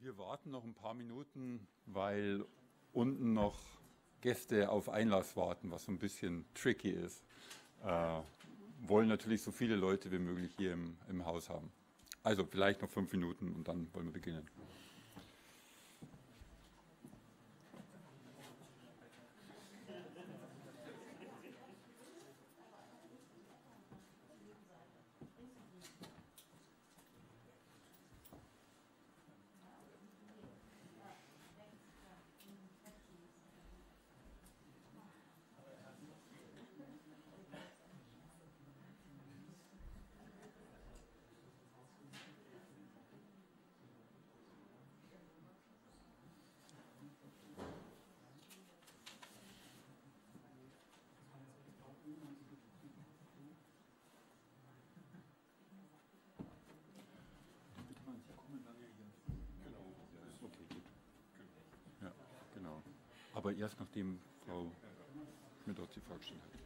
Wir warten noch ein paar Minuten, weil unten noch Gäste auf Einlass warten, was so ein bisschen tricky ist. Wollen natürlich so viele Leute wie möglich hier im Haus haben. Also vielleicht noch 5 Minuten und dann wollen wir beginnen. Aber erst nachdem Frau Schmidt-Ott sie vorgestellt hat.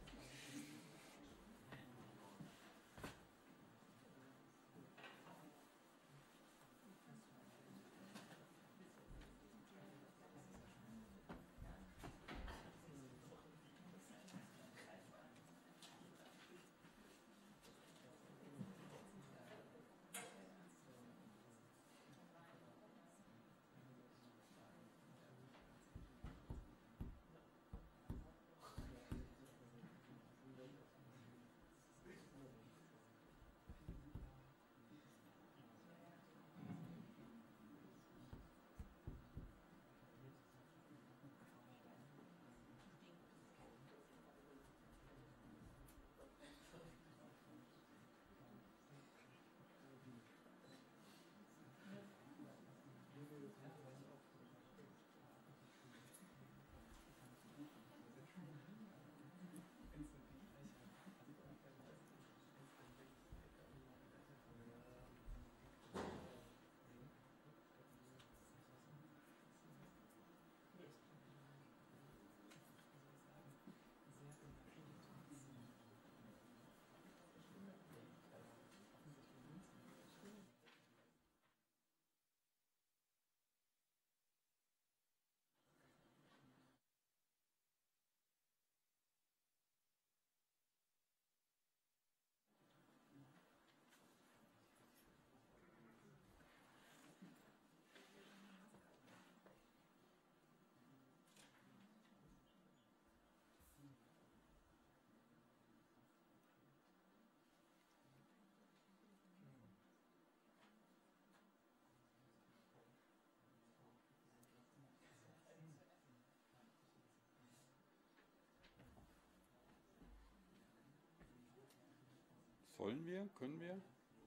Sollen wir? Können wir?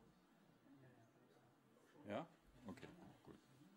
Ja? Okay, gut.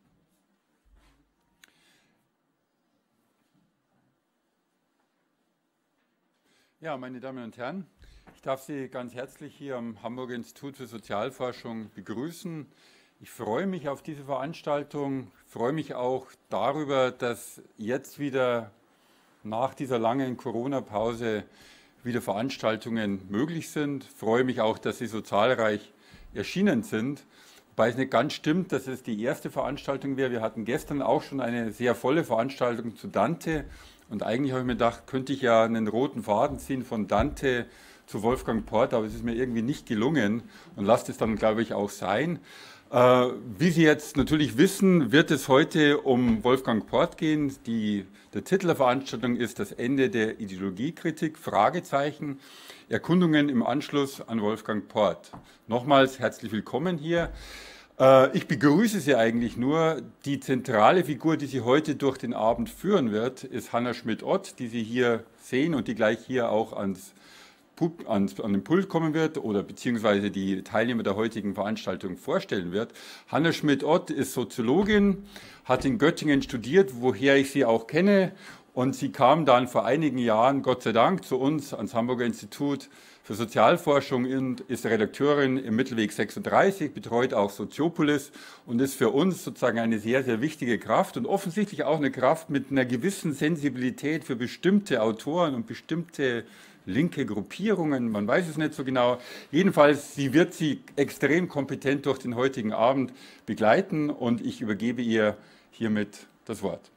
Ja, meine Damen und Herren, ich darf Sie ganz herzlich hier am Hamburger Institut für Sozialforschung begrüßen. Ich freue mich auf diese Veranstaltung, freue mich auch darüber, dass jetzt wieder nach dieser langen Corona-Pause wieder Veranstaltungen möglich sind. Ich freue mich auch, dass Sie so zahlreich erschienen sind, wobei es nicht ganz stimmt, dass es die erste Veranstaltung wäre. Wir hatten gestern auch schon eine sehr volle Veranstaltung zu Dante und eigentlich habe ich mir gedacht, könnte ich ja einen roten Faden ziehen von Dante zu Wolfgang Port, aber es ist mir irgendwie nicht gelungen und lasst es dann, glaube ich, auch sein. Wie Sie jetzt natürlich wissen, wird es heute um Wolfgang Port gehen. Der Titel der Veranstaltung ist Das Ende der Ideologiekritik, Fragezeichen, Erkundungen im Anschluss an Wolfgang Port. Nochmals herzlich willkommen hier. Ich begrüße Sie eigentlich nur. Die zentrale Figur, die Sie heute durch den Abend führen wird, ist Hanna Schmidt-Ott, die Sie hier sehen und die gleich hier auch an den Pult kommen wird oder beziehungsweise die Teilnehmer der heutigen Veranstaltung vorstellen wird. Hanna Schmidt-Ott ist Soziologin, hat in Göttingen studiert, woher ich sie auch kenne Und sie kam dann vor einigen Jahren, Gott sei Dank, zu uns ans Hamburger Institut für Sozialforschung und ist Redakteurin im Mittelweg 36, betreut auch Soziopolis und ist für uns sozusagen eine sehr, sehr wichtige Kraft und offensichtlich auch eine Kraft mit einer gewissen Sensibilität für bestimmte Autoren und bestimmte linke Gruppierungen, man weiß es nicht so genau. Jedenfalls, sie wird sie extrem kompetent durch den heutigen Abend begleiten und ich übergebe ihr hiermit das Wort.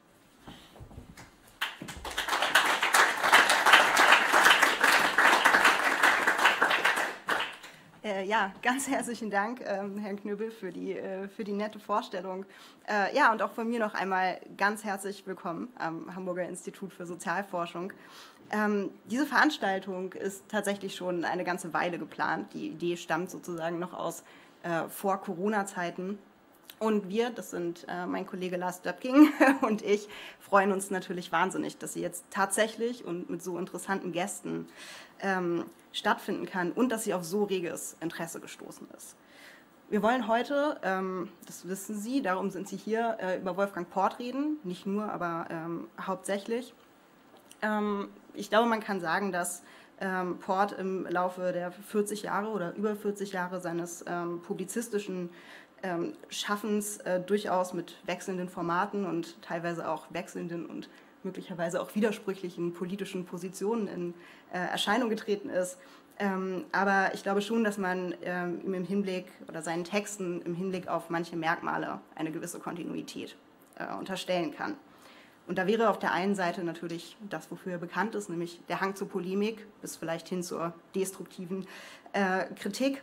Ja, ganz herzlichen Dank, Herrn Knöbel, für die nette Vorstellung. Ja, und auch von mir noch einmal ganz herzlich willkommen am Hamburger Institut für Sozialforschung. Diese Veranstaltung ist tatsächlich schon eine ganze Weile geplant. Die Idee stammt sozusagen noch aus Vor-Corona-Zeiten. Und wir, das sind mein Kollege Lars Döpking und ich, freuen uns natürlich wahnsinnig, dass sie jetzt tatsächlich und mit so interessanten Gästen stattfinden kann und dass sie auf so reges Interesse gestoßen ist. Wir wollen heute, das wissen Sie, darum sind Sie hier, über Wolfgang Port reden, nicht nur, aber hauptsächlich. Ich glaube, man kann sagen, dass Port im Laufe der 40 Jahre oder über 40 Jahre seines publizistischen Schaffens durchaus mit wechselnden Formaten und teilweise auch wechselnden und möglicherweise auch widersprüchlichen politischen Positionen in Erscheinung getreten ist. Aber ich glaube schon, dass man ihm im Hinblick oder seinen Texten im Hinblick auf manche Merkmale eine gewisse Kontinuität unterstellen kann. Und da wäre auf der einen Seite natürlich das, wofür er bekannt ist, nämlich der Hang zur Polemik bis vielleicht hin zur destruktiven Kritik,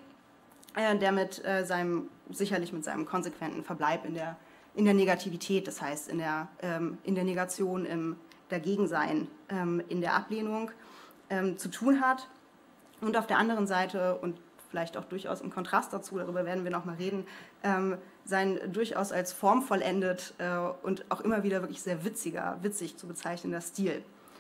der sicherlich mit seinem konsequenten Verbleib in der Negativität, das heißt in der Negation, im Dagegensein, in der Ablehnung zu tun hat. Und auf der anderen Seite, und vielleicht auch durchaus im Kontrast dazu, darüber werden wir noch mal reden, sein durchaus als formvollendet und auch immer wieder wirklich sehr witzig zu bezeichnender Stil,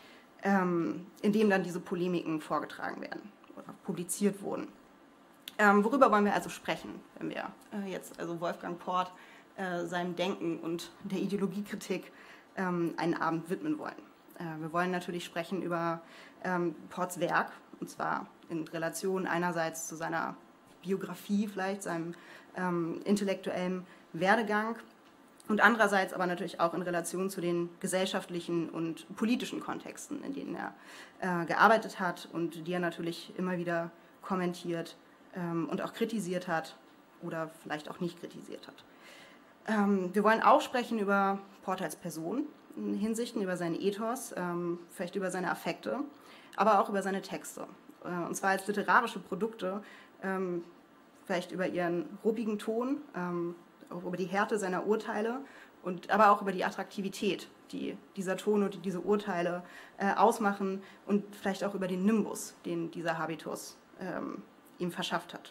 in dem dann diese Polemiken vorgetragen werden oder publiziert wurden. Worüber wollen wir also sprechen, wenn wir jetzt also Wolfgang Port seinem Denken und der Ideologiekritik einen Abend widmen wollen? Wir wollen natürlich sprechen über Ports Werk, und zwar in Relation einerseits zu seiner Biografie, vielleicht seinem intellektuellen Werdegang und andererseits aber natürlich auch in Relation zu den gesellschaftlichen und politischen Kontexten, in denen er gearbeitet hat und die er natürlich immer wieder kommentiert und auch kritisiert hat oder vielleicht auch nicht kritisiert hat. Wir wollen auch sprechen über Port als Person, in Hinsichten über seinen Ethos, vielleicht über seine Affekte, aber auch über seine Texte. Und zwar als literarische Produkte, vielleicht über ihren ruppigen Ton, auch über die Härte seiner Urteile, aber auch über die Attraktivität, die dieser Ton und diese Urteile ausmachen und vielleicht auch über den Nimbus, den dieser Habitus ihm verschafft hat.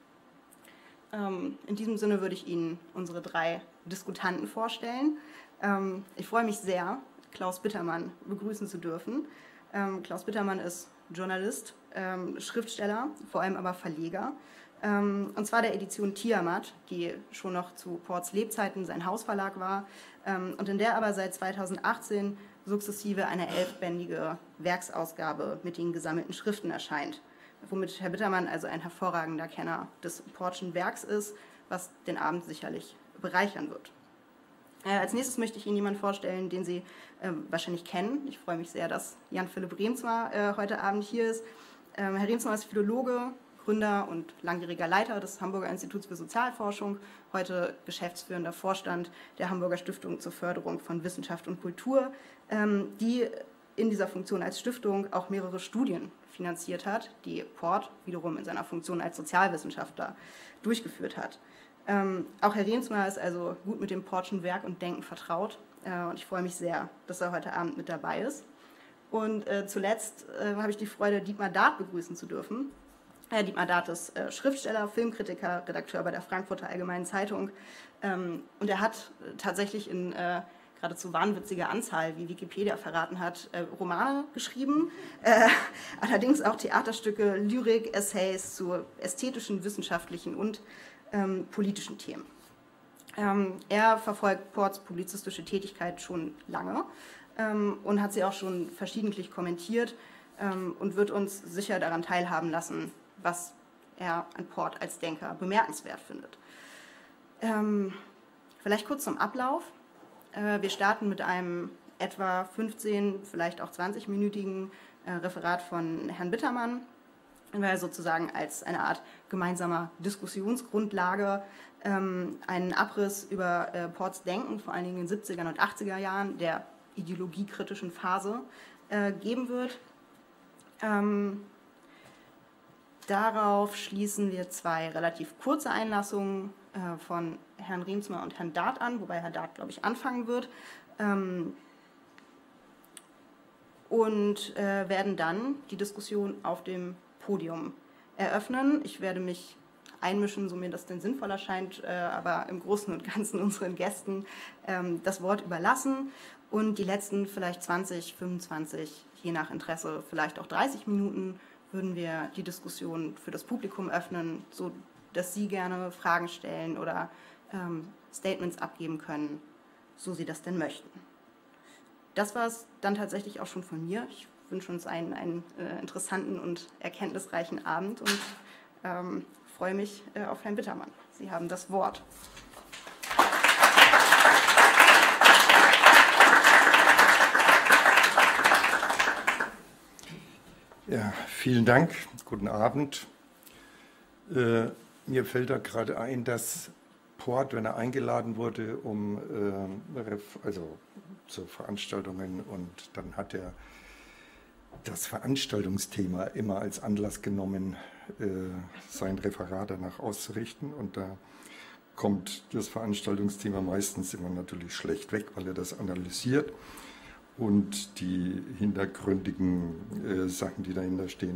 In diesem Sinne würde ich Ihnen unsere 3 Diskutanten vorstellen. Ich freue mich sehr, Klaus Bittermann begrüßen zu dürfen. Klaus Bittermann ist Journalist, Schriftsteller, vor allem aber Verleger. Und zwar der Edition Tiamat, die schon noch zu Ports Lebzeiten sein Hausverlag war und in der aber seit 2018 sukzessive eine 11-bändige Werksausgabe mit den gesammelten Schriften erscheint, womit Herr Bittermann also ein hervorragender Kenner des Portschen Werks ist, was den Abend sicherlich bereichern wird. Als nächstes möchte ich Ihnen jemanden vorstellen, den Sie wahrscheinlich kennen. Ich freue mich sehr, dass Jan-Philipp Reemtsma heute Abend hier ist. Herr Reemtsma ist Philologe, Gründer und langjähriger Leiter des Hamburger Instituts für Sozialforschung, heute geschäftsführender Vorstand der Hamburger Stiftung zur Förderung von Wissenschaft und Kultur, die in dieser Funktion als Stiftung auch mehrere Studien finanziert hat, die Port wiederum in seiner Funktion als Sozialwissenschaftler durchgeführt hat. Auch Herr Reemtsma ist also gut mit dem Portschen Werk und Denken vertraut und ich freue mich sehr, dass er heute Abend mit dabei ist. Und zuletzt habe ich die Freude, Dietmar Dart begrüßen zu dürfen. Dietmar Dart ist Schriftsteller, Filmkritiker, Redakteur bei der Frankfurter Allgemeinen Zeitung und er hat tatsächlich in geradezu wahnwitziger Anzahl, wie Wikipedia verraten hat, Romane geschrieben, allerdings auch Theaterstücke, Lyrik, Essays zu ästhetischen, wissenschaftlichen und politischen Themen. Er verfolgt Ports publizistische Tätigkeit schon lange und hat sie auch schon verschiedentlich kommentiert und wird uns sicher daran teilhaben lassen, was er an Port als Denker bemerkenswert findet. Vielleicht kurz zum Ablauf. Wir starten mit einem etwa 15, vielleicht auch 20-minütigen Referat von Herrn Bittermann, weil er sozusagen als eine Art gemeinsamer Diskussionsgrundlage einen Abriss über Ports Denken, vor allen Dingen in den 70er und 80er Jahren, der ideologiekritischen Phase, geben wird. Darauf schließen wir zwei relativ kurze Einlassungen von Herrn Riemsma und Herrn Dart an, wobei Herr Dart, glaube ich, anfangen wird. Und werden dann die Diskussion auf dem Podium eröffnen. Ich werde mich einmischen, so mir das denn sinnvoll erscheint, aber im Großen und Ganzen unseren Gästen das Wort überlassen und die letzten vielleicht 20, 25, je nach Interesse, vielleicht auch 30 Minuten würden wir die Diskussion für das Publikum öffnen, so dass Sie gerne Fragen stellen oder Statements abgeben können, so Sie das denn möchten. Das war es dann tatsächlich auch schon von mir. Ich wünsche uns einen interessanten und erkenntnisreichen Abend und freue mich auf Herrn Bittermann. Sie haben das Wort. Ja, vielen Dank. Guten Abend. Mir fällt da gerade ein, dass Port, wenn er eingeladen wurde, zu Veranstaltungen, und dann hat er das Veranstaltungsthema immer als Anlass genommen, sein Referat danach auszurichten, und da kommt das Veranstaltungsthema meistens immer natürlich schlecht weg, weil er das analysiert und die hintergründigen Sachen, die dahinter stehen,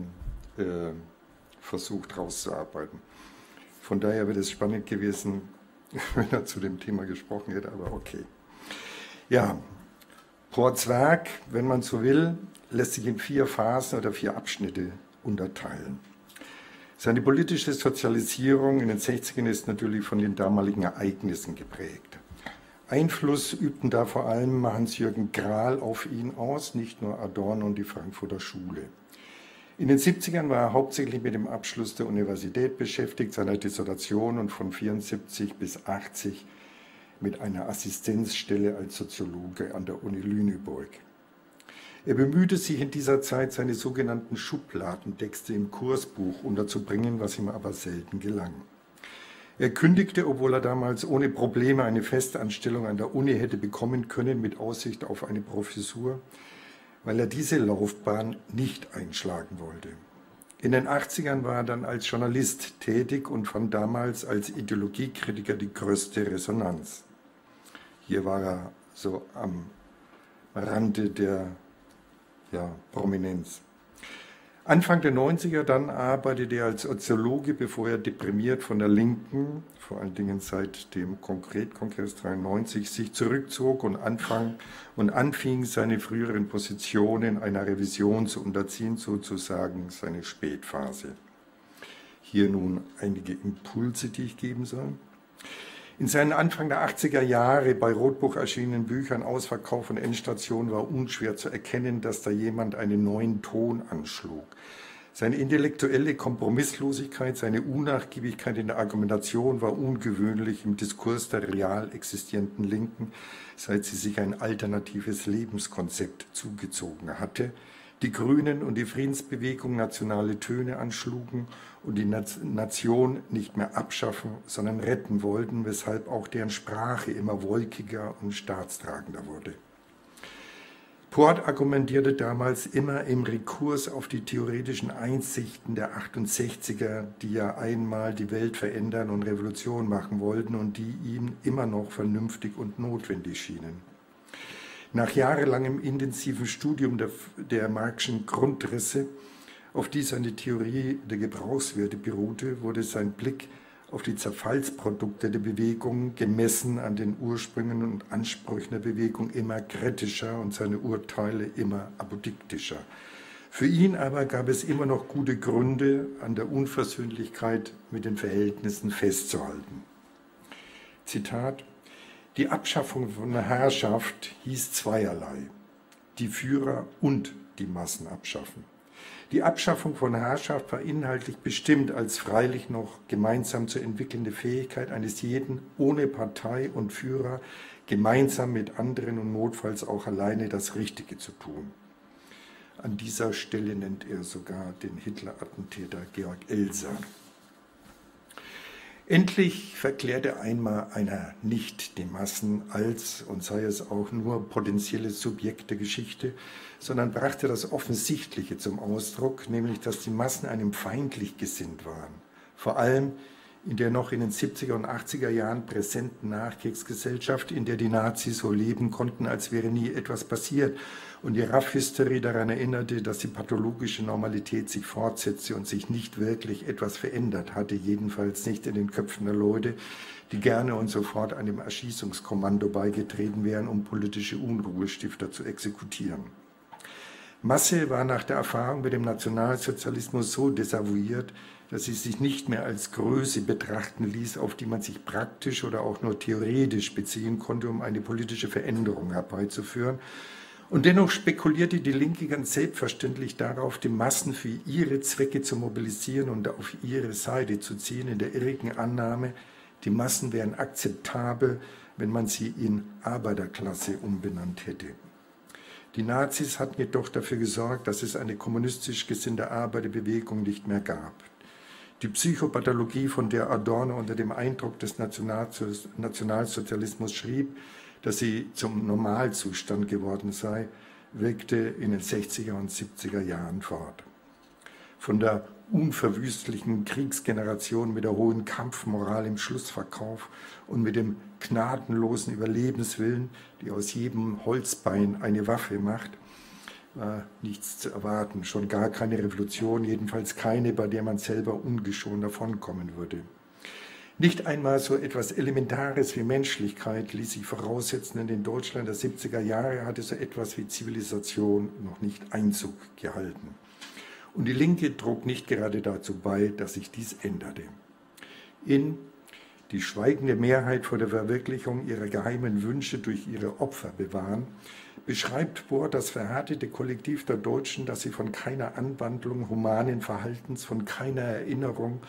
versucht rauszuarbeiten. Von daher wäre es spannend gewesen, wenn er zu dem Thema gesprochen hätte, aber okay. Ja, Ports Werk, wenn man so will, lässt sich in 4 Phasen oder 4 Abschnitte unterteilen. Seine politische Sozialisierung in den 60ern ist natürlich von den damaligen Ereignissen geprägt. Einfluss übten da vor allem Hans-Jürgen Krahl auf ihn aus, nicht nur Adorno und die Frankfurter Schule. In den 70ern war er hauptsächlich mit dem Abschluss der Universität beschäftigt, seiner Dissertation, und von 74 bis 80 mit einer Assistenzstelle als Soziologe an der Uni Lüneburg. Er bemühte sich in dieser Zeit, seine sogenannten Schubladentexte im Kursbuch unterzubringen, was ihm aber selten gelang. Er kündigte, obwohl er damals ohne Probleme eine Festanstellung an der Uni hätte bekommen können, mit Aussicht auf eine Professur, weil er diese Laufbahn nicht einschlagen wollte. In den 80ern war er dann als Journalist tätig und fand damals als Ideologiekritiker die größte Resonanz. Hier war er so am Rande der Prominenz. Anfang der 90er dann arbeitete er als Soziologe, bevor er deprimiert von der Linken, vor allen Dingen seit dem Konkretkongress 93, sich zurückzog und anfing, seine früheren Positionen einer Revision zu unterziehen, sozusagen seine Spätphase. Hier nun einige Impulse, die ich geben soll. In seinen Anfang der 80er Jahre bei Rotbuch erschienenen Büchern Ausverkauf und Endstation war unschwer zu erkennen, dass da jemand einen neuen Ton anschlug. Seine intellektuelle Kompromisslosigkeit, seine Unnachgiebigkeit in der Argumentation war ungewöhnlich im Diskurs der real existierenden Linken, seit sie sich ein alternatives Lebenskonzept zugezogen hatte, die Grünen und die Friedensbewegung nationale Töne anschlugen und die Nation nicht mehr abschaffen, sondern retten wollten, weshalb auch deren Sprache immer wolkiger und staatstragender wurde. Port argumentierte damals immer im Rekurs auf die theoretischen Einsichten der 68er, die ja einmal die Welt verändern und Revolution machen wollten und die ihm immer noch vernünftig und notwendig schienen. Nach jahrelangem intensiven Studium der Marxischen Grundrisse, auf die seine Theorie der Gebrauchswerte beruhte, wurde sein Blick auf die Zerfallsprodukte der Bewegung, gemessen an den Ursprüngen und Ansprüchen der Bewegung, immer kritischer und seine Urteile immer apodiktischer. Für ihn aber gab es immer noch gute Gründe, an der Unversöhnlichkeit mit den Verhältnissen festzuhalten. Zitat: Die Abschaffung von Herrschaft hieß zweierlei. die Führer und die Massen abschaffen. Die Abschaffung von Herrschaft war inhaltlich bestimmt als freilich noch gemeinsam zu entwickelnde Fähigkeit eines jeden, ohne Partei und Führer, gemeinsam mit anderen und notfalls auch alleine das Richtige zu tun. An dieser Stelle nennt er sogar den Hitler-Attentäter Georg Elser. Endlich verklärte einmal einer nicht die Massen als, und sei es auch nur potenzielle Subjekt der Geschichte, sondern brachte das Offensichtliche zum Ausdruck, nämlich dass die Massen einem feindlich gesinnt waren. Vor allem in der noch in den 70er und 80er Jahren präsenten Nachkriegsgesellschaft, in der die Nazis so leben konnten, als wäre nie etwas passiert und die Raff-Hysterie daran erinnerte, dass die pathologische Normalität sich fortsetzte und sich nicht wirklich etwas verändert hatte, jedenfalls nicht in den Köpfen der Leute, die gerne und sofort einem Erschießungskommando beigetreten wären, um politische Unruhestifter zu exekutieren. Masse war nach der Erfahrung mit dem Nationalsozialismus so desavouiert, dass sie sich nicht mehr als Größe betrachten ließ, auf die man sich praktisch oder auch nur theoretisch beziehen konnte, um eine politische Veränderung herbeizuführen. Und dennoch spekulierte die Linke ganz selbstverständlich darauf, die Massen für ihre Zwecke zu mobilisieren und auf ihre Seite zu ziehen, in der irrigen Annahme, die Massen wären akzeptabel, wenn man sie in Arbeiterklasse umbenannt hätte. Die Nazis hatten jedoch dafür gesorgt, dass es eine kommunistisch gesinnte Arbeiterbewegung nicht mehr gab. Die Psychopathologie, von der Adorno unter dem Eindruck des Nationalsozialismus schrieb, dass sie zum Normalzustand geworden sei, wirkte in den 60er und 70er Jahren fort. Von der unverwüstlichen Kriegsgeneration mit der hohen Kampfmoral im Schlussverkauf und mit dem gnadenlosen Überlebenswillen, die aus jedem Holzbein eine Waffe macht, war nichts zu erwarten, schon gar keine Revolution, jedenfalls keine, bei der man selber ungeschoren davonkommen würde. Nicht einmal so etwas Elementares wie Menschlichkeit ließ sich voraussetzen, denn in Deutschland der 70er Jahre hatte so etwas wie Zivilisation noch nicht Einzug gehalten. Und die Linke trug nicht gerade dazu bei, dass sich dies änderte. In die schweigende Mehrheit vor der Verwirklichung ihrer geheimen Wünsche durch ihre Opfer bewahren, beschreibt Bohr das verhärtete Kollektiv der Deutschen, das sie von keiner Anwandlung humanen Verhaltens, von keiner Erinnerung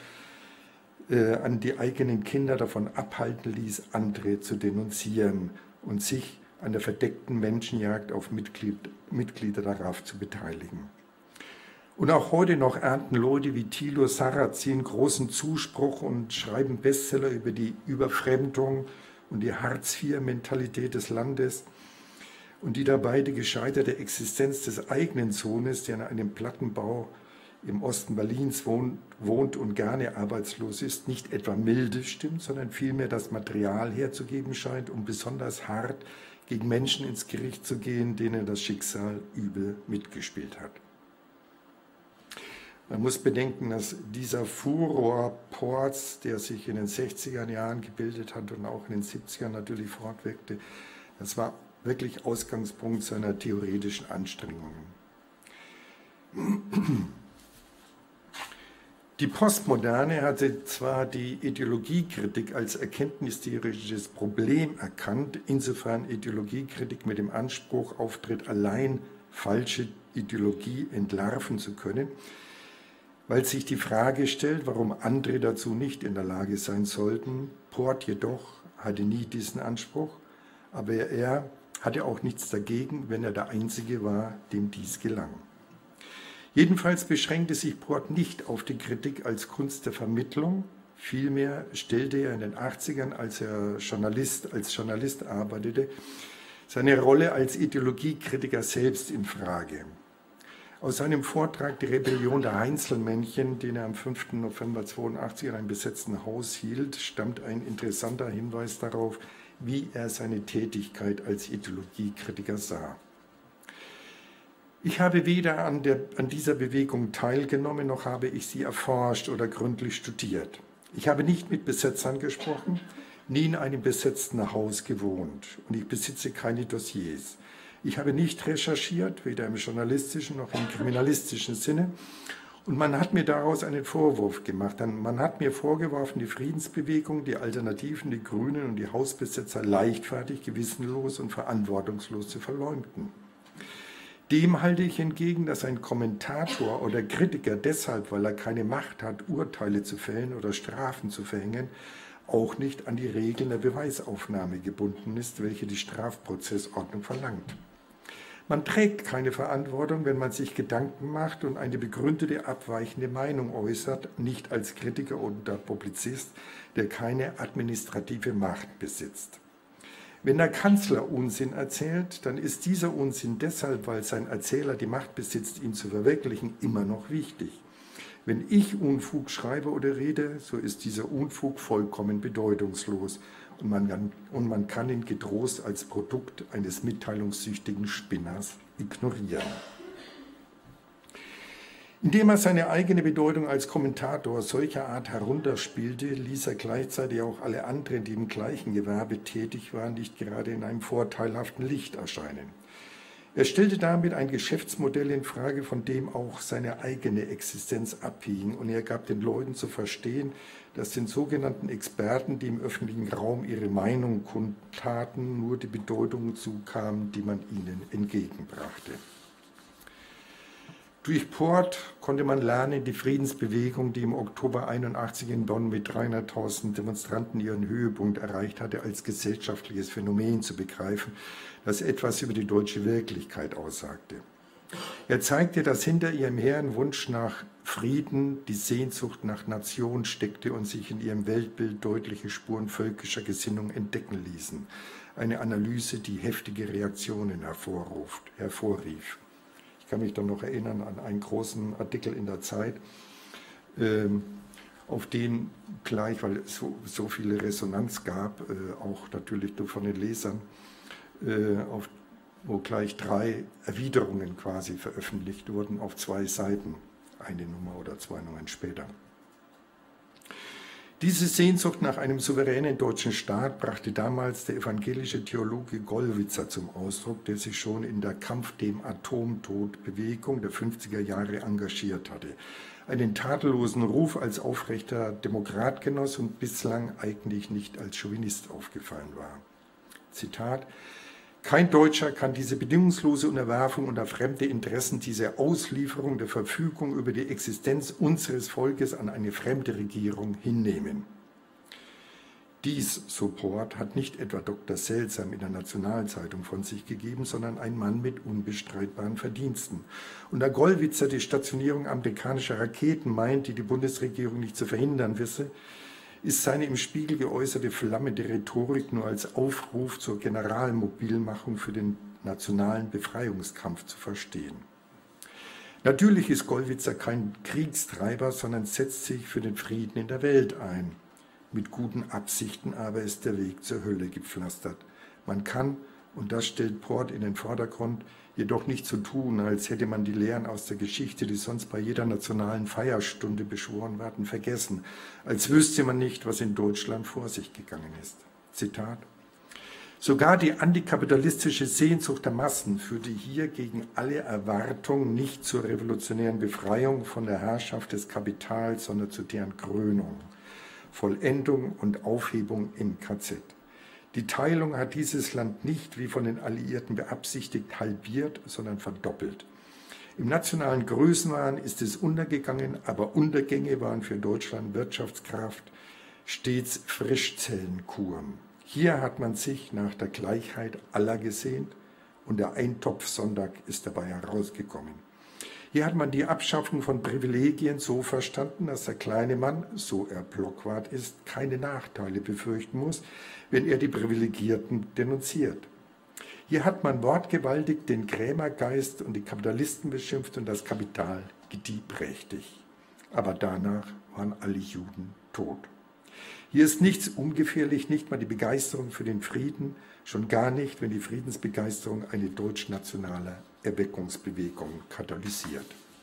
an die eigenen Kinder davon abhalten ließ, andere zu denunzieren und sich an der verdeckten Menschenjagd auf Mitglieder der RAF zu beteiligen. Und auch heute noch ernten Leute wie Thilo Sarrazin großen Zuspruch und schreiben Bestseller über die Überfremdung und die Hartz-IV-Mentalität des Landes und die dabei die gescheiterte Existenz des eigenen Sohnes, der in einem Plattenbau im Osten Berlins wohnt und gerne arbeitslos ist, nicht etwa milde stimmt, sondern vielmehr das Material herzugeben scheint, um besonders hart gegen Menschen ins Gericht zu gehen, denen das Schicksal übel mitgespielt hat. Man muss bedenken, dass dieser Furor Ports, der sich in den 60er Jahren gebildet hat und auch in den 70ern natürlich fortwirkte, das war wirklich Ausgangspunkt seiner theoretischen Anstrengungen. Die Postmoderne hatte zwar die Ideologiekritik als erkenntnistheoretisches Problem erkannt, insofern Ideologiekritik mit dem Anspruch auftritt, allein falsche Ideologie entlarven zu können, weil sich die Frage stellt, warum andere dazu nicht in der Lage sein sollten. Port jedoch hatte nie diesen Anspruch, aber er hatte auch nichts dagegen, wenn er der Einzige war, dem dies gelang. Jedenfalls beschränkte sich Port nicht auf die Kritik als Kunst der Vermittlung, vielmehr stellte er in den 80ern, als er als Journalist arbeitete, seine Rolle als Ideologiekritiker selbst in Frage. Aus seinem Vortrag Die Rebellion der Heinzelmännchen, den er am 5. November 1982 in einem besetzten Haus hielt, stammt ein interessanter Hinweis darauf, wie er seine Tätigkeit als Ideologiekritiker sah. Ich habe weder an dieser Bewegung teilgenommen, noch habe ich sie erforscht oder gründlich studiert. Ich habe nicht mit Besetzern gesprochen, nie in einem besetzten Haus gewohnt und ich besitze keine Dossiers. Ich habe nicht recherchiert, weder im journalistischen noch im kriminalistischen Sinne, und man hat mir daraus einen Vorwurf gemacht. Man hat mir vorgeworfen, die Friedensbewegung, die Alternativen, die Grünen und die Hausbesetzer leichtfertig, gewissenlos und verantwortungslos zu verleumden. Dem halte ich entgegen, dass ein Kommentator oder Kritiker deshalb, weil er keine Macht hat, Urteile zu fällen oder Strafen zu verhängen, auch nicht an die Regeln der Beweisaufnahme gebunden ist, welche die Strafprozessordnung verlangt. Man trägt keine Verantwortung, wenn man sich Gedanken macht und eine begründete abweichende Meinung äußert, nicht als Kritiker oder Publizist, der keine administrative Macht besitzt. Wenn der Kanzler Unsinn erzählt, dann ist dieser Unsinn deshalb, weil sein Erzähler die Macht besitzt, ihn zu verwirklichen, immer noch wichtig. Wenn ich Unfug schreibe oder rede, so ist dieser Unfug vollkommen bedeutungslos und man kann ihn getrost als Produkt eines mitteilungssüchtigen Spinners ignorieren. Indem er seine eigene Bedeutung als Kommentator solcher Art herunterspielte, ließ er gleichzeitig auch alle anderen, die im gleichen Gewerbe tätig waren, nicht gerade in einem vorteilhaften Licht erscheinen. Er stellte damit ein Geschäftsmodell in Frage, von dem auch seine eigene Existenz abhing, und er gab den Leuten zu verstehen, dass den sogenannten Experten, die im öffentlichen Raum ihre Meinung kundtaten, nur die Bedeutung zukam, die man ihnen entgegenbrachte. Durch Port konnte man lernen, die Friedensbewegung, die im Oktober 1981 in Bonn mit 300.000 Demonstranten ihren Höhepunkt erreicht hatte, als gesellschaftliches Phänomen zu begreifen, das etwas über die deutsche Wirklichkeit aussagte. Er zeigte, dass hinter ihrem hehren Wunsch nach Frieden die Sehnsucht nach Nation steckte und sich in ihrem Weltbild deutliche Spuren völkischer Gesinnung entdecken ließen. Eine Analyse, die heftige Reaktionen hervorrief. Ich kann mich dann noch erinnern an einen großen Artikel in der Zeit, auf den gleich, weil es so viele Resonanz gab, auch natürlich von den Lesern, wo gleich 3 Erwiderungen quasi veröffentlicht wurden auf 2 Seiten, eine Nummer oder 2 Nummern später. Diese Sehnsucht nach einem souveränen deutschen Staat brachte damals der evangelische Theologe Gollwitzer zum Ausdruck, der sich schon in der Kampf dem Atomtod-Bewegung der 50er Jahre engagiert hatte, einen tadellosen Ruf als aufrechter Demokrat genoss und bislang eigentlich nicht als Chauvinist aufgefallen war. Zitat: Kein Deutscher kann diese bedingungslose Unterwerfung unter fremde Interessen, diese Auslieferung der Verfügung über die Existenz unseres Volkes an eine fremde Regierung hinnehmen. Dies, so Port, hat nicht etwa Dr. Seltsam in der Nationalzeitung von sich gegeben, sondern ein Mann mit unbestreitbaren Verdiensten. Und da Gollwitzer die Stationierung amerikanischer Raketen meint, die die Bundesregierung nicht zu verhindern wisse, ist seine im Spiegel geäußerte flammende Rhetorik nur als Aufruf zur Generalmobilmachung für den nationalen Befreiungskampf zu verstehen. Natürlich ist Gollwitzer kein Kriegstreiber, sondern setzt sich für den Frieden in der Welt ein. Mit guten Absichten aber ist der Weg zur Hölle gepflastert. Man kann, und das stellt Port in den Vordergrund, jedoch nicht so tun, als hätte man die Lehren aus der Geschichte, die sonst bei jeder nationalen Feierstunde beschworen werden, vergessen, als wüsste man nicht, was in Deutschland vor sich gegangen ist. Zitat: Sogar die antikapitalistische Sehnsucht der Massen führte hier gegen alle Erwartung nicht zur revolutionären Befreiung von der Herrschaft des Kapitals, sondern zu deren Krönung, Vollendung und Aufhebung im KZ. Die Teilung hat dieses Land nicht, wie von den Alliierten beabsichtigt, halbiert, sondern verdoppelt. Im nationalen Größenwahn ist es untergegangen, aber Untergänge waren für Deutschland Wirtschaftskraft stets Frischzellenkuren. Hier hat man sich nach der Gleichheit aller gesehnt und der Eintopfsonntag ist dabei herausgekommen. Hier hat man die Abschaffung von Privilegien so verstanden, dass der kleine Mann, so er Blockwart ist, keine Nachteile befürchten muss, wenn er die Privilegierten denunziert. Hier hat man wortgewaltig den Krämergeist und die Kapitalisten beschimpft und das Kapital gediebrächtig. Aber danach waren alle Juden tot. Hier ist nichts ungefährlich, nicht mal die Begeisterung für den Frieden, schon gar nicht, wenn die Friedensbegeisterung eine deutschnationale Erweckungsbewegung katalysiert.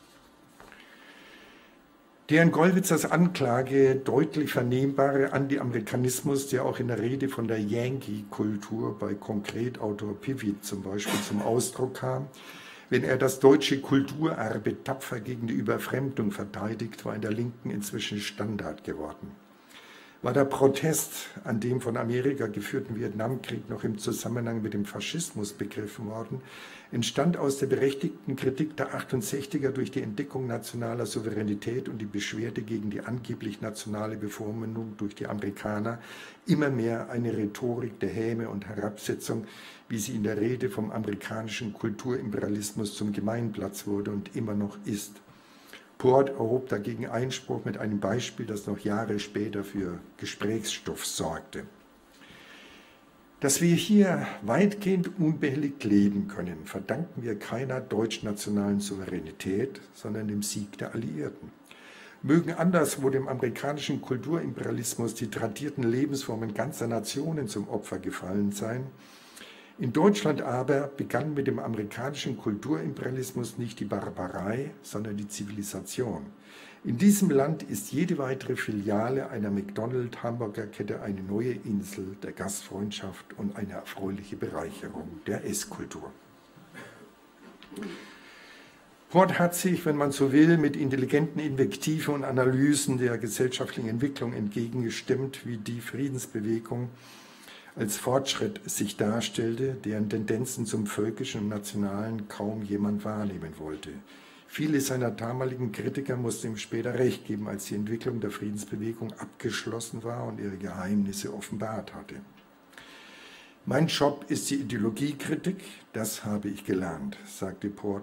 Der in Gollwitzers Anklage deutlich vernehmbare Anti-Amerikanismus, der auch in der Rede von der Yankee-Kultur bei Konkretautor Piwitt zum Beispiel zum Ausdruck kam, wenn er das deutsche Kulturerbe tapfer gegen die Überfremdung verteidigt, war in der Linken inzwischen Standard geworden. War der Protest an dem von Amerika geführten Vietnamkrieg noch im Zusammenhang mit dem Faschismus begriffen worden, entstand aus der berechtigten Kritik der 68er durch die Entdeckung nationaler Souveränität und die Beschwerde gegen die angeblich nationale Bevormundung durch die Amerikaner immer mehr eine Rhetorik der Häme und Herabsetzung, wie sie in der Rede vom amerikanischen Kulturimperialismus zum Gemeinplatz wurde und immer noch ist. Port erhob dagegen Einspruch mit einem Beispiel, das noch Jahre später für Gesprächsstoff sorgte. Dass wir hier weitgehend unbehelligt leben können, verdanken wir keiner deutsch-nationalen Souveränität, sondern dem Sieg der Alliierten. Mögen anderswo dem amerikanischen Kulturimperialismus die tradierten Lebensformen ganzer Nationen zum Opfer gefallen sein, in Deutschland aber begann mit dem amerikanischen Kulturimperialismus nicht die Barbarei, sondern die Zivilisation. In diesem Land ist jede weitere Filiale einer McDonald-Hamburger-Kette eine neue Insel der Gastfreundschaft und eine erfreuliche Bereicherung der Esskultur. Port hat sich, wenn man so will, mit intelligenten Invektiven und Analysen der gesellschaftlichen Entwicklung entgegengestimmt, wie die Friedensbewegung als Fortschritt sich darstellte, deren Tendenzen zum Völkischen und Nationalen kaum jemand wahrnehmen wollte. Viele seiner damaligen Kritiker mussten ihm später recht geben, als die Entwicklung der Friedensbewegung abgeschlossen war und ihre Geheimnisse offenbart hatte. Mein Job ist die Ideologiekritik, das habe ich gelernt, sagte Port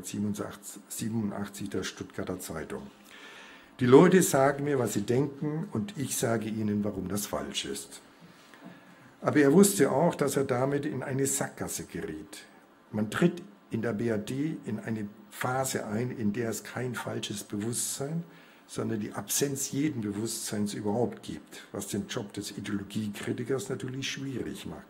1987 der Stuttgarter Zeitung. Die Leute sagen mir, was sie denken, und ich sage ihnen, warum das falsch ist. Aber er wusste auch, dass er damit in eine Sackgasse geriet. Man tritt in der BRD in eine Phase ein, in der es kein falsches Bewusstsein, sondern die Absenz jeden Bewusstseins überhaupt gibt, was den Job des Ideologiekritikers natürlich schwierig macht.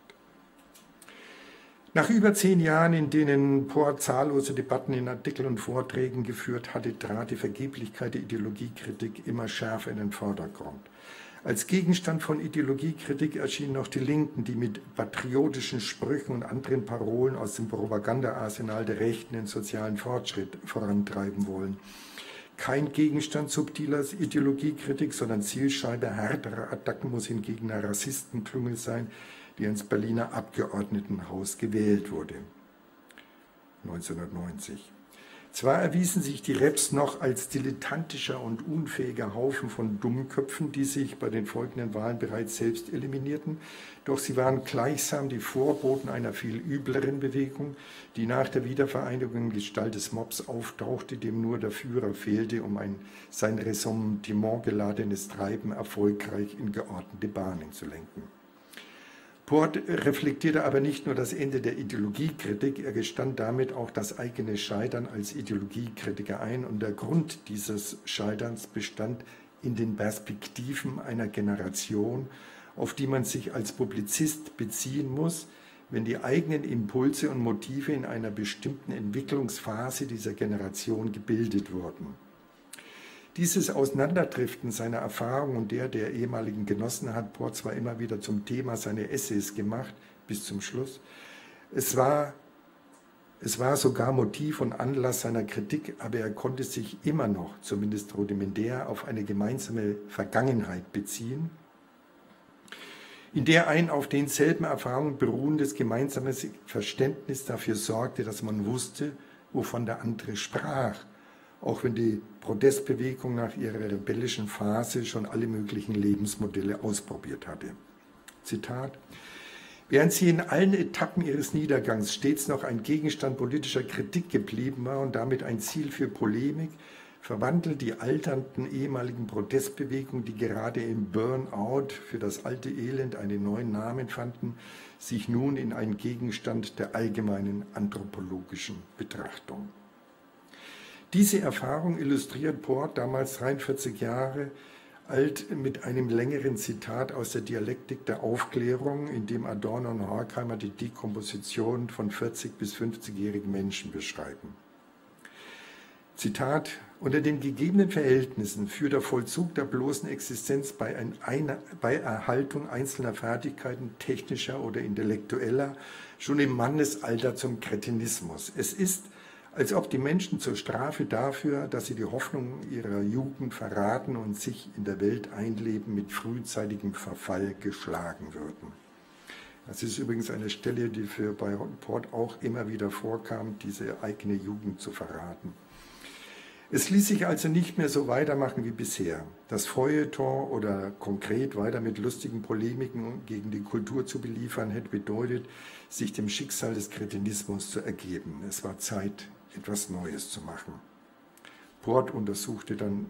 Nach über 10 Jahren, in denen Port zahllose Debatten in Artikeln und Vorträgen geführt hatte, trat die Vergeblichkeit der Ideologiekritik immer schärfer in den Vordergrund. Als Gegenstand von Ideologiekritik erschienen noch die Linken, die mit patriotischen Sprüchen und anderen Parolen aus dem Propagandaarsenal der Rechten den sozialen Fortschritt vorantreiben wollen. Kein Gegenstand subtiler Ideologiekritik, sondern Zielscheibe härterer Attacken muss hingegen eine Rassistenklüngel sein, die ins Berliner Abgeordnetenhaus gewählt wurde, 1990. Zwar erwiesen sich die Reps noch als dilettantischer und unfähiger Haufen von Dummköpfen, die sich bei den folgenden Wahlen bereits selbst eliminierten, doch sie waren gleichsam die Vorboten einer viel übleren Bewegung, die nach der Wiedervereinigung in Gestalt des Mobs auftauchte, dem nur der Führer fehlte, um sein Ressentiment geladenes Treiben erfolgreich in geordnete Bahnen zu lenken. Port reflektierte aber nicht nur das Ende der Ideologiekritik, er gestand damit auch das eigene Scheitern als Ideologiekritiker ein, und der Grund dieses Scheiterns bestand in den Perspektiven einer Generation, auf die man sich als Publizist beziehen muss, wenn die eigenen Impulse und Motive in einer bestimmten Entwicklungsphase dieser Generation gebildet wurden. Dieses Auseinanderdriften seiner Erfahrung und der ehemaligen Genossen hat Port zwar immer wieder zum Thema seiner Essays gemacht, bis zum Schluss. Es war sogar Motiv und Anlass seiner Kritik, aber er konnte sich immer noch, zumindest rudimentär, auf eine gemeinsame Vergangenheit beziehen, in der ein auf denselben Erfahrungen beruhendes gemeinsames Verständnis dafür sorgte, dass man wusste, wovon der andere sprach, auch wenn die Protestbewegung nach ihrer rebellischen Phase schon alle möglichen Lebensmodelle ausprobiert hatte. Zitat: Während sie in allen Etappen ihres Niedergangs stets noch ein Gegenstand politischer Kritik geblieben war und damit ein Ziel für Polemik, verwandelt die alternden ehemaligen Protestbewegungen, die gerade im Burnout für das alte Elend einen neuen Namen fanden, sich nun in einen Gegenstand der allgemeinen anthropologischen Betrachtung. Diese Erfahrung illustriert Port, damals 43 Jahre alt, mit einem längeren Zitat aus der Dialektik der Aufklärung, in dem Adorno und Horkheimer die Dekomposition von 40- bis 50-jährigen Menschen beschreiben. Zitat: Unter den gegebenen Verhältnissen führt der Vollzug der bloßen Existenz bei Erhaltung einzelner Fertigkeiten, technischer oder intellektueller, schon im Mannesalter zum Kretinismus. Es ist, als ob die Menschen zur Strafe dafür, dass sie die Hoffnung ihrer Jugend verraten und sich in der Welt einleben, mit frühzeitigem Verfall geschlagen würden. Das ist übrigens eine Stelle, die für bei Port auch immer wieder vorkam, diese eigene Jugend zu verraten. Es ließ sich also nicht mehr so weitermachen wie bisher. Das Feuilleton oder konkret weiter mit lustigen Polemiken gegen die Kultur zu beliefern, hätte bedeutet, sich dem Schicksal des Kretinismus zu ergeben. Es war Zeit, etwas Neues zu machen. Port untersuchte dann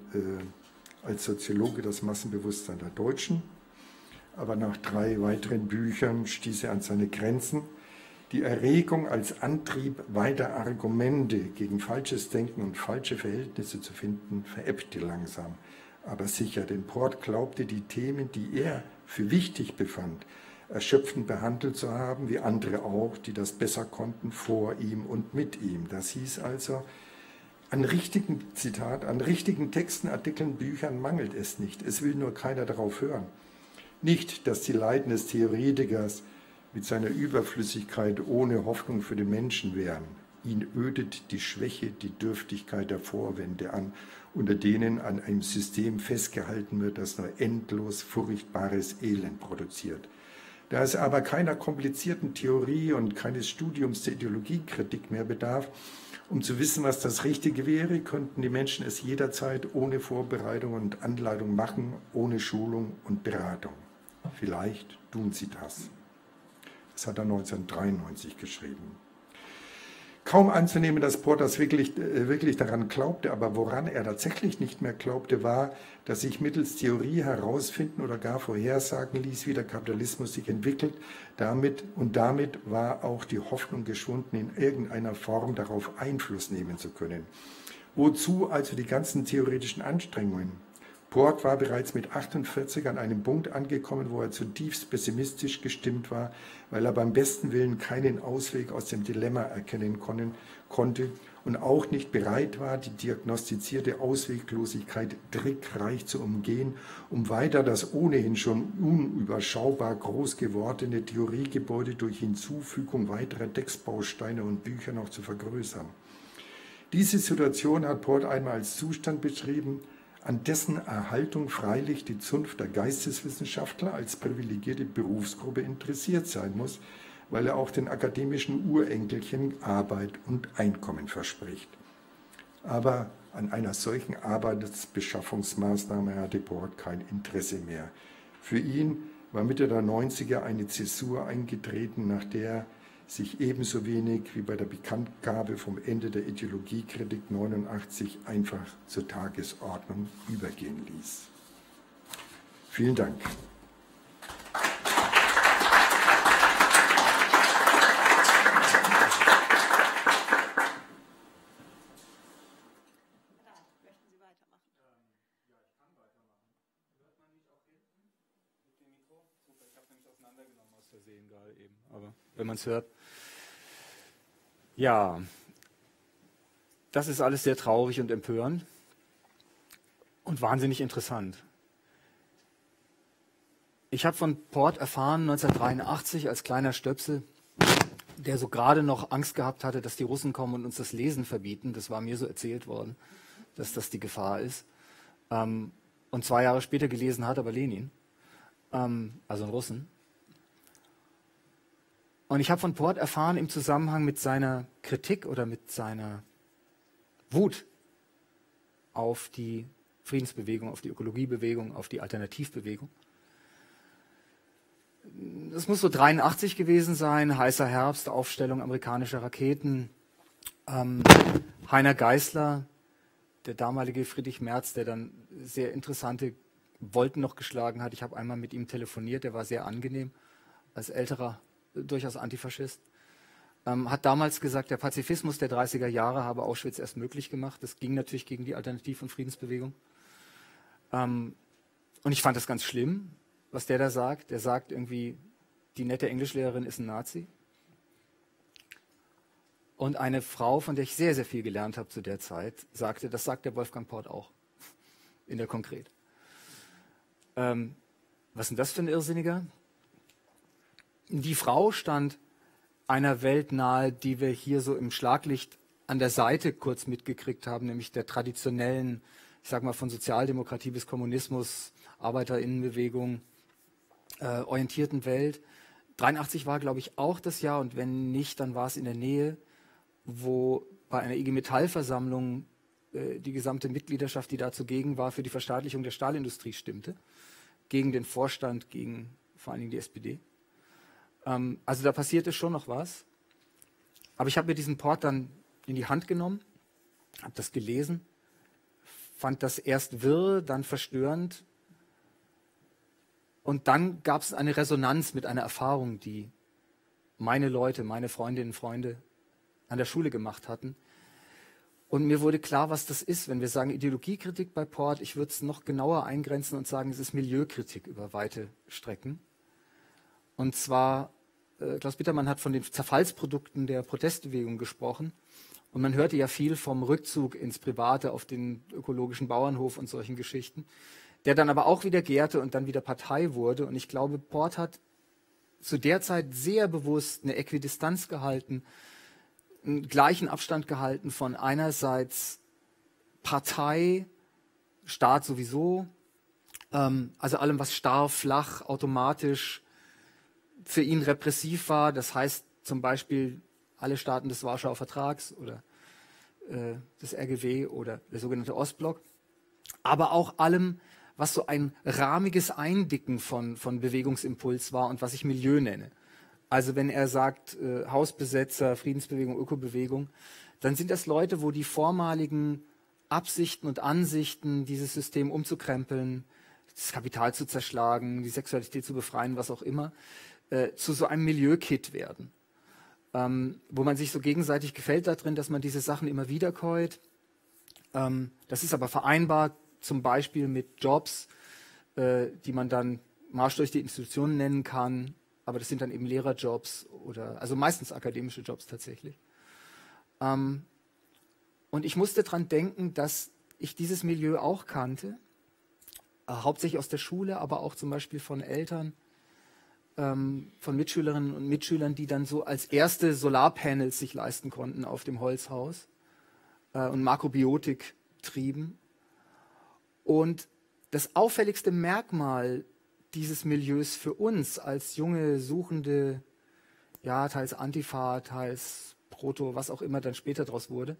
als Soziologe das Massenbewusstsein der Deutschen, aber nach 3 weiteren Büchern stieß er an seine Grenzen. Die Erregung als Antrieb, weiter Argumente gegen falsches Denken und falsche Verhältnisse zu finden, verebbte langsam. Aber sicher, denn Port glaubte, die Themen, die er für wichtig befand, erschöpfend behandelt zu haben, wie andere auch, die das besser konnten, vor ihm und mit ihm. Das hieß also, an richtigen, Zitat, an richtigen Texten, Artikeln, Büchern mangelt es nicht. Es will nur keiner darauf hören. Nicht, dass die Leiden des Theoretikers mit seiner Überflüssigkeit ohne Hoffnung für den Menschen wären. Ihn ödet die Schwäche, die Dürftigkeit der Vorwände an, unter denen an einem System festgehalten wird, das nur endlos furchtbares Elend produziert. Da es aber keiner komplizierten Theorie und keines Studiums der Ideologiekritik mehr bedarf, um zu wissen, was das Richtige wäre, könnten die Menschen es jederzeit ohne Vorbereitung und Anleitung machen, ohne Schulung und Beratung. Vielleicht tun sie das. Das hat er 1993 geschrieben. Kaum anzunehmen, dass Port das wirklich daran glaubte, aber woran er tatsächlich nicht mehr glaubte, war, dass sich mittels Theorie herausfinden oder gar vorhersagen ließ, wie der Kapitalismus sich entwickelt. Damit war auch die Hoffnung geschwunden, in irgendeiner Form darauf Einfluss nehmen zu können. Wozu also die ganzen theoretischen Anstrengungen? Port war bereits mit 48 an einem Punkt angekommen, wo er zutiefst pessimistisch gestimmt war, weil er beim besten Willen keinen Ausweg aus dem Dilemma erkennen konnte und auch nicht bereit war, die diagnostizierte Ausweglosigkeit trickreich zu umgehen, um weiter das ohnehin schon unüberschaubar groß gewordene Theoriegebäude durch Hinzufügung weiterer Textbausteine und Bücher noch zu vergrößern. Diese Situation hat Port einmal als Zustand beschrieben, an dessen Erhaltung freilich die Zunft der Geisteswissenschaftler als privilegierte Berufsgruppe interessiert sein muss, weil er auch den akademischen Urenkelchen Arbeit und Einkommen verspricht. Aber an einer solchen Arbeitsbeschaffungsmaßnahme hatte Port kein Interesse mehr. Für ihn war Mitte der 90er eine Zäsur eingetreten, nach der sich ebenso wenig wie bei der Bekanntgabe vom Ende der Ideologiekritik 89 einfach zur Tagesordnung übergehen ließ. Vielen Dank. Aber wenn man es hört. Ja, das ist alles sehr traurig und empörend und wahnsinnig interessant. Ich habe von Port erfahren 1983 als kleiner Stöpsel, der so gerade noch Angst gehabt hatte, dass die Russen kommen und uns das Lesen verbieten. Das war mir so erzählt worden, dass das die Gefahr ist. Und 2 Jahre später gelesen hat aber Lenin, also einen Russen. Und ich habe von Port erfahren im Zusammenhang mit seiner Kritik oder mit seiner Wut auf die Friedensbewegung, auf die Ökologiebewegung, auf die Alternativbewegung. Das muss so 83 gewesen sein, heißer Herbst, Aufstellung amerikanischer Raketen. Heiner Geißler, der damalige Friedrich Merz, der dann sehr interessante Wolken noch geschlagen hat. Ich habe einmal mit ihm telefoniert, der war sehr angenehm, als älterer durchaus Antifaschist, hat damals gesagt, der Pazifismus der 30er Jahre habe Auschwitz erst möglich gemacht. Das ging natürlich gegen die Alternativ- und Friedensbewegung. Und ich fand das ganz schlimm, was der da sagt. Der sagt irgendwie, die nette Englischlehrerin ist ein Nazi. Und eine Frau, von der ich sehr, sehr viel gelernt habe zu der Zeit, sagte, das sagt der Wolfgang Port auch, in der Konkret. Was ist denn das für ein Irrsinniger? Die Frau stand einer Welt nahe, die wir hier so im Schlaglicht an der Seite kurz mitgekriegt haben, nämlich der traditionellen, ich sag mal von Sozialdemokratie bis Kommunismus, Arbeiterinnenbewegung, orientierten Welt. 83 war, glaube ich, auch das Jahr, und wenn nicht, dann war es in der Nähe, wo bei einer IG Metall-Versammlung die gesamte Mitgliedschaft, die da zugegen war, für die Verstaatlichung der Stahlindustrie stimmte, gegen den Vorstand, gegen vor allen Dingen die SPD. Also da passierte schon noch was. Aber ich habe mir diesen Port dann in die Hand genommen, habe das gelesen, fand das erst wirr, dann verstörend. Und dann gab es eine Resonanz mit einer Erfahrung, die meine Leute, meine Freundinnen und Freunde an der Schule gemacht hatten. Und mir wurde klar, was das ist. Wenn wir sagen Ideologiekritik bei Port, ich würde es noch genauer eingrenzen und sagen, es ist Milieukritik über weite Strecken. Und zwar, Klaus Bittermann hat von den Zerfallsprodukten der Protestbewegung gesprochen. Und man hörte ja viel vom Rückzug ins Private auf den ökologischen Bauernhof und solchen Geschichten, der dann aber auch wieder gärte und dann wieder Partei wurde. Und ich glaube, Port hat zu der Zeit sehr bewusst eine Äquidistanz gehalten, einen gleichen Abstand gehalten von einerseits Partei, Staat sowieso, also allem, was starr, flach, automatisch für ihn repressiv war. Das heißt zum Beispiel alle Staaten des Warschauer Vertrags oder des RGW oder der sogenannte Ostblock, aber auch allem, was so ein rahmiges Eindicken von Bewegungsimpuls war und was ich Milieu nenne. Also wenn er sagt, Hausbesetzer, Friedensbewegung, Ökobewegung, dann sind das Leute, wo die vormaligen Absichten und Ansichten, dieses System umzukrempeln, das Kapital zu zerschlagen, die Sexualität zu befreien, was auch immer, zu so einem Milieu-Kit werden. Wo man sich so gegenseitig gefällt darin, dass man diese Sachen immer wieder käut. Das ist aber vereinbar zum Beispiel mit Jobs, die man dann Marsch durch die Institutionen nennen kann, aber das sind dann eben Lehrerjobs oder also meistens akademische Jobs tatsächlich. Und ich musste daran denken, dass ich dieses Milieu auch kannte, hauptsächlich aus der Schule, aber auch zum Beispiel von Eltern, von Mitschülerinnen und Mitschülern, die dann so als erste Solarpanels sich leisten konnten auf dem Holzhaus und Makrobiotik trieben. Und das auffälligste Merkmal dieses Milieus für uns als junge, suchende, ja, teils Antifa, teils Proto, was auch immer dann später daraus wurde,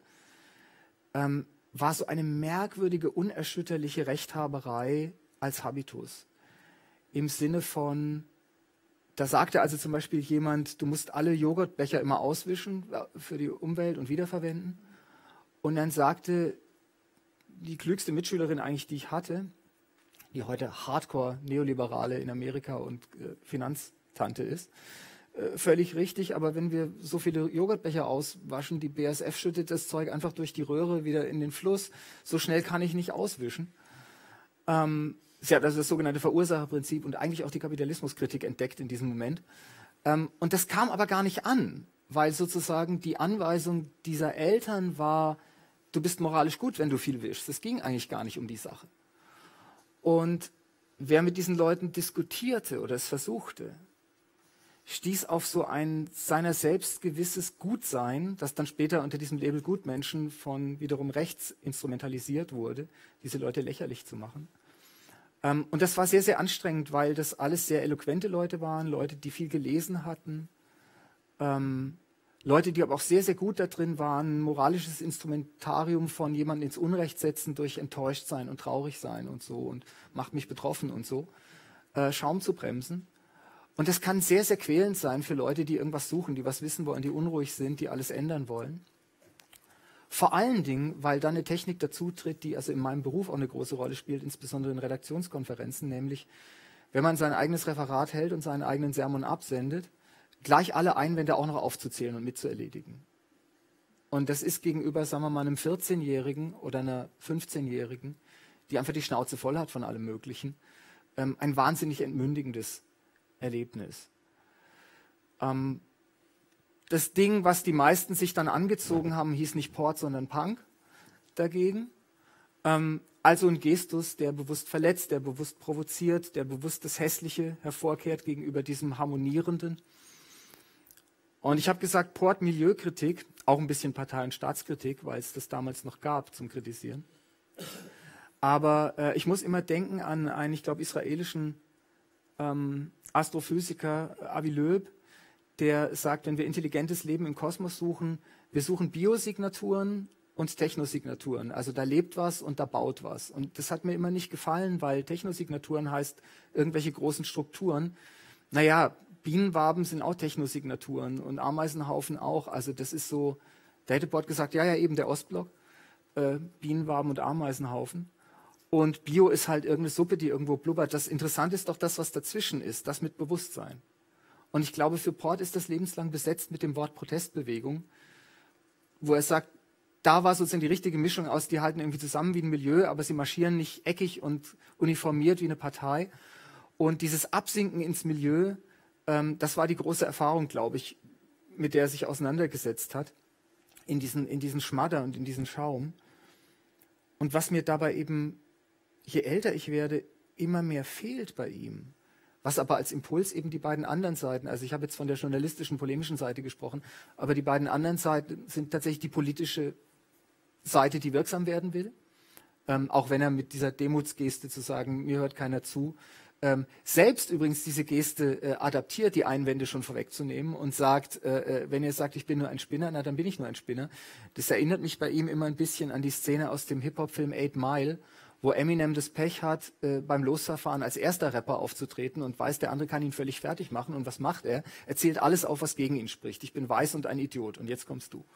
war so eine merkwürdige, unerschütterliche Rechthaberei als Habitus. Im Sinne von, da sagte also zum Beispiel jemand, du musst alle Joghurtbecher immer auswischen für die Umwelt und wiederverwenden. Und dann sagte die klügste Mitschülerin eigentlich, die ich hatte, die heute Hardcore-Neoliberale in Amerika und Finanztante ist, völlig richtig, aber wenn wir so viele Joghurtbecher auswaschen, die BASF schüttet das Zeug einfach durch die Röhre wieder in den Fluss, so schnell kann ich nicht auswischen. Sie hat also das sogenannte Verursacherprinzip und eigentlich auch die Kapitalismuskritik entdeckt in diesem Moment. Und das kam aber gar nicht an, weil sozusagen die Anweisung dieser Eltern war, du bist moralisch gut, wenn du viel wischst. Es ging eigentlich gar nicht um die Sache. Und wer mit diesen Leuten diskutierte oder es versuchte, stieß auf so ein seiner selbst gewisses Gutsein, das dann später unter diesem Label Gutmenschen von wiederum rechts instrumentalisiert wurde, diese Leute lächerlich zu machen. Und das war sehr, sehr anstrengend, weil das alles sehr eloquente Leute waren, Leute, die viel gelesen hatten, Leute, die aber auch sehr, sehr gut da drin waren, moralisches Instrumentarium von jemandem ins Unrecht setzen durch enttäuscht sein und traurig sein und so und macht mich betroffen und so, Schaum zu bremsen. Und das kann sehr, sehr quälend sein für Leute, die irgendwas suchen, die was wissen wollen, die unruhig sind, die alles ändern wollen. Vor allen Dingen, weil dann eine Technik dazu tritt, die also in meinem Beruf auch eine große Rolle spielt, insbesondere in Redaktionskonferenzen, nämlich wenn man sein eigenes Referat hält und seinen eigenen Sermon absendet, gleich alle Einwände auch noch aufzuzählen und mitzuerledigen. Und das ist gegenüber, sagen wir mal, einem 14-Jährigen oder einer 15-Jährigen, die einfach die Schnauze voll hat von allem Möglichen, ein wahnsinnig entmündigendes Erlebnis. Das Ding, was die meisten sich dann angezogen haben, hieß nicht Port, sondern Punk dagegen. Also ein Gestus, der bewusst verletzt, der bewusst provoziert, der bewusst das Hässliche hervorkehrt gegenüber diesem Harmonierenden. Und ich habe gesagt, Port Milieukritik, auch ein bisschen Partei- und Staatskritik, weil es das damals noch gab zum Kritisieren. Aber ich muss immer denken an einen, ich glaube, israelischen Astrophysiker, Avi Loeb, der sagt, wenn wir intelligentes Leben im Kosmos suchen, wir suchen Biosignaturen und Technosignaturen. Also da lebt was und da baut was. Und das hat mir immer nicht gefallen, weil Technosignaturen heißt irgendwelche großen Strukturen. Naja, Bienenwaben sind auch Technosignaturen und Ameisenhaufen auch. Also das ist so, da hätte Port gesagt, ja, eben der Ostblock, Bienenwaben und Ameisenhaufen. Und Bio ist halt irgendeine Suppe, die irgendwo blubbert. Das Interessante ist doch das, was dazwischen ist, das mit Bewusstsein. Und ich glaube, für Port ist das lebenslang besetzt mit dem Wort Protestbewegung, wo er sagt, da war sozusagen die richtige Mischung aus, die halten irgendwie zusammen wie ein Milieu, aber sie marschieren nicht eckig und uniformiert wie eine Partei. Und dieses Absinken ins Milieu, das war die große Erfahrung, glaube ich, mit der er sich auseinandergesetzt hat, in diesen Schmadder und in diesen Schaum. Und was mir dabei eben, je älter ich werde, immer mehr fehlt bei ihm, was aber als Impuls eben die beiden anderen Seiten, also ich habe jetzt von der journalistischen, polemischen Seite gesprochen, aber die beiden anderen Seiten sind tatsächlich die politische Seite, die wirksam werden will, auch wenn er mit dieser Demutsgeste zu sagen, mir hört keiner zu, selbst übrigens diese Geste adaptiert, die Einwände schon vorwegzunehmen und sagt, wenn ihr sagt, ich bin nur ein Spinner, na dann bin ich nur ein Spinner. Das erinnert mich bei ihm immer ein bisschen an die Szene aus dem Hip-Hop-Film 8 Mile, wo Eminem das Pech hat, beim Losverfahren als erster Rapper aufzutreten und weiß, der andere kann ihn völlig fertig machen. Und was macht er? Er zählt alles auf, was gegen ihn spricht. Ich bin weiß und ein Idiot. Und jetzt kommst du.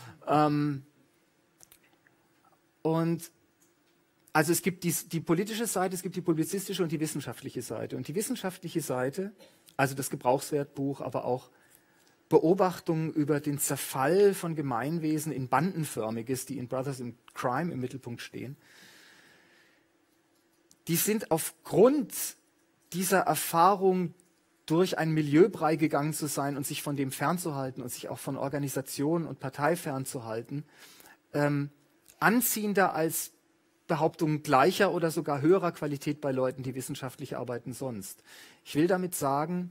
Und also es gibt die politische Seite, es gibt die publizistische und die wissenschaftliche Seite. Und die wissenschaftliche Seite, also das Gebrauchswertbuch, aber auch Beobachtungen über den Zerfall von Gemeinwesen in Bandenförmiges, die in Brothers in Crime im Mittelpunkt stehen, die sind aufgrund dieser Erfahrung, durch ein Milieubrei gegangen zu sein und sich von dem fernzuhalten und sich auch von Organisationen und Partei fernzuhalten, anziehender als Behauptungen gleicher oder sogar höherer Qualität bei Leuten, die wissenschaftlich arbeiten, sonst. Ich will damit sagen,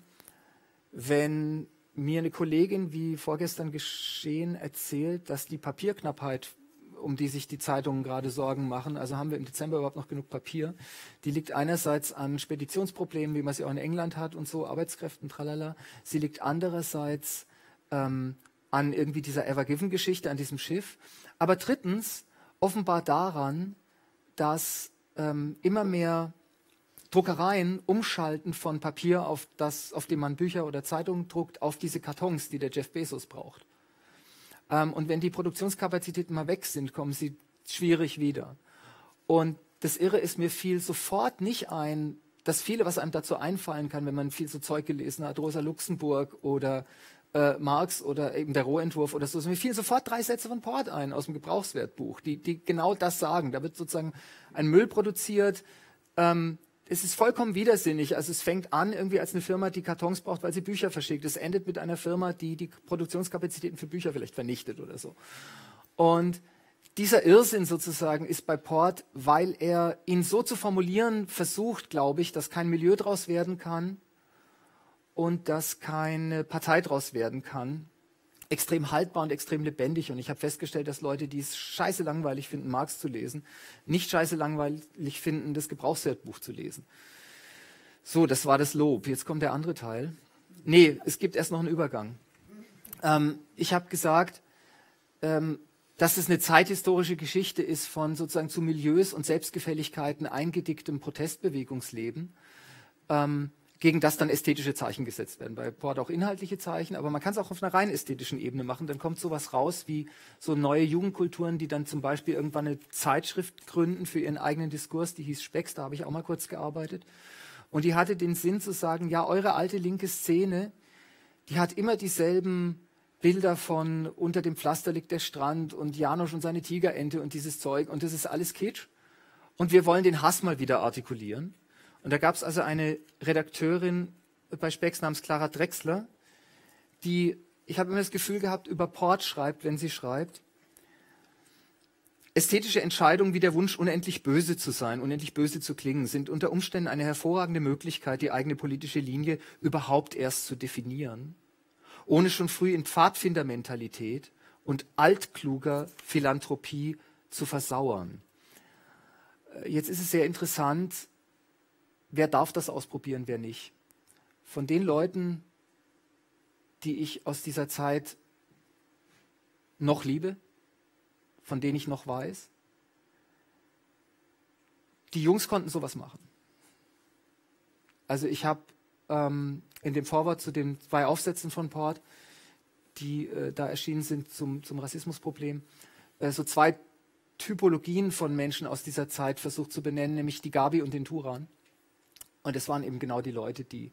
wenn mir eine Kollegin, wie vorgestern geschehen, erzählt, dass die Papierknappheit, um die sich die Zeitungen gerade Sorgen machen, also haben wir im Dezember überhaupt noch genug Papier, die liegt einerseits an Speditionsproblemen, wie man sie auch in England hat und so, Arbeitskräften, tralala. Sie liegt andererseits an irgendwie dieser Ever Given-Geschichte, an diesem Schiff. Aber drittens offenbar daran, dass immer mehr Druckereien umschalten von Papier, auf dem man Bücher oder Zeitungen druckt, auf diese Kartons, die der Jeff Bezos braucht. Und wenn die Produktionskapazitäten mal weg sind, kommen sie schwierig wieder. Und das Irre ist, mir fiel sofort nicht ein, das viele, was einem dazu einfallen kann, wenn man viel so Zeug gelesen hat, Rosa Luxemburg oder Marx oder eben der Rohentwurf oder so. Mir fielen sofort 3 Sätze von Port ein aus dem Gebrauchswertbuch, die genau das sagen. Da wird sozusagen ein Müll produziert. Es ist vollkommen widersinnig. Also es fängt an irgendwie als eine Firma, die Kartons braucht, weil sie Bücher verschickt. Es endet mit einer Firma, die die Produktionskapazitäten für Bücher vielleicht vernichtet oder so. Und dieser Irrsinn sozusagen ist bei Port, weil er ihn so zu formulieren versucht, glaube ich, dass kein Milieu draus werden kann und dass keine Partei draus werden kann, extrem haltbar und extrem lebendig. Und ich habe festgestellt, dass Leute, die es scheiße langweilig finden, Marx zu lesen, nicht scheiße langweilig finden, das Gebrauchswertbuch zu lesen. So, das war das Lob. Jetzt kommt der andere Teil. Nee, es gibt erst noch einen Übergang. Ich habe gesagt, dass es eine zeithistorische Geschichte ist von sozusagen zu Milieus und Selbstgefälligkeiten eingedicktem Protestbewegungsleben, gegen das dann ästhetische Zeichen gesetzt werden. Bei Port auch inhaltliche Zeichen, aber man kann es auch auf einer rein ästhetischen Ebene machen. Dann kommt sowas raus wie so neue Jugendkulturen, die dann zum Beispiel irgendwann eine Zeitschrift gründen für ihren eigenen Diskurs, die hieß Specks, da habe ich auch mal kurz gearbeitet. Und die hatte den Sinn zu sagen, ja, eure alte linke Szene, die hat immer dieselben Bilder von unter dem Pflaster liegt der Strand und Janosch und seine Tigerente und dieses Zeug und das ist alles Kitsch. Und wir wollen den Hass mal wieder artikulieren. Und da gab es also eine Redakteurin bei Specks namens Clara Drechsler, die, ich habe immer das Gefühl gehabt, über Port schreibt, wenn sie schreibt, ästhetische Entscheidungen wie der Wunsch, unendlich böse zu sein, unendlich böse zu klingen, sind unter Umständen eine hervorragende Möglichkeit, die eigene politische Linie überhaupt erst zu definieren. ohne schon früh in Pfadfindermentalität und altkluger Philanthropie zu versauern. Jetzt ist es sehr interessant, wer darf das ausprobieren, wer nicht. Von den Leuten, die ich aus dieser Zeit noch liebe, von denen ich noch weiß, die Jungs konnten sowas machen. Also ich habe in dem Vorwort zu den 2 Aufsätzen von Port, die da erschienen sind zum Rassismusproblem, so 2 Typologien von Menschen aus dieser Zeit versucht zu benennen, nämlich die Gabi und den Turan. Und es waren eben genau die Leute, die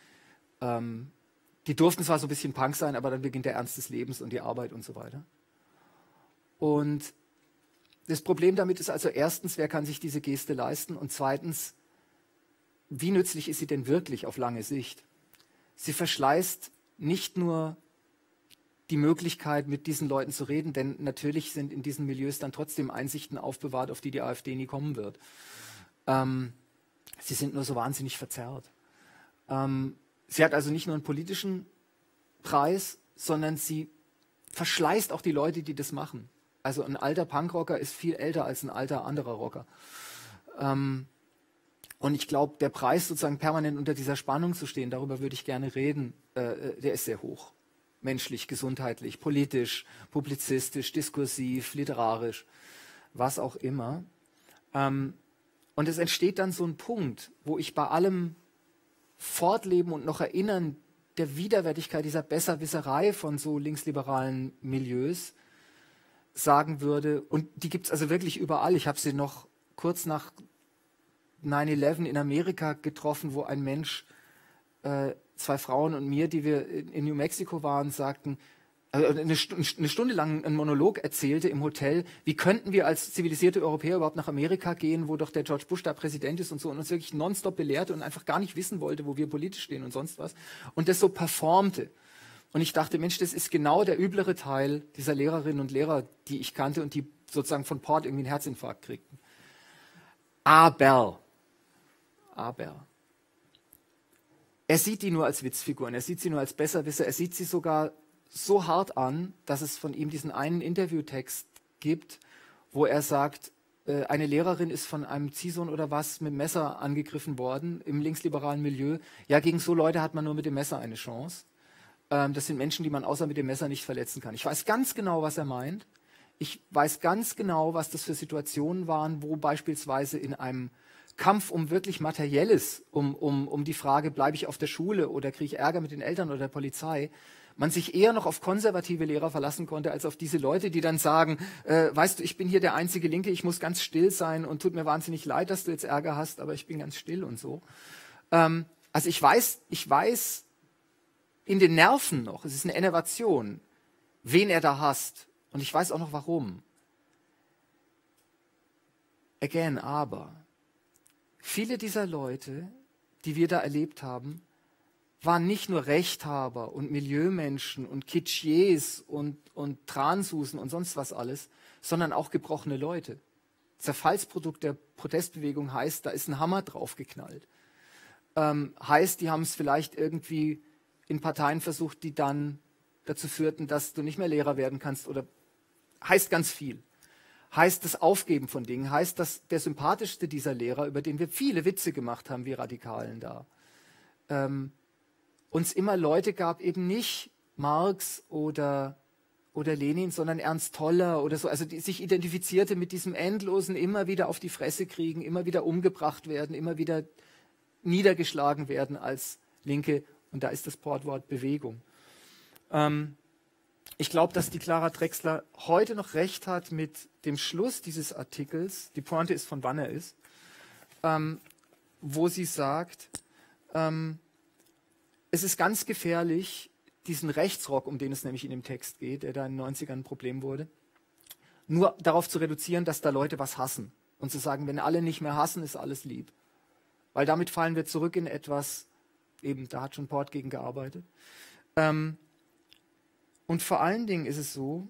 durften zwar so ein bisschen Punk sein, aber dann beginnt der Ernst des Lebens und die Arbeit und so weiter. Und das Problem damit ist also erstens, wer kann sich diese Geste leisten? Und zweitens, wie nützlich ist sie denn wirklich auf lange Sicht? Sie verschleißt nicht nur die Möglichkeit, mit diesen Leuten zu reden, denn natürlich sind in diesen Milieus dann trotzdem Einsichten aufbewahrt, auf die AfD nie kommen wird. Sie sind nur so wahnsinnig verzerrt. Sie hat also nicht nur einen politischen Preis, sondern sie verschleißt auch die Leute, die das machen. Also ein alter Punkrocker ist viel älter als ein alter anderer Rocker. Und ich glaube, der Preis, sozusagen permanent unter dieser Spannung zu stehen, darüber würde ich gerne reden, der ist sehr hoch. Menschlich, gesundheitlich, politisch, publizistisch, diskursiv, literarisch, was auch immer. Und es entsteht dann so ein Punkt, wo ich bei allem Fortleben und noch Erinnern der Widerwärtigkeit dieser Besserwisserei von so linksliberalen Milieus sagen würde, und die gibt es also wirklich überall. Ich habe sie noch kurz nach 9/11 in Amerika getroffen, wo ein Mensch 2 Frauen und mir, die wir in New Mexico waren, sagten, eine Stunde lang einen Monolog erzählte im Hotel, wie könnten wir als zivilisierte Europäer überhaupt nach Amerika gehen, wo doch der George Bush da Präsident ist und so, und uns wirklich nonstop belehrte und einfach gar nicht wissen wollte, wo wir politisch stehen und sonst was, und das so performte. Und ich dachte, Mensch, das ist genau der üblere Teil dieser Lehrerinnen und Lehrer, die ich kannte und die sozusagen von Port irgendwie einen Herzinfarkt kriegten. Aber er sieht die nur als Witzfiguren, er sieht sie nur als Besserwisser, er sieht sie sogar so hart an, dass es von ihm diesen einen Interviewtext gibt, wo er sagt, eine Lehrerin ist von einem Ziehsohn oder was mit dem Messer angegriffen worden im linksliberalen Milieu. Ja, gegen so Leute hat man nur mit dem Messer eine Chance. Das sind Menschen, die man außer mit dem Messer nicht verletzen kann. Ich weiß ganz genau, was er meint. Ich weiß ganz genau, was das für Situationen waren, wo beispielsweise in einem Kampf um wirklich Materielles, um die Frage, bleibe ich auf der Schule oder kriege ich Ärger mit den Eltern oder der Polizei, man sich eher noch auf konservative Lehrer verlassen konnte, als auf diese Leute, die dann sagen, weißt du, ich bin hier der einzige Linke, ich muss ganz still sein und tut mir wahnsinnig leid, dass du jetzt Ärger hast, aber ich bin ganz still und so. Also ich weiß in den Nerven noch, es ist eine Enervation, wen er da hasst. Und ich weiß auch noch warum. Again, aber viele dieser Leute, die wir da erlebt haben, waren nicht nur Rechthaber und Milieumenschen und Kitschiers und Transusen und sonst was alles, sondern auch gebrochene Leute. Zerfallsprodukt der Protestbewegung heißt, da ist ein Hammer draufgeknallt. Heißt, die haben es vielleicht irgendwie in Parteien versucht, die dann dazu führten, dass du nicht mehr Lehrer werden kannst, oder heißt ganz viel. Heißt das Aufgeben von Dingen, heißt, dass der sympathischste dieser Lehrer, über den wir viele Witze gemacht haben, wir Radikalen da, uns immer Leute gab, eben nicht Marx oder Lenin, sondern Ernst Toller oder so, also die sich identifizierte mit diesem endlosen, immer wieder auf die Fresse kriegen, immer wieder umgebracht werden, immer wieder niedergeschlagen werden als Linke, und da ist das Portwort Bewegung. Ich glaube, dass die Clara Drechsler heute noch recht hat mit dem Schluss dieses Artikels, die Pointe ist, von wann er ist, wo sie sagt, es ist ganz gefährlich, diesen Rechtsrock, um den es nämlich in dem Text geht, der da in den 90ern ein Problem wurde, nur darauf zu reduzieren, dass da Leute was hassen. Und zu sagen, wenn alle nicht mehr hassen, ist alles lieb. Weil damit fallen wir zurück in etwas, eben, da hat schon Port gegen gearbeitet. Und vor allen Dingen ist es so,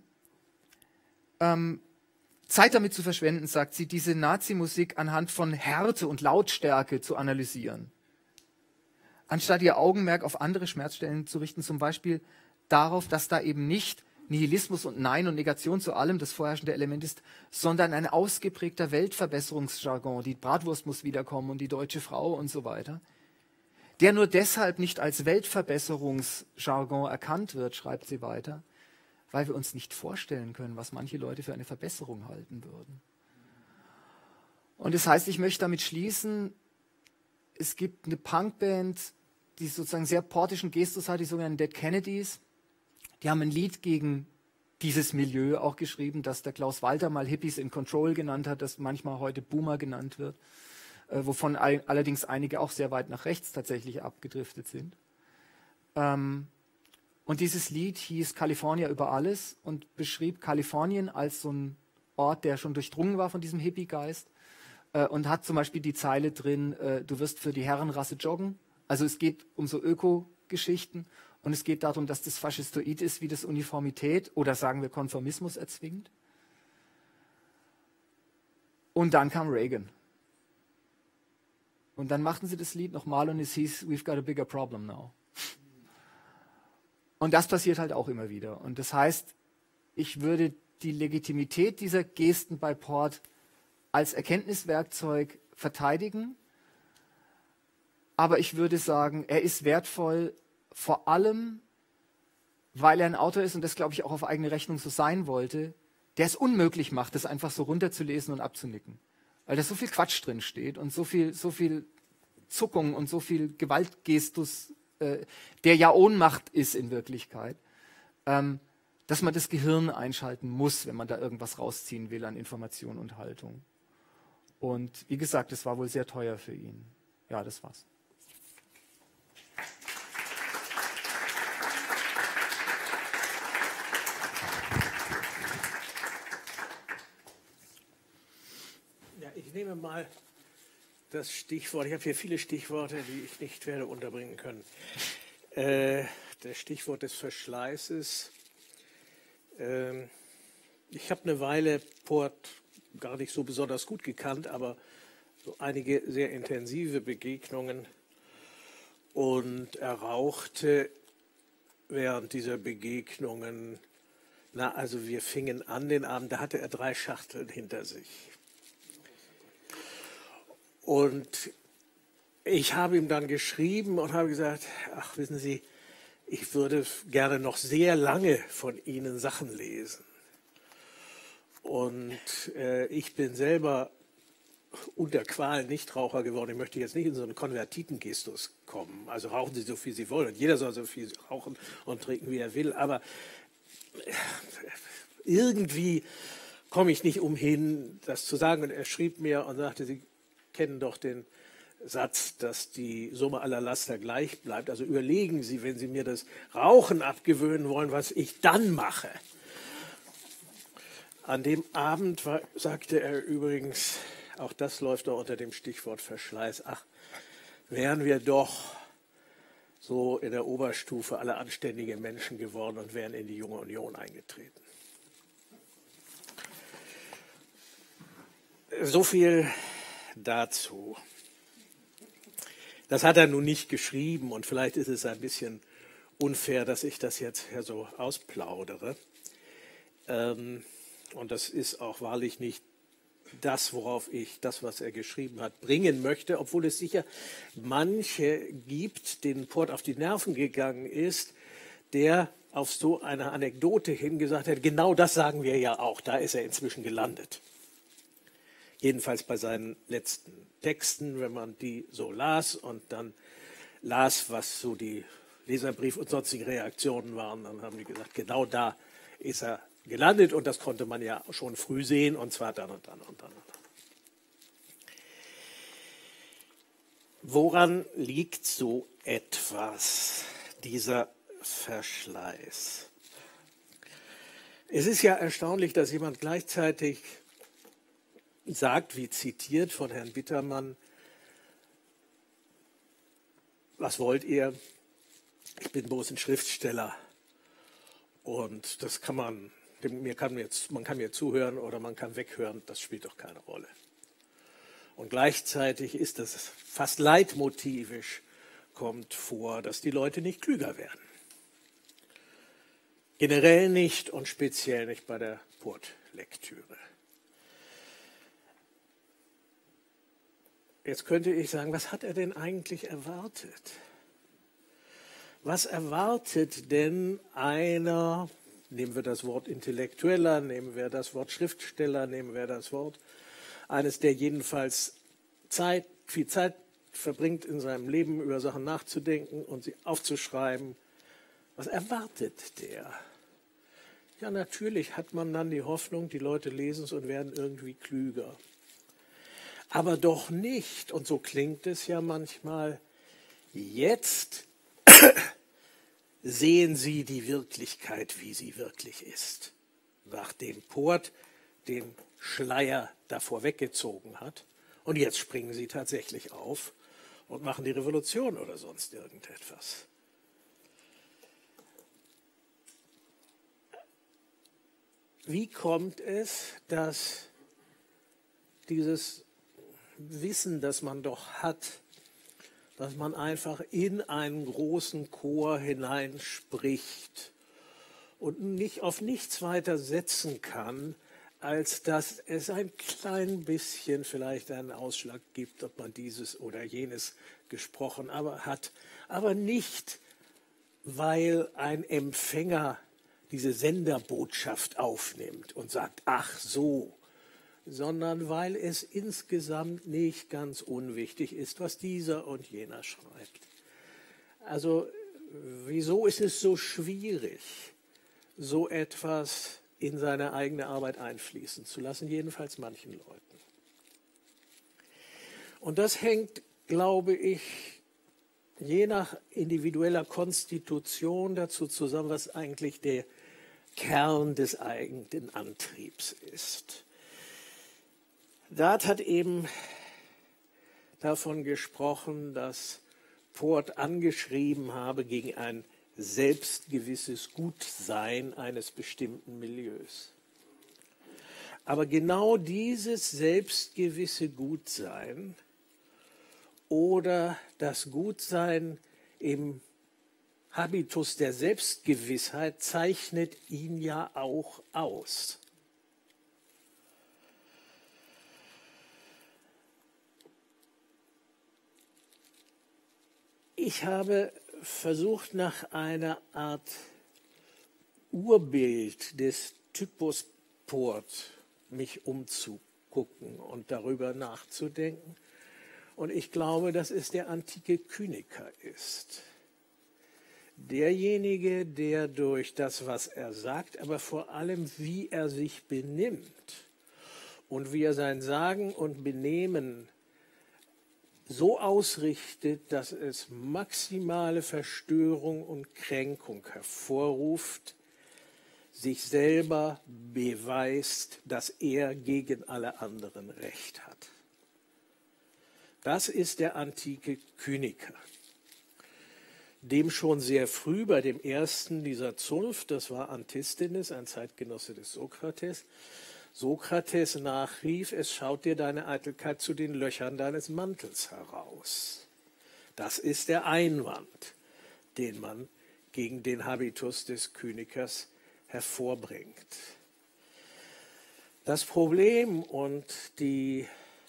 Zeit damit zu verschwenden, sagt sie, diese Nazi-Musik anhand von Härte und Lautstärke zu analysieren. Anstatt ihr Augenmerk auf andere Schmerzstellen zu richten, zum Beispiel darauf, dass da eben nicht Nihilismus und Nein und Negation zu allem das vorherrschende Element ist, sondern ein ausgeprägter Weltverbesserungsjargon, die Bratwurst muss wiederkommen und die deutsche Frau und so weiter, der nur deshalb nicht als Weltverbesserungsjargon erkannt wird, schreibt sie weiter, weil wir uns nicht vorstellen können, was manche Leute für eine Verbesserung halten würden. Und das heißt, ich möchte damit schließen, es gibt eine Punkband, die sozusagen sehr portischen Gestus hat, die sogenannten Dead Kennedys. Die haben ein Lied gegen dieses Milieu auch geschrieben, das der Klaus Walter mal Hippies in Control genannt hat, das manchmal heute Boomer genannt wird, wovon allerdings einige auch sehr weit nach rechts tatsächlich abgedriftet sind. Und dieses Lied hieß California über alles und beschrieb Kalifornien als so ein Ort, der schon durchdrungen war von diesem Hippie-Geist, und hat zum Beispiel die Zeile drin, du wirst für die Herrenrasse joggen. Also es geht um so Öko-Geschichten und es geht darum, dass das faschistoid ist, wie das Uniformität oder sagen wir Konformismus erzwingt. Und dann kam Reagan. Und dann machten sie das Lied nochmal und es hieß, we've got a bigger problem now. Und das passiert halt auch immer wieder. Und das heißt, ich würde die Legitimität dieser Gesten bei Port als Erkenntniswerkzeug verteidigen. Aber ich würde sagen, er ist wertvoll, vor allem, weil er ein Autor ist und das, glaube ich, auch auf eigene Rechnung so sein wollte, der es unmöglich macht, das einfach so runterzulesen und abzunicken. Weil da so viel Quatsch drin steht und so viel Zuckung und so viel Gewaltgestus, der ja Ohnmacht ist in Wirklichkeit, dass man das Gehirn einschalten muss, wenn man da irgendwas rausziehen will an Information und Haltung. Und wie gesagt, es war wohl sehr teuer für ihn. Ja, das war's. Ja, ich nehme mal das Stichwort. Ich habe hier viele Stichworte, die ich nicht werde unterbringen können. Das Stichwort des Verschleißes. Ich habe eine Weile Port gar nicht so besonders gut gekannt, aber so einige sehr intensive Begegnungen. Und er rauchte während dieser Begegnungen, also wir fingen an den Abend, da hatte er 3 Schachteln hinter sich. Und ich habe ihm dann geschrieben und habe gesagt, ach, wissen Sie, ich würde gerne noch sehr lange von Ihnen Sachen lesen. Und ich bin selber unter Qualen Nichtraucher geworden. Ich möchte jetzt nicht in so einen Konvertitengestus kommen. Also rauchen Sie so viel Sie wollen. Und jeder soll so viel rauchen und trinken, wie er will. Aber irgendwie komme ich nicht umhin, das zu sagen. Und er schrieb mir und sagte, Sie kennen doch den Satz, dass die Summe aller Laster gleich bleibt. Also überlegen Sie, wenn Sie mir das Rauchen abgewöhnen wollen, was ich dann mache. An dem Abend sagte er übrigens, auch das läuft doch unter dem Stichwort Verschleiß, ach, wären wir doch so in der Oberstufe alle anständige Menschen geworden und wären in die Junge Union eingetreten. So viel dazu. Das hat er nun nicht geschrieben und vielleicht ist es ein bisschen unfair, dass ich das jetzt hier so ausplaudere. Und das ist auch wahrlich nicht das, worauf ich das, was er geschrieben hat, bringen möchte, obwohl es sicher manche gibt, denen Port auf die Nerven gegangen ist, der auf so eine Anekdote hingesagt hat, genau das sagen wir ja auch, da ist er inzwischen gelandet. Jedenfalls bei seinen letzten Texten, wenn man die so las und dann las, was so die Leserbrief- und sonstigen Reaktionen waren, dann haben die gesagt, genau da ist er gelandet und das konnte man ja schon früh sehen und zwar dann und dann und dann. Woran liegt so etwas, dieser Verschleiß? Es ist ja erstaunlich, dass jemand gleichzeitig sagt, wie zitiert von Herrn Bittermann, was wollt ihr? Ich bin bloß ein Schriftsteller und das kann man kann mir zuhören oder man kann weghören, das spielt doch keine Rolle. Und gleichzeitig ist das fast leitmotivisch, kommt vor, dass die Leute nicht klüger werden. Generell nicht und speziell nicht bei der Poort-Lektüre. Jetzt könnte ich sagen, was hat er denn eigentlich erwartet? Was erwartet denn einer, nehmen wir das Wort Intellektueller, nehmen wir das Wort Schriftsteller, nehmen wir das Wort eines, der jedenfalls viel Zeit verbringt in seinem Leben, über Sachen nachzudenken und sie aufzuschreiben. Was erwartet der? Ja, natürlich hat man dann die Hoffnung, die Leute lesen es und werden irgendwie klüger. Aber doch nicht, und so klingt es ja manchmal, jetzt sehen sie die Wirklichkeit, wie sie wirklich ist. Nachdem Poort den Schleier davor weggezogen hat. Und jetzt springen sie tatsächlich auf und machen die Revolution oder sonst irgendetwas. Wie kommt es, dass dieses Wissen, das man doch hat, dass man einfach in einen großen Chor hineinspricht und nicht auf nichts weiter setzen kann, als dass es ein klein bisschen vielleicht einen Ausschlag gibt, ob man dieses oder jenes gesprochen hat, aber nicht, weil ein Empfänger diese Senderbotschaft aufnimmt und sagt, ach so, sondern weil es insgesamt nicht ganz unwichtig ist, was dieser und jener schreibt. Also wieso ist es so schwierig, so etwas in seine eigene Arbeit einfließen zu lassen, jedenfalls manchen Leuten? Und das hängt, glaube ich, je nach individueller Konstitution dazu zusammen, was eigentlich der Kern des eigenen Antriebs ist. Dart hat eben davon gesprochen, dass Poort angeschrieben habe gegen ein selbstgewisses Gutsein eines bestimmten Milieus. Aber genau dieses selbstgewisse Gutsein oder das Gutsein im Habitus der Selbstgewissheit zeichnet ihn ja auch aus. Ich habe versucht, nach einer Art Urbild des Typus Poort mich umzugucken und darüber nachzudenken. Und ich glaube, dass es der antike Kyniker ist. Derjenige, der durch das, was er sagt, aber vor allem, wie er sich benimmt und wie er sein Sagen und Benehmen so ausrichtet, dass es maximale Verstörung und Kränkung hervorruft, sich selber beweist, dass er gegen alle anderen Recht hat. Das ist der antike Kyniker, dem schon sehr früh bei dem ersten dieser Zunft, das war Antisthenes, ein Zeitgenosse des Sokrates nachrief, es schaut dir deine Eitelkeit zu den Löchern deines Mantels heraus. Das ist der Einwand, den man gegen den Habitus des Kynikers hervorbringt. Das Problem und die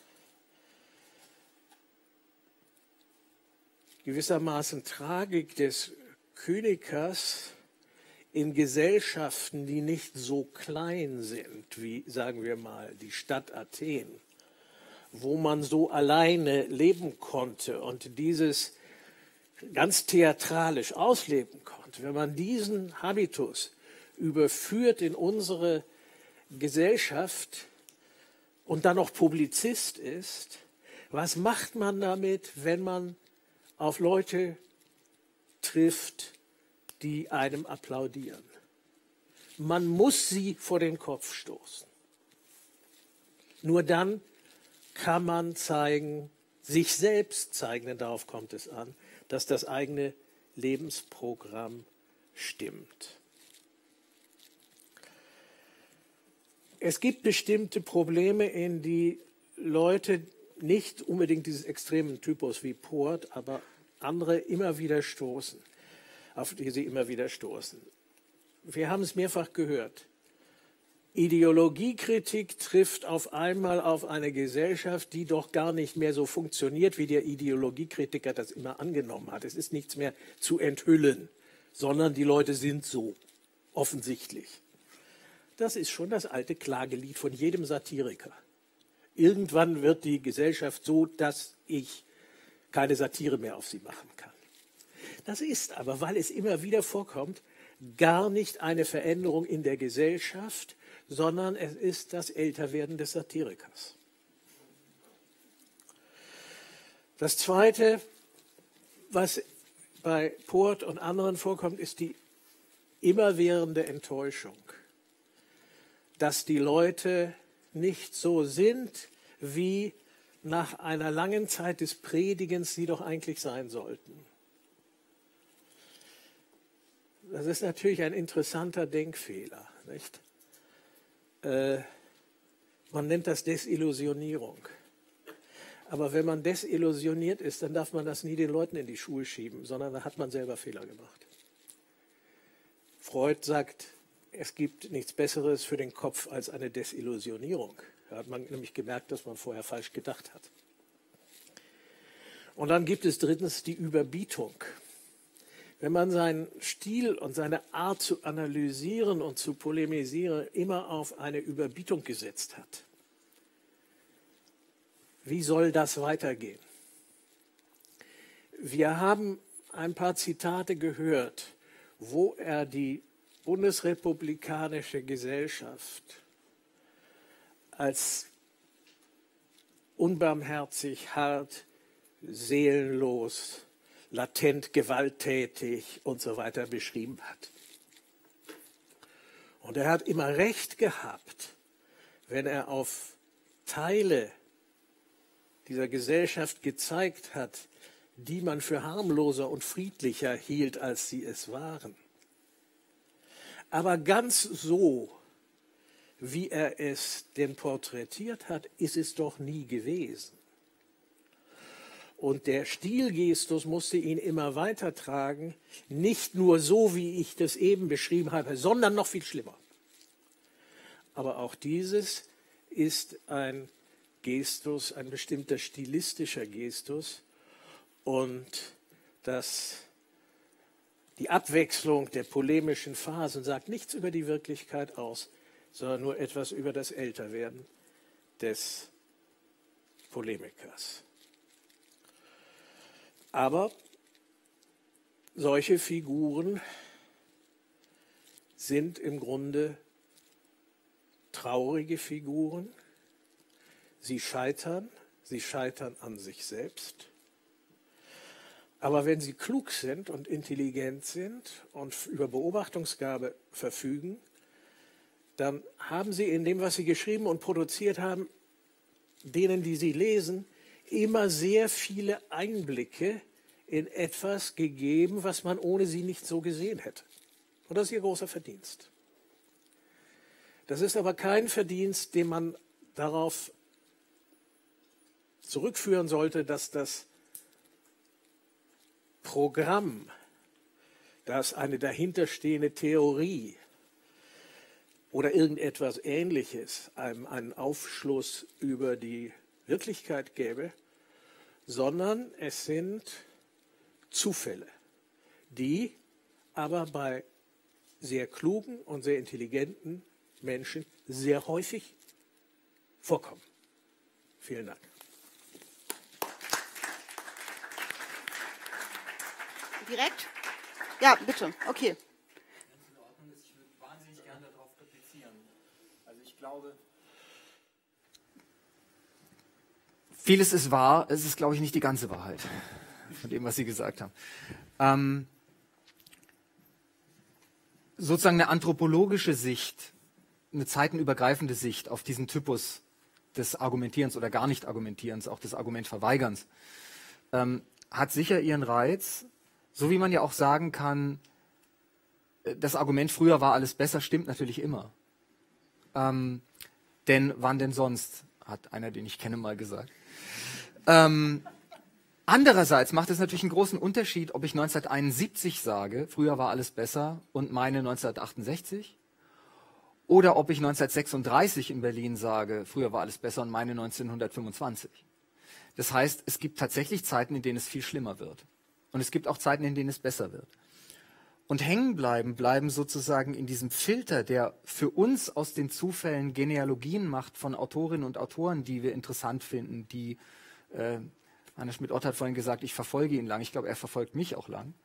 gewissermaßen Tragik des Kynikers in Gesellschaften, die nicht so klein sind wie, sagen wir mal, die Stadt Athen, wo man so alleine leben konnte und dieses ganz theatralisch ausleben konnte, wenn man diesen Habitus überführt in unsere Gesellschaft und dann noch Publizist ist, was macht man damit, wenn man auf Leute trifft, die einem applaudieren? Man muss sie vor den Kopf stoßen. Nur dann kann man zeigen, sich selbst zeigen, denn darauf kommt es an, dass das eigene Lebensprogramm stimmt. Es gibt bestimmte Probleme, in die Leute nicht unbedingt dieses extremen Typus wie Poort, aber andere immer wieder stoßen, auf die sie immer wieder stoßen. wir haben es mehrfach gehört, Ideologiekritik trifft auf einmal auf eine Gesellschaft, die doch gar nicht mehr so funktioniert, wie der Ideologiekritiker das immer angenommen hat. Es ist nichts mehr zu enthüllen, sondern die Leute sind so, offensichtlich. Das ist schon das alte Klagelied von jedem Satiriker. Irgendwann wird die Gesellschaft so, dass ich keine Satire mehr auf sie machen kann. Das ist aber, weil es immer wieder vorkommt, gar nicht eine Veränderung in der Gesellschaft, sondern es ist das Älterwerden des Satirikers. Das Zweite, was bei Poth und anderen vorkommt, ist die immerwährende Enttäuschung, dass die Leute nicht so sind, wie nach einer langen Zeit des Predigens sie doch eigentlich sein sollten. Das ist natürlich ein interessanter Denkfehler, nicht? Man nennt das Desillusionierung. Aber wenn man desillusioniert ist, dann darf man das nie den Leuten in die Schuhe schieben, sondern da hat man selber Fehler gemacht. Freud sagt, es gibt nichts Besseres für den Kopf als eine Desillusionierung. Da hat man nämlich gemerkt, dass man vorher falsch gedacht hat. Und dann gibt es drittens die Überbietung. Wenn man seinen Stil und seine Art zu analysieren und zu polemisieren immer auf eine Überbietung gesetzt hat, wie soll das weitergehen? Wir haben ein paar Zitate gehört, wo er die bundesrepublikanische Gesellschaft als unbarmherzig, hart, seelenlos, latent gewalttätig und so weiter beschrieben hat. Und er hat immer recht gehabt, wenn er auf Teile dieser Gesellschaft gezeigt hat, die man für harmloser und friedlicher hielt, als sie es waren. Aber ganz so, wie er es denn porträtiert hat, ist es doch nie gewesen. Und der Stilgestus musste ihn immer weitertragen, nicht nur so, wie ich das eben beschrieben habe, sondern noch viel schlimmer. Aber auch dieses ist ein Gestus, ein bestimmter stilistischer Gestus. Und die Abwechslung der polemischen Phasen sagt nichts über die Wirklichkeit aus, sondern nur etwas über das Älterwerden des Polemikers. Aber solche Figuren sind im Grunde traurige Figuren. Sie scheitern an sich selbst. Aber wenn sie klug sind und intelligent sind und über Beobachtungsgabe verfügen, dann haben sie in dem, was sie geschrieben und produziert haben, denen, die sie lesen, immer sehr viele Einblicke in etwas gegeben, was man ohne sie nicht so gesehen hätte. Und das ist ihr großer Verdienst. Das ist aber kein Verdienst, den man darauf zurückführen sollte, dass das Programm, dass eine dahinterstehende Theorie oder irgendetwas Ähnliches einem einen Aufschluss über die Wirklichkeit gäbe, sondern es sind Zufälle, die aber bei sehr klugen und sehr intelligenten Menschen sehr häufig vorkommen. Vielen Dank. Direkt? Ja, bitte. Okay. In Ordnung ist, ich würde wahnsinnig gerne darauf replizieren. Also ich glaube, vieles ist wahr, es ist, glaube ich, nicht die ganze Wahrheit von dem, was Sie gesagt haben. Sozusagen eine anthropologische Sicht, eine zeitenübergreifende Sicht auf diesen Typus des Argumentierens oder gar nicht Argumentierens, auch des Argumentverweigerns, hat sicher ihren Reiz. So wie man ja auch sagen kann, das Argument früher war alles besser, stimmt natürlich immer. Denn wann denn sonst, hat einer, den ich kenne, mal gesagt. Andererseits macht es natürlich einen großen Unterschied, ob ich 1971 sage, früher war alles besser und meine 1968, oder ob ich 1936 in Berlin sage, früher war alles besser und meine 1925. Das heißt, es gibt tatsächlich Zeiten, in denen es viel schlimmer wird. Und es gibt auch Zeiten, in denen es besser wird. Und hängen bleiben sozusagen in diesem Filter, der für uns aus den Zufällen Genealogien macht von Autorinnen und Autoren, die wir interessant finden, die Anna Schmidt-Ott hat vorhin gesagt, ich verfolge ihn lang. Ich glaube, er verfolgt mich auch lang.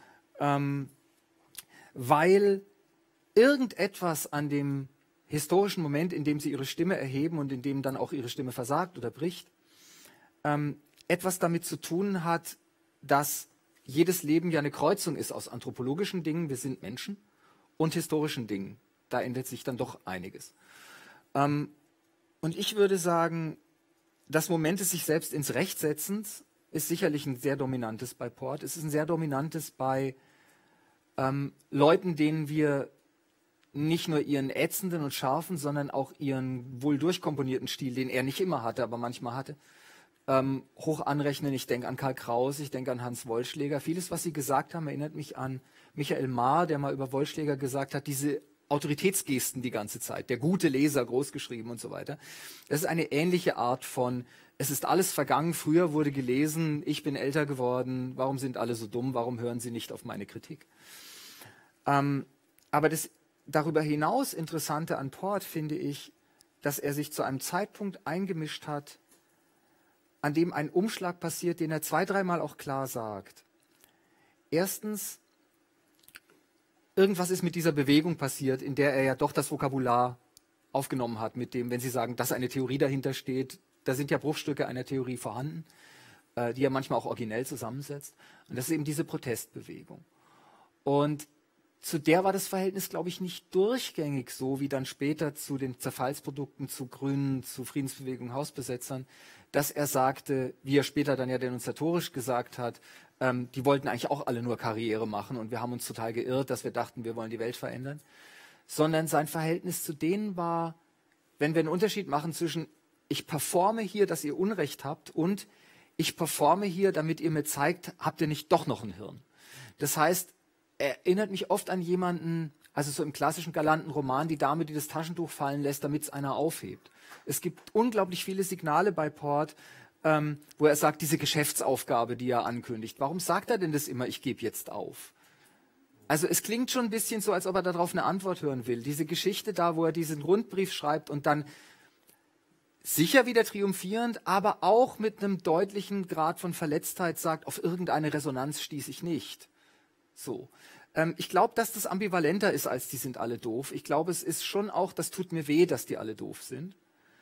Weil irgendetwas an dem historischen Moment, in dem sie ihre Stimme erheben und in dem dann auch ihre Stimme versagt oder bricht, etwas damit zu tun hat, dass jedes Leben ja eine Kreuzung ist aus anthropologischen Dingen, wir sind Menschen, und historischen Dingen. Da ändert sich dann doch einiges. Und ich würde sagen, das Moment des sich selbst ins Recht setzens ist sicherlich ein sehr dominantes bei Port. Es ist ein sehr dominantes bei Leuten, denen wir nicht nur ihren ätzenden und scharfen, sondern auch ihren wohl durchkomponierten Stil, den er nicht immer hatte, aber manchmal hatte, hoch anrechnen. Ich denke an Karl Kraus, ich denke an Hans Wollschläger. Vieles, was Sie gesagt haben, erinnert mich an Michael Mahr, der mal über Wollschläger gesagt hat, diese Autoritätsgesten die ganze Zeit, der gute Leser, großgeschrieben und so weiter. Das ist eine ähnliche Art von, es ist alles vergangen, früher wurde gelesen, ich bin älter geworden, warum sind alle so dumm, warum hören Sie nicht auf meine Kritik? Aber das darüber hinaus Interessante an Port finde ich, dass er sich zu einem Zeitpunkt eingemischt hat, an dem ein Umschlag passiert, den er 2-, 3-mal auch klar sagt. Erstens, irgendwas ist mit dieser Bewegung passiert, in der er ja doch das Vokabular aufgenommen hat, mit dem, wenn Sie sagen, dass eine Theorie dahinter steht, da sind ja Bruchstücke einer Theorie vorhanden, die er manchmal auch originell zusammensetzt. Und das ist eben diese Protestbewegung. Und zu der war das Verhältnis, glaube ich, nicht durchgängig so, wie dann später zu den Zerfallsprodukten, zu Grünen, zu Friedensbewegung, Hausbesetzern, dass er sagte, wie er später dann ja denunziatorisch gesagt hat, die wollten eigentlich auch alle nur Karriere machen und wir haben uns total geirrt, dass wir dachten, wir wollen die Welt verändern. Sondern sein Verhältnis zu denen war, wenn wir einen Unterschied machen zwischen, ich performe hier, dass ihr Unrecht habt und ich performe hier, damit ihr mir zeigt, habt ihr nicht doch noch ein Hirn. Das heißt, er erinnert mich oft an jemanden, also so im klassischen galanten Roman, die Dame, die das Taschentuch fallen lässt, damit es einer aufhebt. Es gibt unglaublich viele Signale bei Port, wo er sagt, diese Geschäftsaufgabe, die er ankündigt. Warum sagt er denn das immer, ich gebe jetzt auf? Also es klingt schon ein bisschen so, als ob er darauf eine Antwort hören will. Diese Geschichte da, wo er diesen Rundbrief schreibt und dann sicher wieder triumphierend, aber auch mit einem deutlichen Grad von Verletztheit sagt, auf irgendeine Resonanz stieß ich nicht. So. Ich glaube, dass das ambivalenter ist, als die sind alle doof. Ich glaube, es ist schon auch, das tut mir weh, dass die alle doof sind.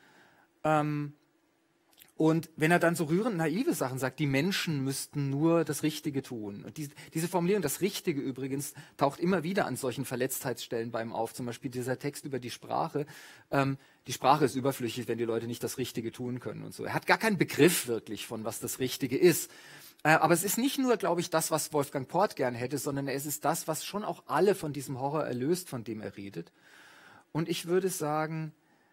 Und wenn er dann so rührend naive Sachen sagt, die Menschen müssten nur das Richtige tun. Und diese Formulierung, das Richtige übrigens, taucht immer wieder an solchen Verletztheitsstellen bei ihm auf. Zum Beispiel dieser Text über die Sprache. Die Sprache ist überflüssig, wenn die Leute nicht das Richtige tun können und so. Er hat gar keinen Begriff wirklich von, was das Richtige ist. Aber es ist nicht nur, glaube ich, das, was Wolfgang Port gern hätte, sondern es ist das, was schon auch alle von diesem Horror erlöst, von dem er redet. Und ich würde sagen,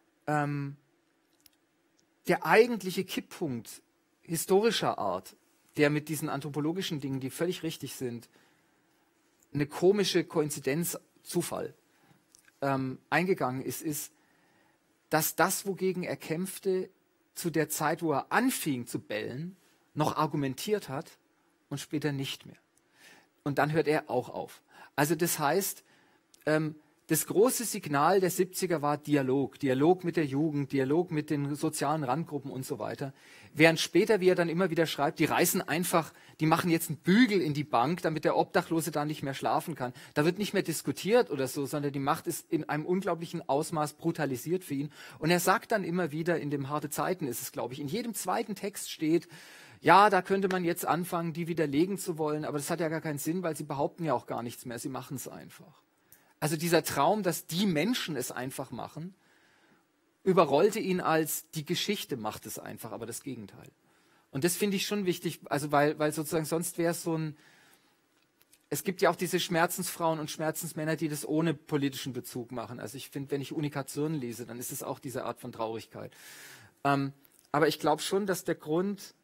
der eigentliche Kipppunkt historischer Art, der mit diesen anthropologischen Dingen, die völlig richtig sind, eine komische Koinzidenz, Zufall, eingegangen ist, dass das, wogegen er kämpfte, zu der Zeit, wo er anfing zu bellen, noch argumentiert hat und später nicht mehr. Und dann hört er auch auf. Also das heißt, das große Signal der 70er war Dialog. Dialog mit der Jugend, Dialog mit den sozialen Randgruppen und so weiter. Während später, wie er dann immer wieder schreibt, die reißen einfach, die machen jetzt einen Bügel in die Bank, damit der Obdachlose da nicht mehr schlafen kann. Da wird nicht mehr diskutiert oder so, sondern die Macht ist in einem unglaublichen Ausmaß brutalisiert für ihn. Und er sagt dann immer wieder, in dem Harte Zeiten ist es, glaube ich, in jedem zweiten Text steht, ja, da könnte man jetzt anfangen, die widerlegen zu wollen, aber das hat ja gar keinen Sinn, weil sie behaupten ja auch gar nichts mehr, sie machen es einfach. Also dieser Traum, dass die Menschen es einfach machen, überrollte ihn als, die Geschichte macht es einfach, aber das Gegenteil. Und das finde ich schon wichtig, also weil sozusagen sonst wäre es so ein, es gibt ja auch diese Schmerzensfrauen und Schmerzensmänner, die das ohne politischen Bezug machen. Also ich finde, wenn ich Unica Zürn lese, dann ist es auch diese Art von Traurigkeit. Aber ich glaube schon, dass der Grund,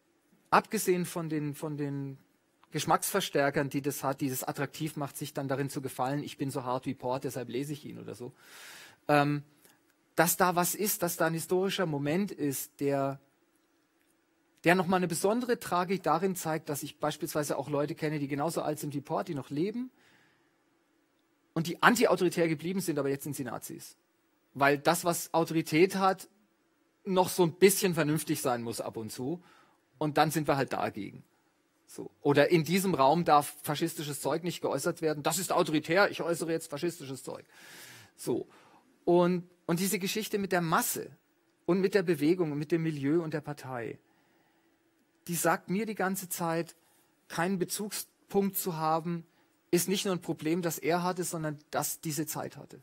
abgesehen von den Geschmacksverstärkern, die das hat, die das attraktiv macht, sich dann darin zu gefallen, ich bin so hart wie Port, deshalb lese ich ihn oder so, dass da was ist, dass da ein historischer Moment ist, der nochmal eine besondere Tragik darin zeigt, dass ich beispielsweise auch Leute kenne, die genauso alt sind wie Port, die noch leben und die anti-autoritär geblieben sind, aber jetzt sind sie Nazis. Weil das, was Autorität hat, noch so ein bisschen vernünftig sein muss ab und zu. Und dann sind wir halt dagegen. So. Oder in diesem Raum darf faschistisches Zeug nicht geäußert werden. Das ist autoritär, ich äußere jetzt faschistisches Zeug. So. Und diese Geschichte mit der Masse und mit der Bewegung und mit dem Milieu und der Partei, die sagt mir die ganze Zeit, keinen Bezugspunkt zu haben, ist nicht nur ein Problem, das er hatte, sondern das diese Zeit hatte.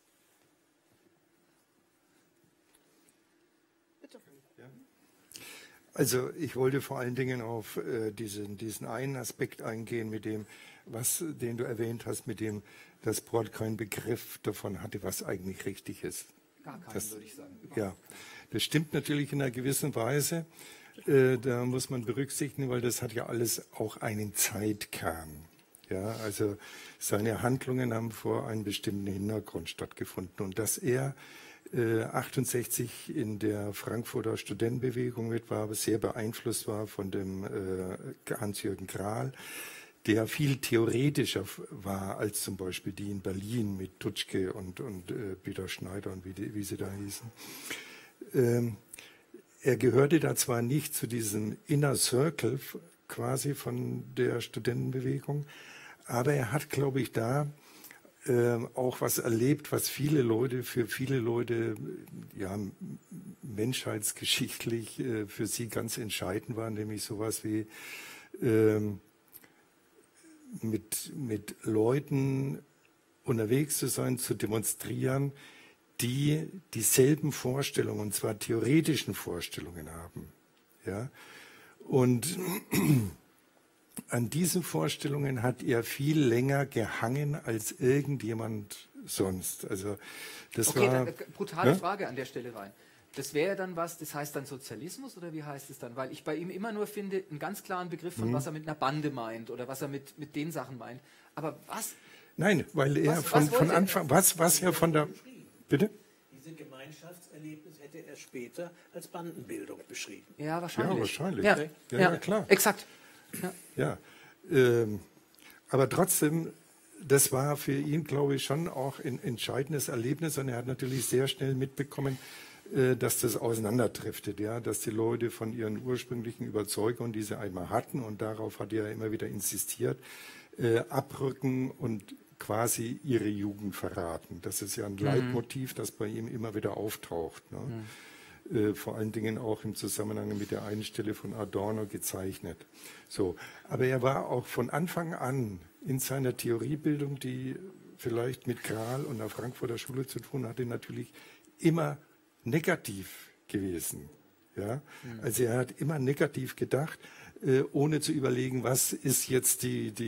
Also ich wollte vor allen Dingen auf diesen einen Aspekt eingehen, mit dem, den du erwähnt hast, mit dem, dass Port keinen Begriff davon hatte, was eigentlich richtig ist. Gar keinen, würde ich sagen. Ja, das stimmt natürlich in einer gewissen Weise. Da muss man berücksichtigen, weil das hat ja alles auch einen Zeitkern. Ja, also seine Handlungen haben vor einem bestimmten Hintergrund stattgefunden. Und dass er 68 in der Frankfurter Studentenbewegung mit war, sehr beeinflusst war von dem Hans-Jürgen Krahl, der viel theoretischer war als zum Beispiel die in Berlin mit Tutschke und Peter Schneider und wie sie da hießen. Er gehörte da zwar nicht zu diesem Inner Circle quasi von der Studentenbewegung, aber er hat, glaube ich, da auch was erlebt, was für viele Leute ja, menschheitsgeschichtlich für sie ganz entscheidend war, nämlich sowas wie mit Leuten unterwegs zu sein, zu demonstrieren, die dieselben Vorstellungen, und zwar theoretischen Vorstellungen haben. Ja? Und an diesen Vorstellungen hat er viel länger gehangen als irgendjemand sonst. Also das okay, war... brutale Frage an der Stelle rein. Das wäre dann was, das heißt dann Sozialismus oder wie heißt es dann? Weil ich bei ihm immer nur finde, einen ganz klaren Begriff von was er mit einer Bande meint oder was er mit den Sachen meint. Aber was... Nein, weil er von Anfang... Was ja von der... Bitte? Diese Gemeinschaftserlebnis hätte er später als Bandenbildung beschrieben. Ja, wahrscheinlich. Ja, wahrscheinlich. Ja, klar. Exakt. Ja, aber trotzdem, das war für ihn, glaube ich, schon auch ein entscheidendes Erlebnis. Und er hat natürlich sehr schnell mitbekommen, dass das auseinanderdriftet, ja, dass die Leute von ihren ursprünglichen Überzeugungen, die sie einmal hatten, und darauf hat er immer wieder insistiert, abrücken und quasi ihre Jugend verraten. Das ist ja ein Leitmotiv, das bei ihm immer wieder auftaucht. Ne? Vor allen Dingen auch im Zusammenhang mit der einen Stelle von Adorno gezeichnet. So. Aber er war auch von Anfang an in seiner Theoriebildung, die vielleicht mit Krahl und der Frankfurter Schule zu tun hatte, natürlich immer negativ gewesen. Ja? Also er hat immer negativ gedacht, ohne zu überlegen, was ist jetzt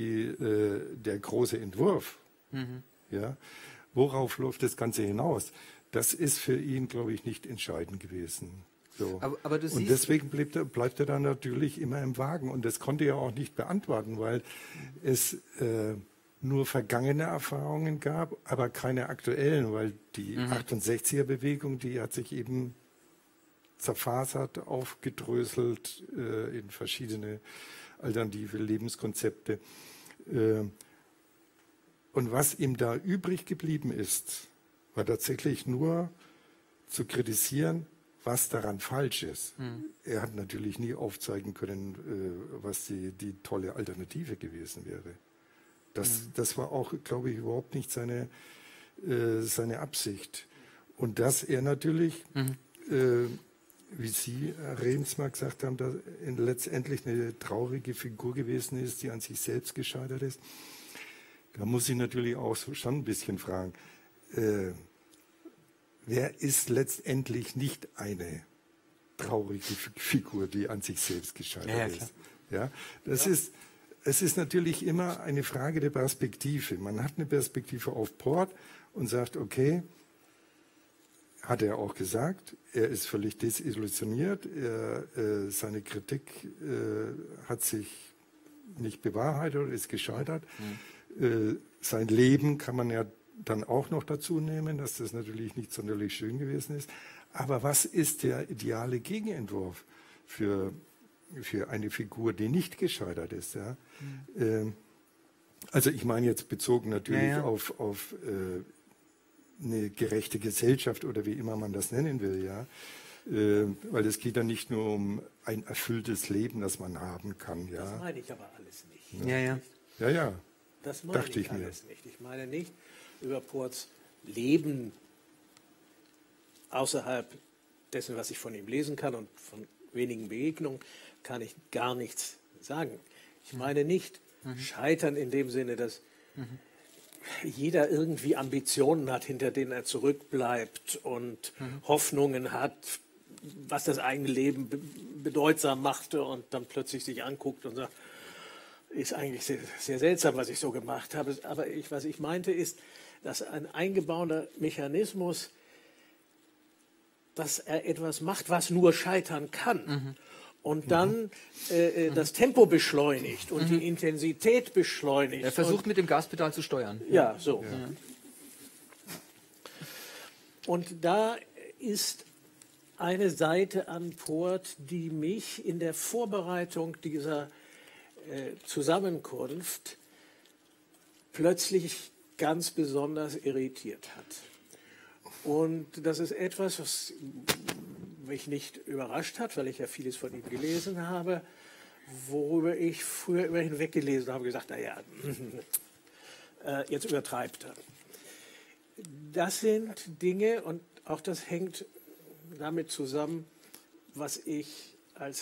der große Entwurf. Ja? Worauf läuft das Ganze hinaus? Das ist für ihn, glaube ich, nicht entscheidend gewesen. So. Aber du siehst, und deswegen bleibt er dann natürlich immer im Wagen. Und das konnte er auch nicht beantworten, weil es nur vergangene Erfahrungen gab, aber keine aktuellen, weil die 68er-Bewegung, die hat sich eben zerfasert, aufgedröselt in verschiedene alternative Lebenskonzepte. Und was ihm da übrig geblieben ist, war tatsächlich nur zu kritisieren, was daran falsch ist. Er hat natürlich nie aufzeigen können, was die tolle Alternative gewesen wäre. Das war auch, glaube ich, überhaupt nicht seine Absicht. Und dass er natürlich, wie Sie, Herr Rebensmark, gesagt haben, dass letztendlich eine traurige Figur gewesen ist, die an sich selbst gescheitert ist, da muss ich natürlich auch schon ein bisschen fragen, wer ist letztendlich nicht eine traurige Figur, die an sich selbst gescheitert ist? Ja, es ist natürlich immer eine Frage der Perspektive. Man hat eine Perspektive auf Port und sagt, okay, hat er auch gesagt, er ist völlig desillusioniert, seine Kritik hat sich nicht bewahrheitet oder ist gescheitert. Sein Leben kann man ja dann auch noch dazu nehmen, dass das natürlich nicht sonderlich schön gewesen ist. Aber was ist der ideale Gegenentwurf für eine Figur, die nicht gescheitert ist? Ja? Also ich meine jetzt bezogen natürlich auf eine gerechte Gesellschaft oder wie immer man das nennen will, ja. Weil es geht ja nicht nur um ein erfülltes Leben, das man haben kann, ja. Das meine ich aber alles nicht. Ja. Das meine ich alles nicht. Ich meine nicht über Ports Leben außerhalb dessen, was ich von ihm lesen kann und von wenigen Begegnungen, kann ich gar nichts sagen. Ich meine nicht Scheitern in dem Sinne, dass jeder irgendwie Ambitionen hat, hinter denen er zurückbleibt und Hoffnungen hat, was das eigene Leben bedeutsam machte und dann plötzlich sich anguckt und sagt, ist eigentlich sehr, sehr seltsam, was ich so gemacht habe. Aber was ich meinte ist, dass ein eingebauter Mechanismus, dass er etwas macht, was nur scheitern kann. Und dann das Tempo beschleunigt und die Intensität beschleunigt. Er versucht mit dem Gaspedal zu steuern. Ja, so. Ja. Und da ist eine Seite an Poort, die mich in der Vorbereitung dieser Zusammenkunft plötzlich ganz besonders irritiert hat. Und das ist etwas, was mich nicht überrascht hat, weil ich ja vieles von ihm gelesen habe, worüber ich früher immer hinweggelesen habe, gesagt, naja, jetzt übertreibt er. Das sind Dinge, und auch das hängt damit zusammen, was ich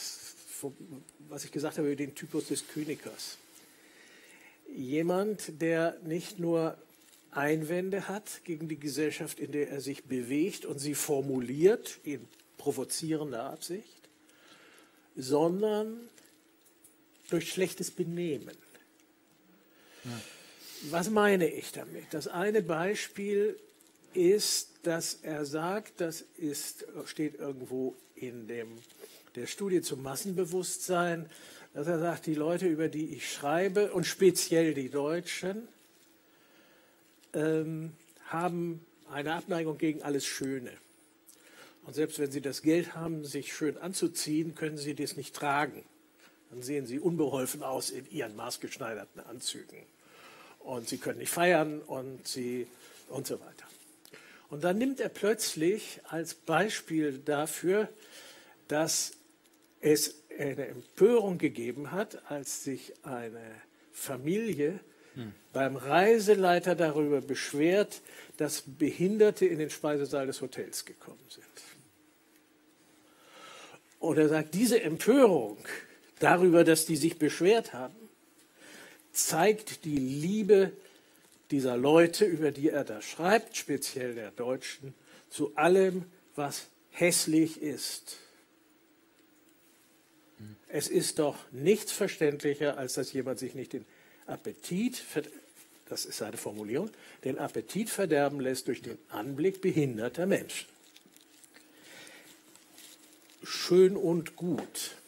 gesagt habe über den Typus des Kynikers. Jemand, der nicht nur Einwände hat gegen die Gesellschaft, in der er sich bewegt und sie formuliert in provozierender Absicht, sondern durch schlechtes Benehmen. Ja. Was meine ich damit? Das eine Beispiel ist, dass er sagt, steht irgendwo in der Studie zum Massenbewusstsein, dass er sagt, die Leute, über die ich schreibe, und speziell die Deutschen, haben eine Abneigung gegen alles Schöne. Und selbst wenn sie das Geld haben, sich schön anzuziehen, können sie das nicht tragen. Dann sehen sie unbeholfen aus in ihren maßgeschneiderten Anzügen. Und sie können nicht feiern und so weiter. Und dann nimmt er plötzlich als Beispiel dafür, dass es eine Empörung gegeben hat, als sich eine Familie beim Reiseleiter darüber beschwert, dass Behinderte in den Speisesaal des Hotels gekommen sind. Und er sagt, diese Empörung darüber, dass die sich beschwert haben, zeigt die Liebe dieser Leute, über die er da schreibt, speziell der Deutschen, zu allem, was hässlich ist. Es ist doch nichts verständlicher, als dass jemand sich nicht den Appetit, das ist seine Formulierung, den Appetit verderben lässt durch den Anblick behinderter Menschen. Schön und gut.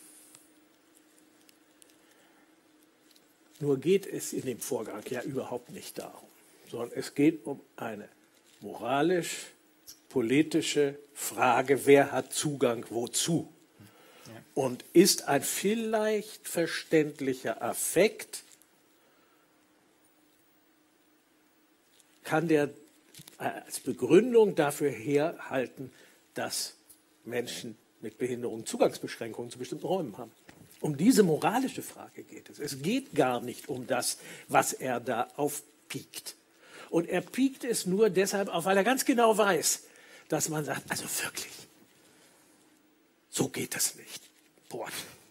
Nur geht es in dem Vorgang ja überhaupt nicht darum, sondern es geht um eine moralisch-politische Frage, wer hat Zugang wozu? Und ist ein vielleicht verständlicher Affekt, kann der als Begründung dafür herhalten, dass Menschen mit Behinderung Zugangsbeschränkungen zu bestimmten Räumen haben. Um diese moralische Frage geht es. Es geht gar nicht um das, was er da aufpiekt. Und er piekt es nur deshalb auf, weil er ganz genau weiß, dass man sagt, also wirklich, so geht das nicht. Boah.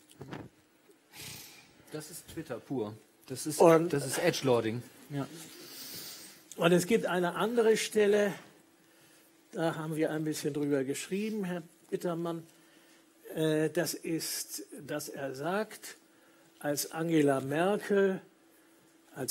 Das ist Twitter pur. Das ist Edgelording. Ja. Und es gibt eine andere Stelle, da haben wir ein bisschen drüber geschrieben, Herr Bittermann. Das ist, dass er sagt, als Angela Merkel als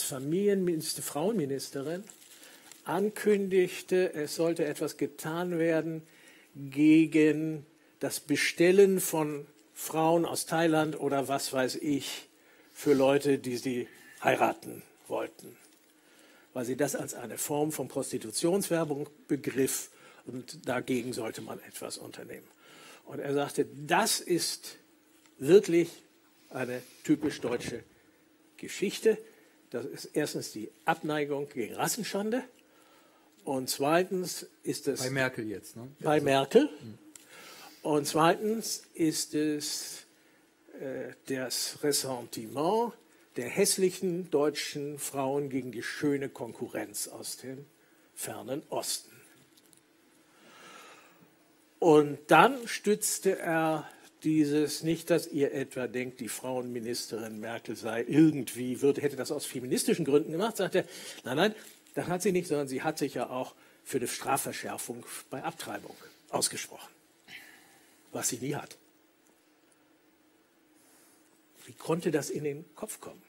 Frauenministerin ankündigte, es sollte etwas getan werden gegen das Bestellen von Frauen aus Thailand oder was weiß ich für Leute, die sie heiraten wollten, weil sie das als eine Form von Prostitutionswerbung begriff und dagegen sollte man etwas unternehmen. Und er sagte, das ist wirklich eine typisch deutsche Geschichte. Das ist erstens die Abneigung gegen Rassenschande und zweitens ist es... Bei Merkel jetzt, ne? Bei Merkel. Und zweitens ist es das Ressentiment der hässlichen deutschen Frauen gegen die schöne Konkurrenz aus dem fernen Osten. Und dann stützte er dieses, nicht, dass ihr etwa denkt, die Frauenministerin Merkel sei irgendwie, hätte das aus feministischen Gründen gemacht, sagt er, nein, das hat sie nicht, sondern sie hat sich ja auch für eine Strafverschärfung bei Abtreibung ausgesprochen, was sie nie hat. Wie konnte das in den Kopf kommen?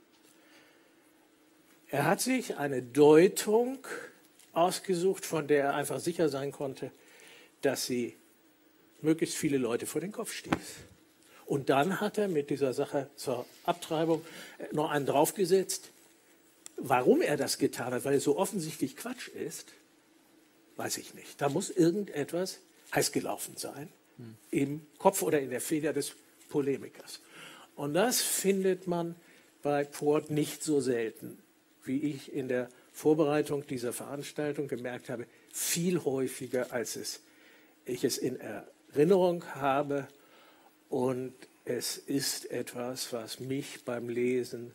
Er hat sich eine Deutung ausgesucht, von der er einfach sicher sein konnte, dass sie möglichst viele Leute vor den Kopf stieß. Und dann hat er mit dieser Sache zur Abtreibung noch einen draufgesetzt. Warum er das getan hat, weil es so offensichtlich Quatsch ist, weiß ich nicht. Da muss irgendetwas heiß gelaufen sein im Kopf oder in der Feder des Polemikers. Und das findet man bei Poort nicht so selten, wie ich in der Vorbereitung dieser Veranstaltung gemerkt habe, viel häufiger, als ich es in Erinnerung habe. Und es ist etwas, was mich beim Lesen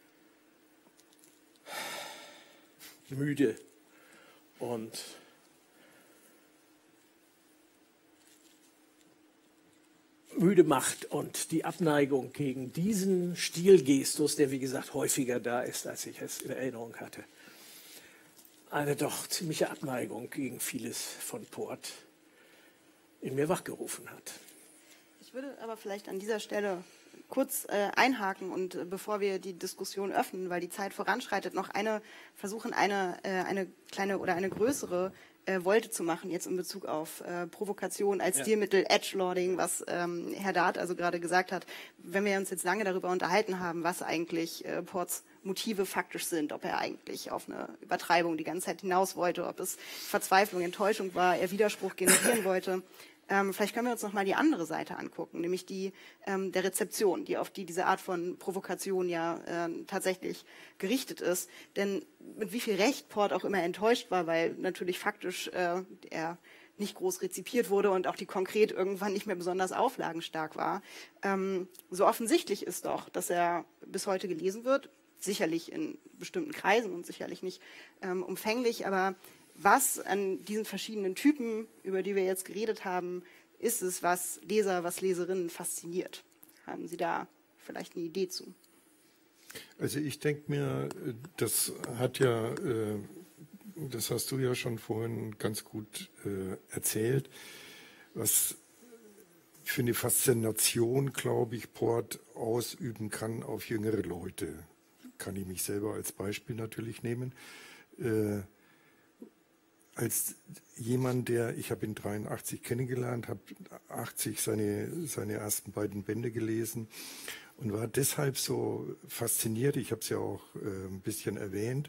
müde und müde macht und die Abneigung gegen diesen Stilgestus, der wie gesagt häufiger da ist, als ich es in Erinnerung hatte, eine doch ziemliche Abneigung gegen vieles von Poort in mir wachgerufen hat. Ich würde aber vielleicht an dieser Stelle kurz einhaken und bevor wir die Diskussion öffnen, weil die Zeit voranschreitet, noch versuchen, eine kleine oder eine größere Wolte zu machen, jetzt in Bezug auf Provokation als Stilmittel, Edgelording, was Herr Dart also gerade gesagt hat. Wenn wir uns jetzt lange darüber unterhalten haben, was eigentlich Poorts Motive faktisch sind, ob er eigentlich auf eine Übertreibung die ganze Zeit hinaus wollte, ob es Verzweiflung, Enttäuschung war, er Widerspruch generieren wollte. Vielleicht können wir uns noch mal die andere Seite angucken, nämlich die der Rezeption, die auf diese Art von Provokation ja tatsächlich gerichtet ist. Denn mit wie viel Recht Poort auch immer enttäuscht war, weil natürlich faktisch er nicht groß rezipiert wurde und auch die Konkret irgendwann nicht mehr besonders auflagenstark war. So offensichtlich ist doch, dass er bis heute gelesen wird, sicherlich in bestimmten Kreisen und sicherlich nicht umfänglich, aber was an diesen verschiedenen Typen, über die wir jetzt geredet haben, ist es, was Leser, was Leserinnen fasziniert? Haben Sie da vielleicht eine Idee zu? Also ich denke mir, das hast du ja schon vorhin ganz gut erzählt, was für eine Faszination, glaube ich, Poort ausüben kann auf jüngere Leute. Kann ich mich selber als Beispiel natürlich nehmen. Als jemand, ich habe ihn 83 kennengelernt, habe 80 seine ersten beiden Bände gelesen und war deshalb so fasziniert, ich habe es ja auch ein bisschen erwähnt,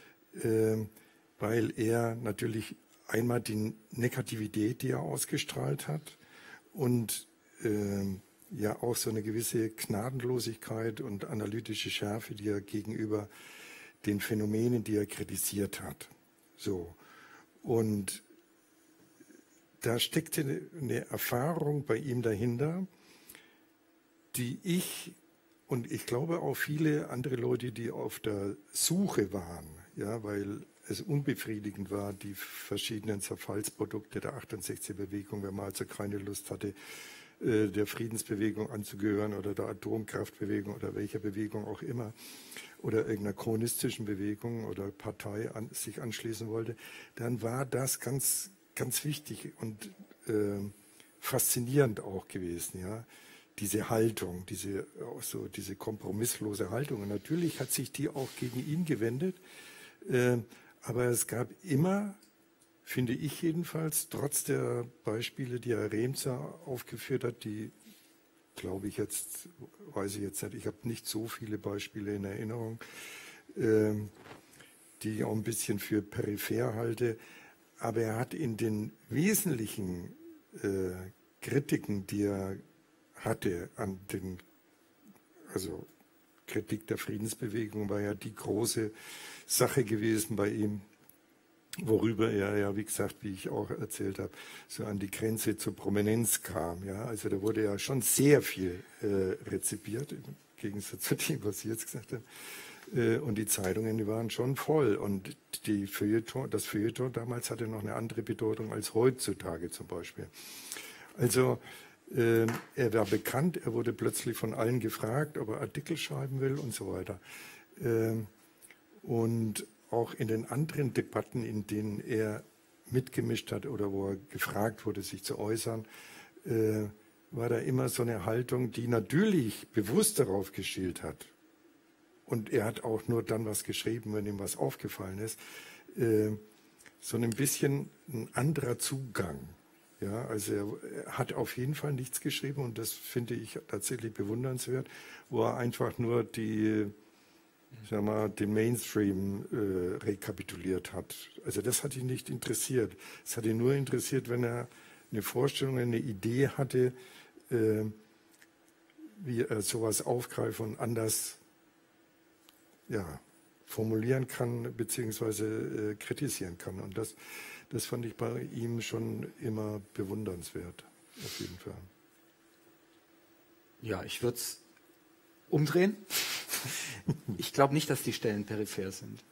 weil er natürlich einmal die Negativität, die er ausgestrahlt hat und ja auch so eine gewisse Gnadenlosigkeit und analytische Schärfe, die er gegenüber den Phänomenen, die er kritisiert hat. So. Und da steckte eine Erfahrung bei ihm dahinter, die ich und ich glaube auch viele andere Leute, die auf der Suche waren, ja, weil es unbefriedigend war, die verschiedenen Zerfallsprodukte der 68er-Bewegung, wenn man also keine Lust hatte, der Friedensbewegung anzugehören oder der Atomkraftbewegung oder welcher Bewegung auch immer oder irgendeiner chronistischen Bewegung oder Partei sich anschließen wollte, dann war das ganz, ganz wichtig und faszinierend auch gewesen, ja, diese Haltung, diese kompromisslose Haltung. Und natürlich hat sich die auch gegen ihn gewendet, aber es gab immer finde ich jedenfalls, trotz der Beispiele, die Herr Remser aufgeführt hat, die glaube ich jetzt, weiß ich jetzt nicht, ich habe nicht so viele Beispiele in Erinnerung, die ich auch ein bisschen für peripher halte, aber er hat in den wesentlichen Kritiken, die er hatte an den, also Kritik der Friedensbewegung war ja die große Sache gewesen bei ihm, worüber er ja, wie gesagt, wie ich auch erzählt habe, so an die Grenze zur Prominenz kam. Ja? Also da wurde ja schon sehr viel rezipiert, im Gegensatz zu dem, was Sie jetzt gesagt haben. Und die Zeitungen, die waren schon voll. Und das Feuilleton damals hatte noch eine andere Bedeutung als heutzutage zum Beispiel. Also er war bekannt, er wurde plötzlich von allen gefragt, ob er Artikel schreiben will und so weiter. Und auch in den anderen Debatten, in denen er mitgemischt hat oder wo er gefragt wurde, sich zu äußern, war da immer so eine Haltung, die natürlich bewusst darauf geschielt hat. Und er hat auch nur dann was geschrieben, wenn ihm was aufgefallen ist. So ein bisschen ein anderer Zugang. Ja, also er hat auf jeden Fall nichts geschrieben und das finde ich tatsächlich bewundernswert, wo er einfach nur den Mainstream rekapituliert hat. Also das hat ihn nicht interessiert. Es hat ihn nur interessiert, wenn er eine Vorstellung, eine Idee hatte, wie er sowas aufgreifen und anders formulieren kann, beziehungsweise kritisieren kann. Und das fand ich bei ihm schon immer bewundernswert, auf jeden Fall. Ja, ich würde es umdrehen. Ich glaube nicht, dass die Stellen peripher sind.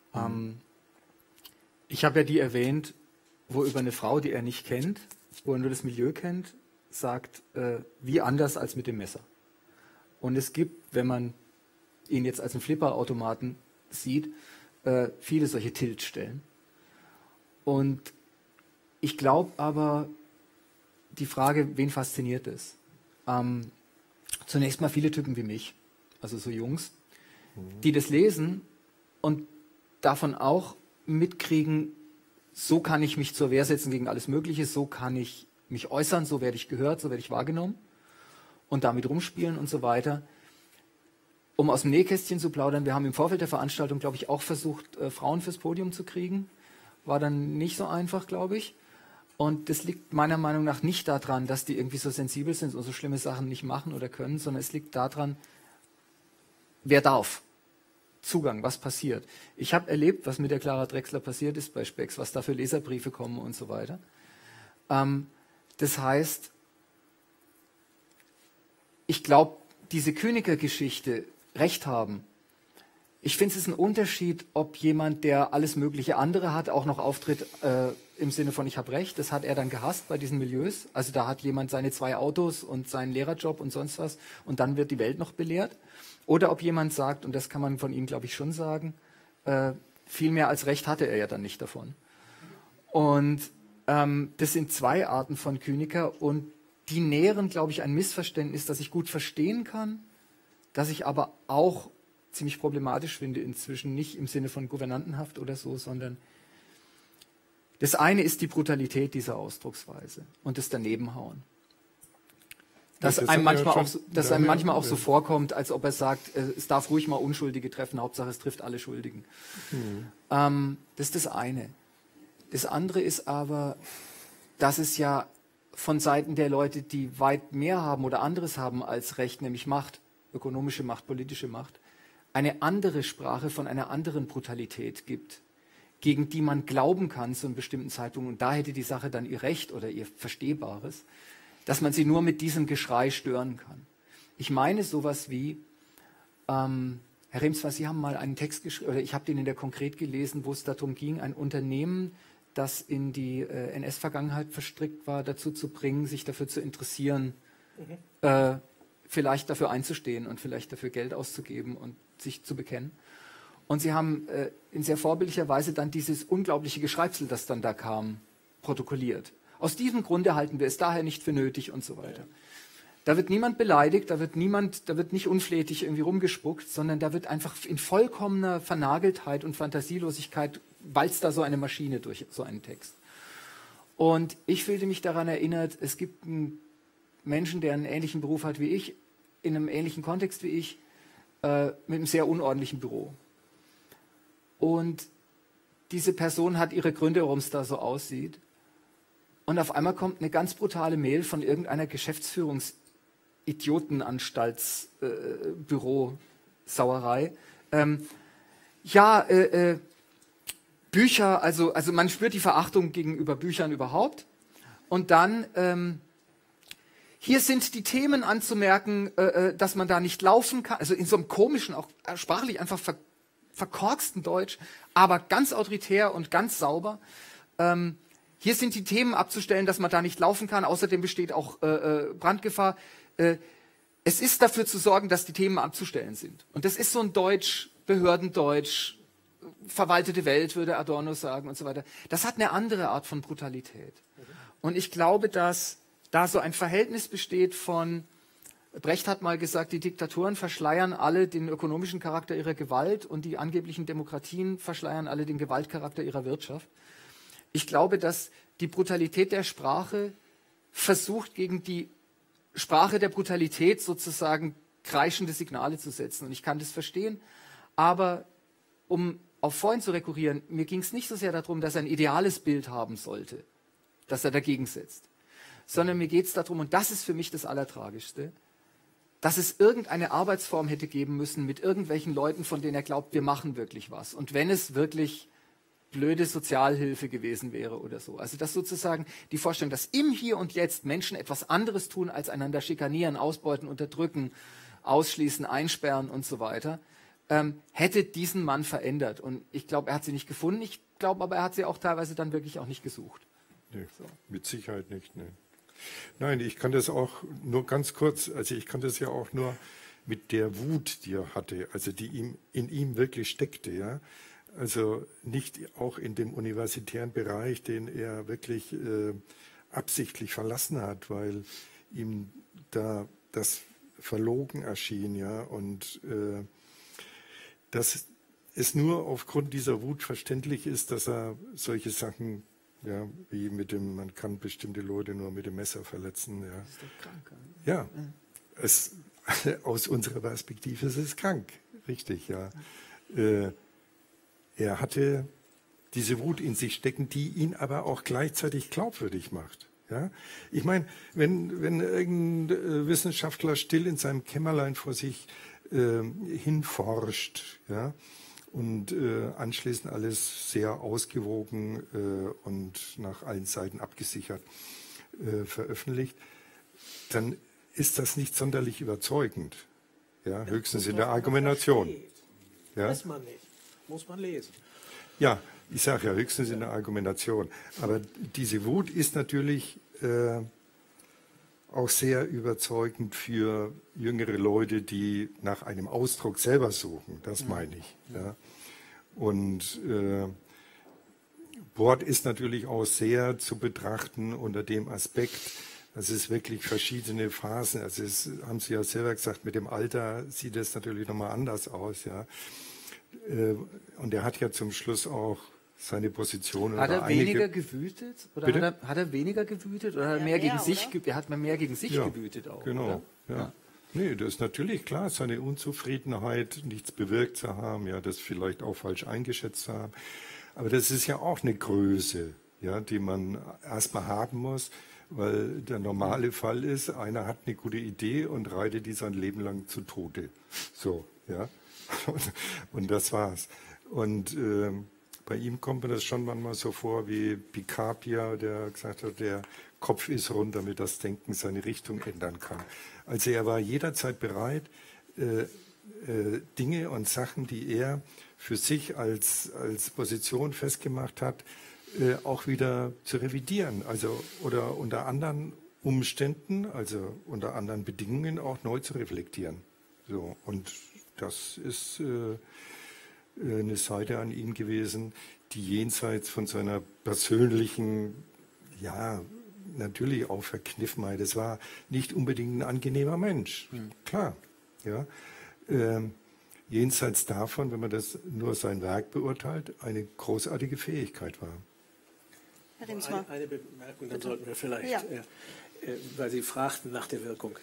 Ich habe ja die erwähnt, wo über eine Frau, die er nicht kennt, wo er nur das Milieu kennt, sagt, wie anders als mit dem Messer. Und es gibt, wenn man ihn jetzt als einen Flipperautomaten sieht, viele solche Tiltstellen. Und ich glaube aber, die Frage, wen fasziniert es? Zunächst mal viele Typen wie mich, also so Jungs, die das lesen und davon auch mitkriegen, so kann ich mich zur Wehr setzen gegen alles Mögliche, so kann ich mich äußern, so werde ich gehört, so werde ich wahrgenommen und damit rumspielen und so weiter. Um aus dem Nähkästchen zu plaudern, wir haben im Vorfeld der Veranstaltung, glaube ich, auch versucht, Frauen fürs Podium zu kriegen. War dann nicht so einfach, glaube ich. Und das liegt meiner Meinung nach nicht daran, dass die irgendwie so sensibel sind und so schlimme Sachen nicht machen oder können, sondern es liegt daran, wer darf. Zugang, was passiert. Ich habe erlebt, was mit der Clara Drechsler passiert ist bei Spex, was da für Leserbriefe kommen und so weiter. Das heißt, ich glaube, diese Königer-Geschichte, Recht haben, ich finde, es ist ein Unterschied, ob jemand, der alles mögliche andere hat, auch noch auftritt im Sinne von ich habe Recht. Das hat er dann gehasst bei diesen Milieus. Also da hat jemand seine 2 Autos und seinen Lehrerjob und sonst was und dann wird die Welt noch belehrt. Oder ob jemand sagt, und das kann man von ihm, glaube ich, schon sagen, viel mehr als Recht hatte er ja dann nicht davon. Und das sind 2 Arten von Kyniker und die nähren, glaube ich, ein Missverständnis, das ich gut verstehen kann, das ich aber auch ziemlich problematisch finde inzwischen, nicht im Sinne von Gouvernantenhaft oder so, sondern das eine ist die Brutalität dieser Ausdrucksweise und das Danebenhauen. Dass einem manchmal auch so vorkommt, als ob er sagt, es darf ruhig mal Unschuldige treffen, Hauptsache es trifft alle Schuldigen. Das ist das eine. Das andere ist aber, dass es ja von Seiten der Leute, die weit mehr haben oder anderes haben als Recht, nämlich Macht, ökonomische Macht, politische Macht, eine andere Sprache von einer anderen Brutalität gibt, gegen die man glauben kann zu einem bestimmten Zeitpunkt. Und da hätte die Sache dann ihr Recht oder ihr Verstehbares, dass man sie nur mit diesem Geschrei stören kann. Ich meine sowas wie, Herr Remswar, Sie haben mal einen Text geschrieben, oder ich habe den in der Konkret gelesen, wo es darum ging, ein Unternehmen, das in die NS-Vergangenheit verstrickt war, dazu zu bringen, sich dafür zu interessieren, vielleicht dafür einzustehen und vielleicht dafür Geld auszugeben und sich zu bekennen. Und Sie haben in sehr vorbildlicher Weise dann dieses unglaubliche Geschreibsel, das dann da kam, protokolliert. Aus diesem Grunde halten wir es daher nicht für nötig und so weiter. Da wird niemand beleidigt, da wird nicht unflätig irgendwie rumgespuckt, sondern da wird einfach in vollkommener Vernageltheit und Fantasielosigkeit walzt da so eine Maschine durch so einen Text. Und ich fühlte mich daran erinnert, es gibt einen Menschen, der einen ähnlichen Beruf hat wie ich, in einem ähnlichen Kontext wie ich, mit einem sehr unordentlichen Büro. Und diese Person hat ihre Gründe, warum es da so aussieht. Und auf einmal kommt eine ganz brutale Mail von irgendeiner Geschäftsführungsidiotenanstaltsbüro-Sauerei. Bücher, also man spürt die Verachtung gegenüber Büchern überhaupt. Und dann, hier sind die Themen anzumerken, dass man da nicht laufen kann, also in so einem komischen, auch sprachlich einfach verkorksten Deutsch, aber ganz autoritär und ganz sauber. Hier sind die Themen abzustellen, dass man da nicht laufen kann. Außerdem besteht auch Brandgefahr. Es ist dafür zu sorgen, dass die Themen abzustellen sind. Und das ist so ein Deutsch, Behördendeutsch, verwaltete Welt, würde Adorno sagen und so weiter. Das hat eine andere Art von Brutalität. Und ich glaube, dass da so ein Verhältnis besteht von, Brecht hat mal gesagt, die Diktaturen verschleiern alle den ökonomischen Charakter ihrer Gewalt und die angeblichen Demokratien verschleiern alle den Gewaltcharakter ihrer Wirtschaft. Ich glaube, dass die Brutalität der Sprache versucht, gegen die Sprache der Brutalität sozusagen kreischende Signale zu setzen. Und ich kann das verstehen. Aber um auf vorhin zu rekurrieren, mir ging es nicht so sehr darum, dass er ein ideales Bild haben sollte, das er dagegen setzt. Sondern mir geht es darum, und das ist für mich das Allertragischste, dass es irgendeine Arbeitsform hätte geben müssen mit irgendwelchen Leuten, von denen er glaubt, wir machen wirklich was. Und wenn es wirklich blöde Sozialhilfe gewesen wäre oder so. Also dass sozusagen die Vorstellung, dass im Hier und Jetzt Menschen etwas anderes tun, als einander schikanieren, ausbeuten, unterdrücken, ausschließen, einsperren und so weiter, hätte diesen Mann verändert. Und ich glaube, er hat sie nicht gefunden. Ich glaube aber, er hat sie auch teilweise dann wirklich auch nicht gesucht. Nee, so. Mit Sicherheit nicht. Nee. Nein, ich kann das auch nur ganz kurz, also ich kann das ja auch nur mit der Wut, die er hatte, also die in ihm wirklich steckte, ja. Also nicht auch in dem universitären Bereich, den er wirklich absichtlich verlassen hat, weil ihm da das verlogen erschien, ja, und dass es nur aufgrund dieser Wut verständlich ist, dass er solche Sachen, ja, wie man kann bestimmte Leute nur mit dem Messer verletzen, ja. Das ist doch krank. Ja, aus unserer Perspektive ist es krank, richtig, ja. Er hatte diese Wut in sich stecken, die ihn aber auch gleichzeitig glaubwürdig macht. Ja? Ich meine, wenn irgendein Wissenschaftler still in seinem Kämmerlein vor sich hinforscht, ja, und anschließend alles sehr ausgewogen und nach allen Seiten abgesichert veröffentlicht, dann ist das nicht sonderlich überzeugend. Ja, höchstens in der Argumentation. Ja? Weiß man nicht. Muss man lesen. Ja, ich sage ja höchstens in der Argumentation. Aber diese Wut ist natürlich auch sehr überzeugend für jüngere Leute, die nach einem Ausdruck selber suchen. Das meine ich. Ja. Und Wort ist natürlich auch sehr zu betrachten unter dem Aspekt, dass es wirklich verschiedene Phasen, also es haben Sie ja selber gesagt, mit dem Alter sieht es natürlich nochmal anders aus, ja. Und er hat ja zum Schluss auch seine Position. Hat er weniger gewütet? Oder hat er weniger gewütet? Oder hat er mehr gegen sich, er hat mehr gegen sich gewütet auch? Genau, ja. Nee, das ist natürlich klar, seine Unzufriedenheit, nichts bewirkt zu haben, ja, das vielleicht auch falsch eingeschätzt zu haben. Aber das ist ja auch eine Größe, ja, die man erstmal haben muss, weil der normale Fall ist, einer hat eine gute Idee und reitet die sein Leben lang zu Tode. So, ja. Und das war's. Und bei ihm kommt mir das schon manchmal so vor wie Picabia, der gesagt hat, der Kopf ist rund, damit das Denken seine Richtung ändern kann. Also er war jederzeit bereit, Dinge und Sachen, die er für sich als Position festgemacht hat, auch wieder zu revidieren. Also oder unter anderen Umständen, also unter anderen Bedingungen auch neu zu reflektieren. So, und das ist eine Seite an ihm gewesen, die jenseits von seiner persönlichen, ja, natürlich auch Verkniffenheit, es war nicht unbedingt ein angenehmer Mensch, klar. Ja. Jenseits davon, wenn man das nur sein Werk beurteilt, eine großartige Fähigkeit war. Herr Riemsma. Eine Bemerkung, dann sollten wir vielleicht, weil Sie fragten nach der Wirkung.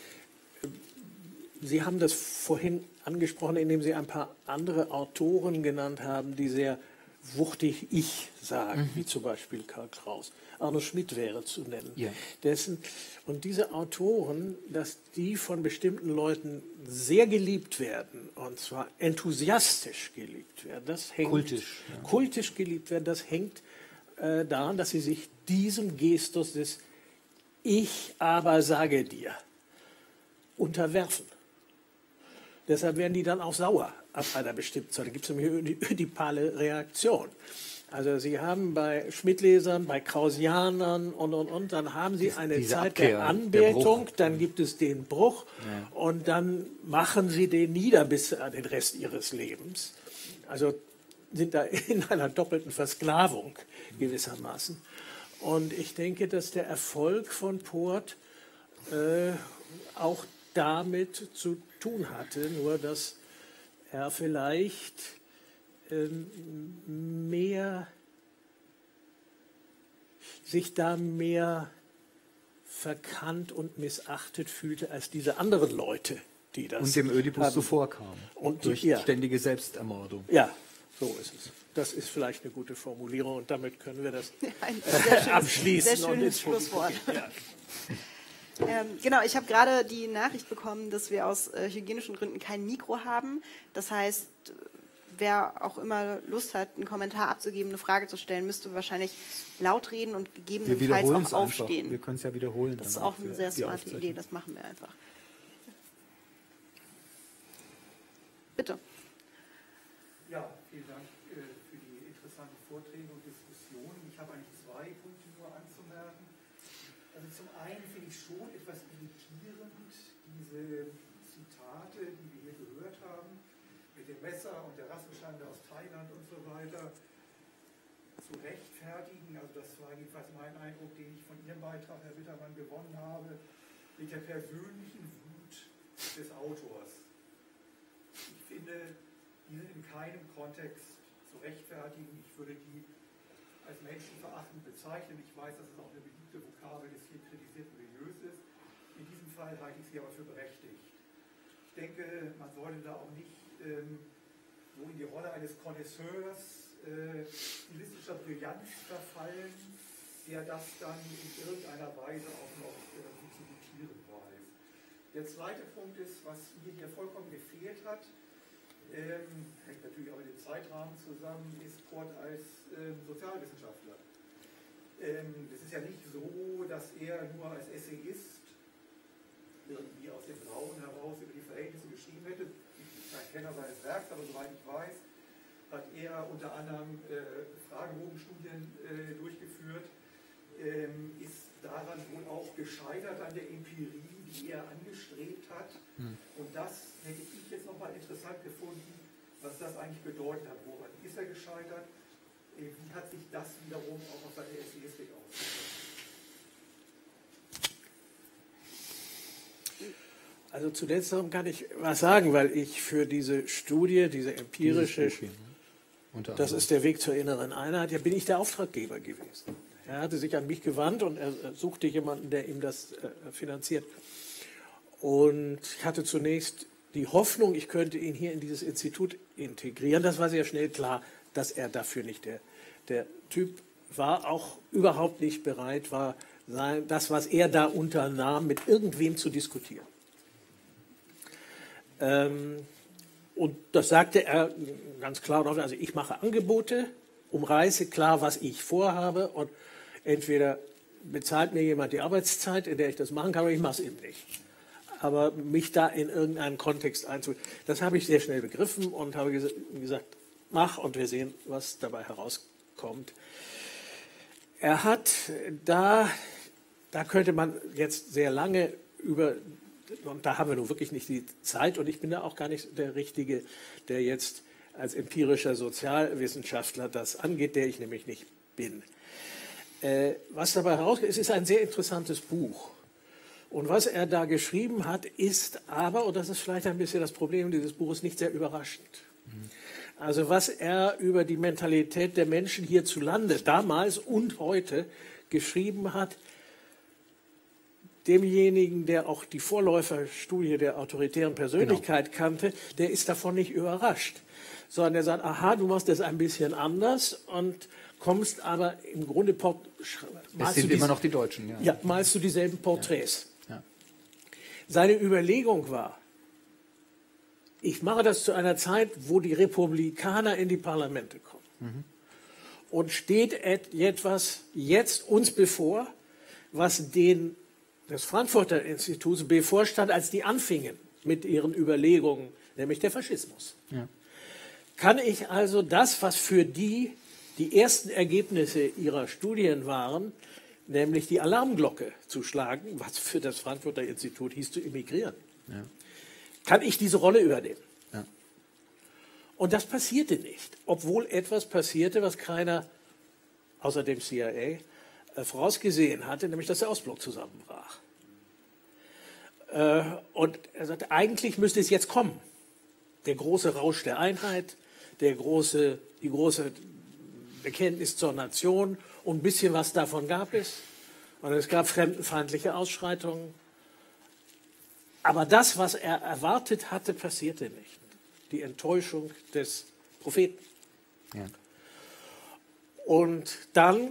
Sie haben das vorhin angesprochen, indem Sie ein paar andere Autoren genannt haben, die sehr wuchtig Ich sagen, wie zum Beispiel Karl Kraus. Arno Schmidt wäre zu nennen. Ja. Und diese Autoren, dass die von bestimmten Leuten sehr geliebt werden, und zwar enthusiastisch geliebt werden, das hängt, kultisch geliebt werden, das hängt daran, dass sie sich diesem Gestus des Ich aber sage dir unterwerfen. Deshalb werden die dann auch sauer ab einer bestimmten Zeit. Da gibt es nämlich eine ödipale Reaktion. Also Sie haben bei Schmidt-Lesern, bei Krausianern und, dann haben Sie eine Zeit Abkehr, der Anbetung, dann gibt es den Bruch und dann machen Sie den nieder bis an den Rest Ihres Lebens. Also sind da in einer doppelten Versklavung gewissermaßen. Und ich denke, dass der Erfolg von Poort auch damit zu tun hatte, nur dass er vielleicht sich da mehr verkannt und missachtet fühlte als diese anderen Leute, die das und dem Ödipus zuvorkamen. Und durch ständige Selbstermordung. Ja, so ist es. Das ist vielleicht eine gute Formulierung und damit können wir das abschließen. Sehr schönes Schlusswort. Genau, ich habe gerade die Nachricht bekommen, dass wir aus hygienischen Gründen kein Mikro haben. Das heißt, wer auch immer Lust hat, einen Kommentar abzugeben, eine Frage zu stellen, müsste wahrscheinlich laut reden und gegebenenfalls auch aufstehen. Einfach. Wir können es ja wiederholen. Das ist auch eine sehr smarte Idee, das machen wir einfach. Bitte. Ja, vielen Dank für die interessanten Vorträge und Diskussionen. Ich habe eigentlich 2 Punkte nur anzumerken. Also zum einen finde ich schon etwas irritierend, diese Zitate, die wir hier gehört haben, mit dem Messer und der Rassenschande aus Thailand und so weiter, zu rechtfertigen. Also das war jedenfalls mein Eindruck, den ich von Ihrem Beitrag, Herr Bittermann, gewonnen habe, mit der persönlichen Wut des Autors. Ich finde, die sind in keinem Kontext zu rechtfertigen. Ich würde die als menschenverachtend bezeichnen. Ich weiß, dass es auch eine beliebte Vokabel des hier kritisierten Milieus ist. In diesem Fall halte ich sie aber für berechtigt. Ich denke, man sollte da auch nicht so in die Rolle eines Connoisseurs stilistischer Brillanz verfallen, der das dann in irgendeiner Weise auch noch zu gutieren weiß. Der zweite Punkt ist, was mir hier vollkommen gefehlt hat, hängt natürlich auch mit dem Zeitrahmen zusammen, ist Poort als Sozialwissenschaftler. Es ist ja nicht so, dass er nur als Essayist irgendwie aus dem Blauen heraus über die Verhältnisse geschrieben hätte. Ich bin kein Kenner seines Werks, aber soweit ich weiß, hat er unter anderem Fragebogenstudien durchgeführt, ist daran wohl auch gescheitert an der Empirie, die er angestrebt hat. Und das hätte ich jetzt nochmal interessant gefunden, was das eigentlich bedeutet hat. Woran ist er gescheitert? Wie hat sich das wiederum auch auf seine Essayistik ausgewirkt? Also zu letzterem kann ich was sagen, weil ich für diese Studie, diese empirische, das ist der Weg zur inneren Einheit, ja, bin ich der Auftraggeber gewesen. Er hatte sich an mich gewandt und er suchte jemanden, der ihm das finanziert. Und ich hatte zunächst die Hoffnung, ich könnte ihn hier in dieses Institut integrieren. Das war sehr schnell klar, dass er dafür nicht der Typ war, auch überhaupt nicht bereit war, das, was er da unternahm, mit irgendwem zu diskutieren. Und das sagte er ganz klar und offen, also ich mache Angebote, umreiße klar, was ich vorhabe und entweder bezahlt mir jemand die Arbeitszeit, in der ich das machen kann, oder ich mache es eben nicht. Aber mich da in irgendeinen Kontext einzubringen, das habe ich sehr schnell begriffen und habe gesagt, mach und wir sehen, was dabei herauskommt. Er hat da könnte man jetzt sehr lange über, und da haben wir nun wirklich nicht die Zeit und ich bin da auch gar nicht der Richtige, der jetzt als empirischer Sozialwissenschaftler das angeht, der ich nämlich nicht bin. Was dabei herauskommt, es ist ein sehr interessantes Buch. Und was er da geschrieben hat, ist aber, und das ist vielleicht ein bisschen das Problem dieses Buches, nicht sehr überraschend. Also was er über die Mentalität der Menschen hierzulande damals und heute geschrieben hat, demjenigen, der auch die Vorläuferstudie der autoritären Persönlichkeit kannte, der ist davon nicht überrascht, sondern er sagt, aha, du machst das ein bisschen anders und kommst aber im Grunde, es sind immer noch die Deutschen. Ja, ja, malst du dieselben Porträts. Ja. Ja. Seine Überlegung war, ich mache das zu einer Zeit, wo die Republikaner in die Parlamente kommen. Mhm. Und steht etwas jetzt uns bevor, was des Frankfurter Instituts bevorstand, als die anfingen mit ihren Überlegungen, nämlich der Faschismus. Ja. Kann ich also das, was für die ersten Ergebnisse ihrer Studien waren, nämlich die Alarmglocke zu schlagen, was für das Frankfurter Institut hieß, zu emigrieren, ja, kann ich diese Rolle übernehmen? Ja. Und das passierte nicht, obwohl etwas passierte, was keiner außer dem CIA vorausgesehen hatte, nämlich dass der Ostblock zusammenbrach. Und er sagte, eigentlich müsste es jetzt kommen. Der große Rausch der Einheit, die große Bekenntnis zur Nation, und ein bisschen was davon gab es. Und es gab fremdenfeindliche Ausschreitungen. Aber das, was er erwartet hatte, passierte nicht. Die Enttäuschung des Propheten. Ja. Und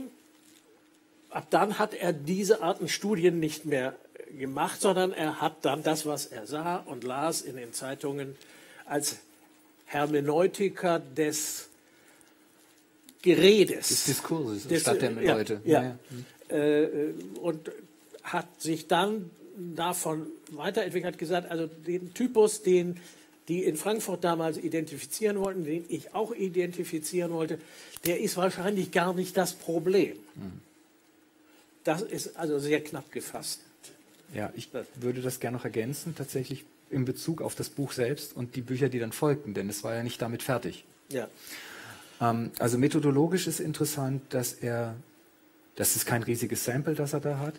ab dann hat er diese Arten Studien nicht mehr gemacht, sondern er hat dann das, was er sah und las in den Zeitungen, als Hermeneutiker des Geredes. Des Diskurses, statt der Leute. Ja. Und hat sich dann davon weiterentwickelt, hat gesagt, also den Typus, den die in Frankfurt damals identifizieren wollten, den ich auch identifizieren wollte, der ist wahrscheinlich gar nicht das Problem. Das ist also sehr knapp gefasst. Ja, ich würde das gerne noch ergänzen, tatsächlich in Bezug auf das Buch selbst und die Bücher, die dann folgten, denn es war ja nicht damit fertig. Ja. Also methodologisch ist interessant, das ist kein riesiges Sample, das er da hat.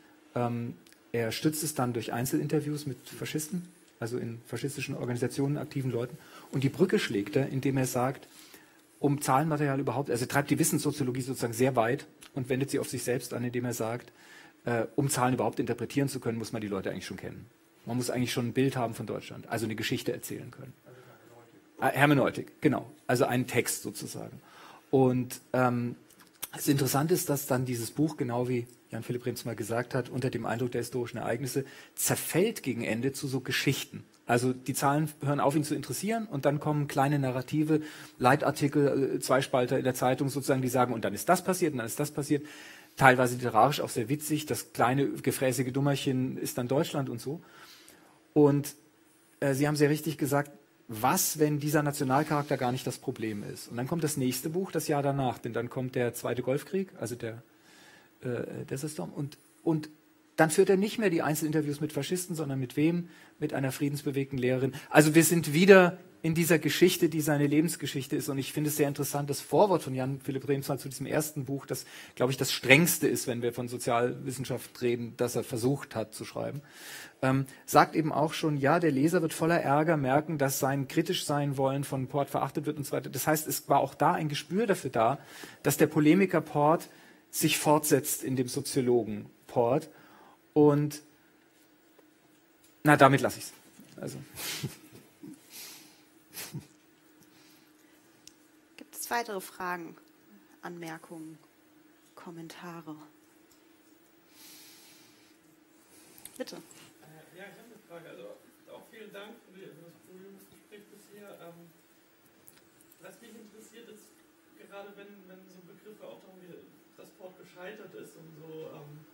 Er stützt es dann durch Einzelinterviews mit Faschisten, also in faschistischen Organisationen aktiven Leuten. Und die Brücke schlägt er, indem er sagt, um Zahlenmaterial überhaupt, also er treibt die Wissenssoziologie sozusagen sehr weit und wendet sie auf sich selbst an, indem er sagt, um Zahlen überhaupt interpretieren zu können, muss man die Leute eigentlich schon kennen. Man muss eigentlich schon ein Bild haben von Deutschland, also eine Geschichte erzählen können. Hermeneutik, genau. Also einen Text sozusagen. Und das Interessante ist, dass dann dieses Buch, genau wie Jan-Philipp Rems mal gesagt hat, unter dem Eindruck der historischen Ereignisse, zerfällt gegen Ende zu so Geschichten. Also die Zahlen hören auf, ihn zu interessieren, und dann kommen kleine Narrative, Leitartikel, Zweispalter in der Zeitung sozusagen, die sagen, und dann ist das passiert, und dann ist das passiert. Teilweise literarisch auch sehr witzig, das kleine, gefräßige Dummerchen ist dann Deutschland und so. Und Sie haben sehr richtig gesagt, was, wenn dieser Nationalcharakter gar nicht das Problem ist? Und dann kommt das nächste Buch, das Jahr danach, denn dann kommt der Zweite Golfkrieg, also der Desert Storm, und dann führt er nicht mehr die Einzelinterviews mit Faschisten, sondern mit wem? Mit einer friedensbewegten Lehrerin. Also wir sind wieder in dieser Geschichte, die seine Lebensgeschichte ist, und ich finde es sehr interessant, das Vorwort von Jan-Philipp Remsmal zu diesem ersten Buch, das, glaube ich, das strengste ist, wenn wir von Sozialwissenschaft reden, das er versucht hat zu schreiben, sagt eben auch schon, ja, der Leser wird voller Ärger merken, dass sein kritisch sein wollen von Port verachtet wird und so weiter. Das heißt, es war auch da ein Gespür dafür da, dass der Polemiker Port sich fortsetzt in dem Soziologen Port, und na, damit lasse ich es. Also. Gibt es weitere Fragen, Anmerkungen, Kommentare? Bitte. Ja, ich habe eine Frage. Also auch vielen Dank für das Podiumsgespräch bisher. Was mich interessiert ist, gerade wenn so Begriffe auch darum, wie das Port gescheitert ist und so,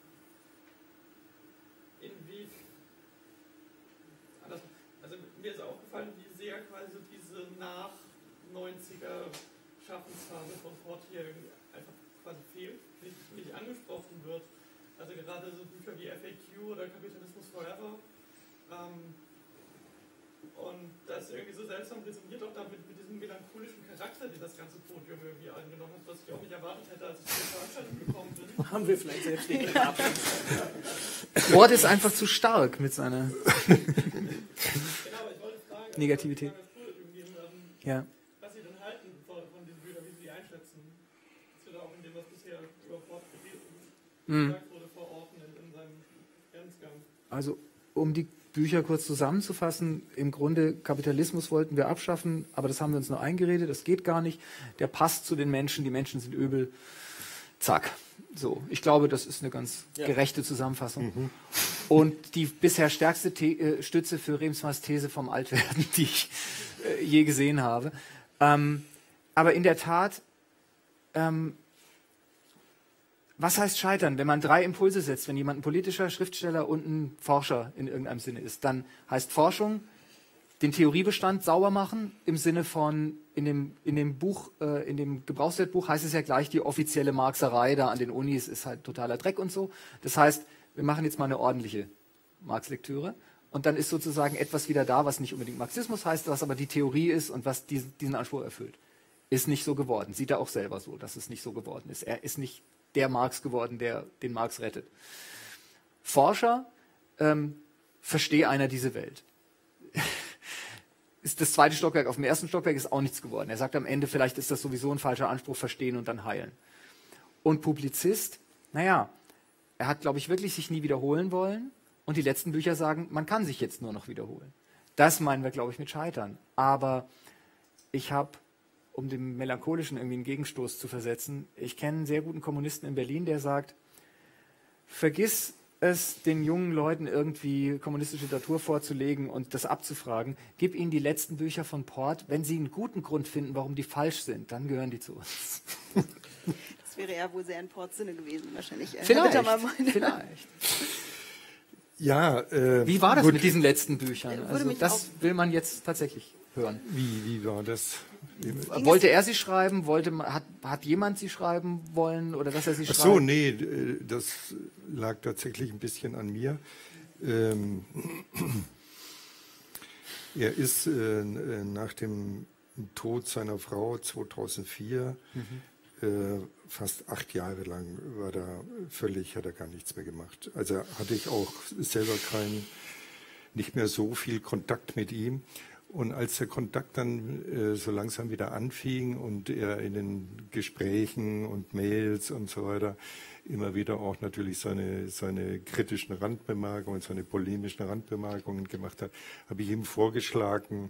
also mir ist aufgefallen, wie sehr quasi diese Nach-90er Schaffensphase von Port hier einfach quasi fehlt, nicht angesprochen wird. Also gerade so Bücher wie FAQ oder Kapitalismus Forever. Und dass das irgendwie so seltsam resoniert auch damit mit diesem melancholischen Charakter, den das ganze Podium irgendwie angenommen hat, was ich auch nicht erwartet hätte, als ich zur Veranstaltung gekommen bin. Haben wir vielleicht selbst nicht gehabt. Wort ist einfach zu stark mit seiner Genau, aber ich wollte fragen, Negativität. Ja. Was Sie denn halten von diesen Büchern, wie Sie die einschätzen, dass wir da auch in dem, was bisher über Port gesagt wurde, verordnen in seinem Grenzgang. Also um die Bücher kurz zusammenzufassen, im Grunde Kapitalismus wollten wir abschaffen, aber das haben wir uns nur eingeredet, das geht gar nicht. Der passt zu den Menschen, die Menschen sind übel. Zack. So, ich glaube, das ist eine ganz gerechte Zusammenfassung. Und die bisher stärkste Stütze für Remsmars These vom Altwerden, die ich je gesehen habe. Aber in der Tat, was heißt scheitern? Wenn man 3 Impulse setzt, wenn jemand ein politischer Schriftsteller und ein Forscher in irgendeinem Sinne ist, dann heißt Forschung, den Theoriebestand sauber machen, im Sinne von, in dem Buch, in dem Gebrauchswertbuch heißt es ja gleich, die offizielle Marxerei da an den Unis ist halt totaler Dreck und so. Das heißt, wir machen jetzt mal eine ordentliche Marx-Lektüre und dann ist sozusagen etwas wieder da, was nicht unbedingt Marxismus heißt, was aber die Theorie ist und was diesen Anspruch erfüllt. Ist nicht so geworden. Sieht er auch selber so, dass es nicht so geworden ist. Er ist nicht der Marx geworden, der den Marx rettet. Forscher, verstehe einer diese Welt. Ist das zweite Stockwerk, auf dem ersten Stockwerk ist auch nichts geworden. Er sagt am Ende, vielleicht ist das sowieso ein falscher Anspruch, verstehen und dann heilen. Und Publizist, naja, er hat, glaube ich, wirklich sich nie wiederholen wollen. Und die letzten Bücher sagen, man kann sich jetzt nur noch wiederholen. Das meinen wir, glaube ich, mit Scheitern. Aber ich habe, um dem Melancholischen irgendwie einen Gegenstoß zu versetzen, ich kenne einen sehr guten Kommunisten in Berlin, der sagt, vergiss es, den jungen Leuten irgendwie kommunistische Literatur vorzulegen und das abzufragen. Gib ihnen die letzten Bücher von Port. Wenn sie einen guten Grund finden, warum die falsch sind, dann gehören die zu uns. Das wäre ja wohl sehr in Ports Sinne gewesen, wahrscheinlich. Vielleicht. Ja, wie war das gut. mit diesen letzten Büchern? Also das will man jetzt tatsächlich hören. Wie war das? Wollte er sie schreiben? Hat jemand sie schreiben wollen oder dass er sie schreibt? Ach so, nee, das lag tatsächlich ein bisschen an mir. Er ist nach dem Tod seiner Frau 2004 fast 8 Jahre lang hat er gar nichts mehr gemacht. Also hatte ich auch selber nicht mehr so viel Kontakt mit ihm. Und als der Kontakt dann so langsam wieder anfing und er in den Gesprächen und Mails und so weiter immer wieder auch natürlich seine kritischen Randbemerkungen, seine polemischen Randbemerkungen gemacht hat, habe ich ihm vorgeschlagen,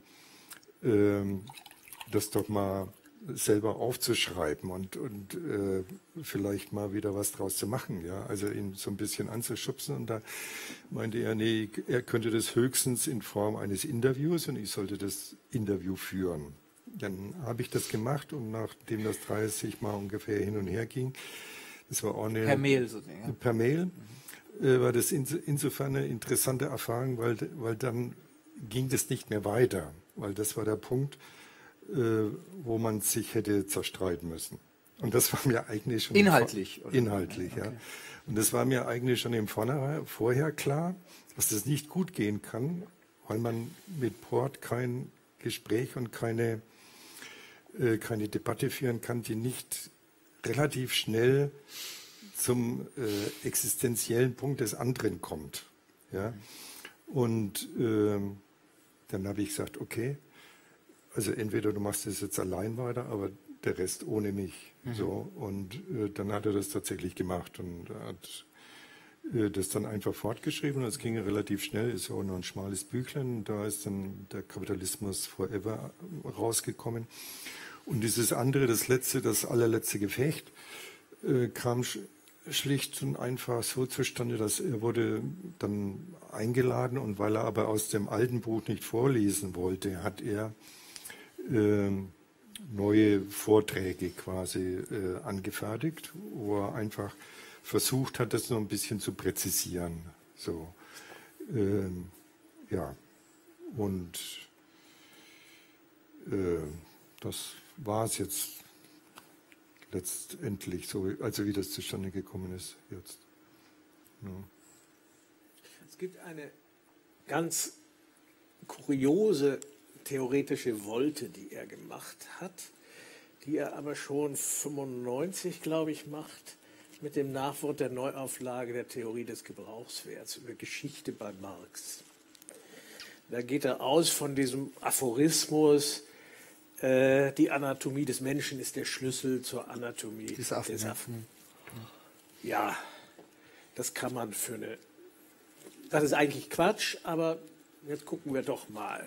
das doch mal selber aufzuschreiben und vielleicht mal wieder was draus zu machen, ja, also ihn so ein bisschen anzuschubsen. Und da meinte er, nee, er könnte das höchstens in Form eines Interviews und ich sollte das Interview führen. Dann habe ich das gemacht und nachdem das 30 Mal ungefähr hin und her ging, das war auch per Mail sozusagen. Per Mail war das insofern eine interessante Erfahrung, weil dann ging das nicht mehr weiter, weil das war der Punkt, wo man sich hätte zerstreiten müssen. Und das war mir eigentlich schon... Inhaltlich? Inhaltlich, ja. Und das war mir eigentlich schon vorher klar, dass das nicht gut gehen kann, weil man mit Port kein Gespräch und keine Debatte führen kann, die nicht relativ schnell zum existenziellen Punkt des anderen kommt. Ja? Und dann habe ich gesagt, okay, also entweder du machst es jetzt allein weiter, aber der Rest ohne mich. So. Und dann hat er das tatsächlich gemacht und hat das dann einfach fortgeschrieben. Das ging relativ schnell, ist ja auch nur ein schmales Büchlein. Da ist dann der Kapitalismus Forever rausgekommen. Und dieses andere, das allerletzte Gefecht, kam schlicht und einfach so zustande, dass er wurde dann eingeladen und weil er aber aus dem alten Buch nicht vorlesen wollte, hat er neue Vorträge quasi angefertigt, wo er einfach versucht hat, das noch ein bisschen zu präzisieren. So, ja, und das war es jetzt letztendlich, so, also wie das zustande gekommen ist jetzt. Ja. Es gibt eine ganz kuriose theoretische Wolte, die er gemacht hat, die er aber schon 95, glaube ich, macht, mit dem Nachwort der Neuauflage der Theorie des Gebrauchswerts über Geschichte bei Marx. Da geht er aus von diesem Aphorismus, die Anatomie des Menschen ist der Schlüssel zur Anatomie des Affen. Ja, das kann man für eine... Das ist eigentlich Quatsch, aber jetzt gucken wir doch mal.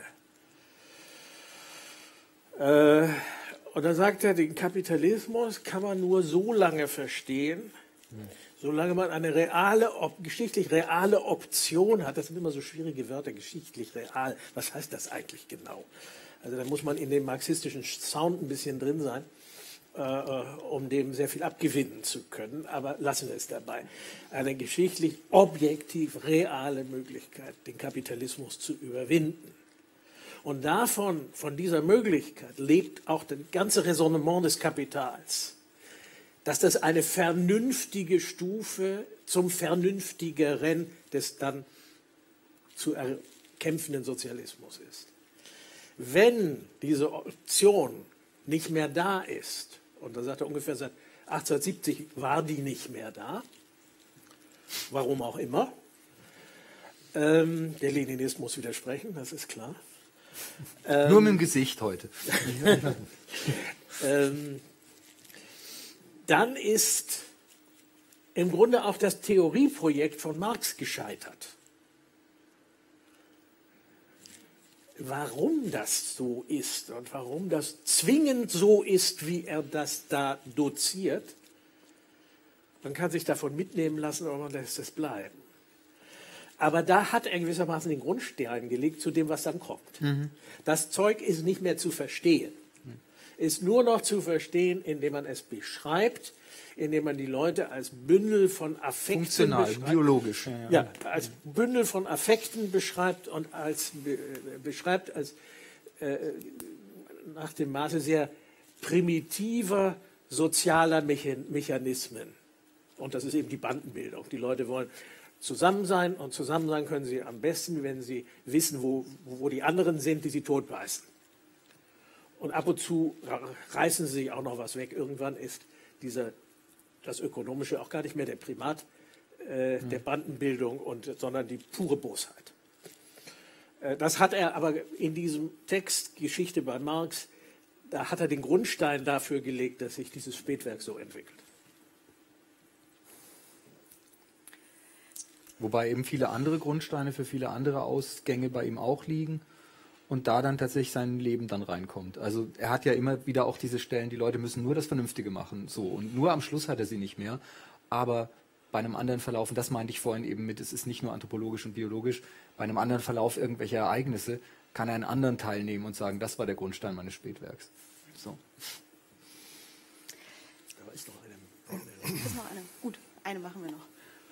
Und da sagt er, den Kapitalismus kann man nur so lange verstehen, solange man eine geschichtlich reale Option hat. Das sind immer so schwierige Wörter, geschichtlich real. Was heißt das eigentlich genau? Also da muss man in dem marxistischen Sound ein bisschen drin sein, um dem sehr viel abgewinnen zu können. Aber lassen wir es dabei. Eine geschichtlich objektiv reale Möglichkeit, den Kapitalismus zu überwinden. Und von dieser Möglichkeit lebt auch das ganze Raisonnement des Kapitals, dass das eine vernünftige Stufe zum vernünftigeren des dann zu erkämpfenden Sozialismus ist. Wenn diese Option nicht mehr da ist, und da sagt er ungefähr seit 1870 war die nicht mehr da, warum auch immer, der Leninist muss widersprechen, das ist klar. Nur mit dem Gesicht heute. Dann ist im Grunde auch das Theorieprojekt von Marx gescheitert. Warum das so ist und warum das zwingend so ist, wie er das da doziert, man kann sich davon mitnehmen lassen, aber man lässt es bleiben. Aber da hat er gewissermaßen den Grundstein gelegt zu dem, was dann kommt. Das Zeug ist nicht mehr zu verstehen. Ist nur noch zu verstehen, indem man es beschreibt, indem man die Leute als Bündel von Affekten beschreibt. Biologisch. Ja, als Bündel von Affekten beschreibt und beschreibt als nach dem Maße sehr primitiver sozialer Mechanismen. Und das ist eben die Bandenbildung. Die Leute wollen zusammen sein und zusammen sein können sie am besten, wenn sie wissen, wo die anderen sind, die sie totbeißen. Und ab und zu reißen sie sich auch noch was weg. Irgendwann ist das Ökonomische auch gar nicht mehr der Primat der Bandenbildung, sondern die pure Bosheit. Das hat er aber in diesem Text Geschichte bei Marx, da hat er den Grundstein dafür gelegt, dass sich dieses Spätwerk so entwickelt. Wobei eben viele andere Grundsteine für viele andere Ausgänge bei ihm auch liegen und da dann tatsächlich sein Leben dann reinkommt. Also er hat ja immer wieder auch diese Stellen, die Leute müssen nur das Vernünftige machen, so, und nur am Schluss hat er sie nicht mehr, aber bei einem anderen Verlauf, und das meinte ich vorhin eben mit, es ist nicht nur anthropologisch und biologisch, bei einem anderen Verlauf irgendwelcher Ereignisse kann er einen anderen teilnehmen und sagen, das war der Grundstein meines Spätwerks. So. Da ist noch eine. Ist noch eine. Gut, eine machen wir noch.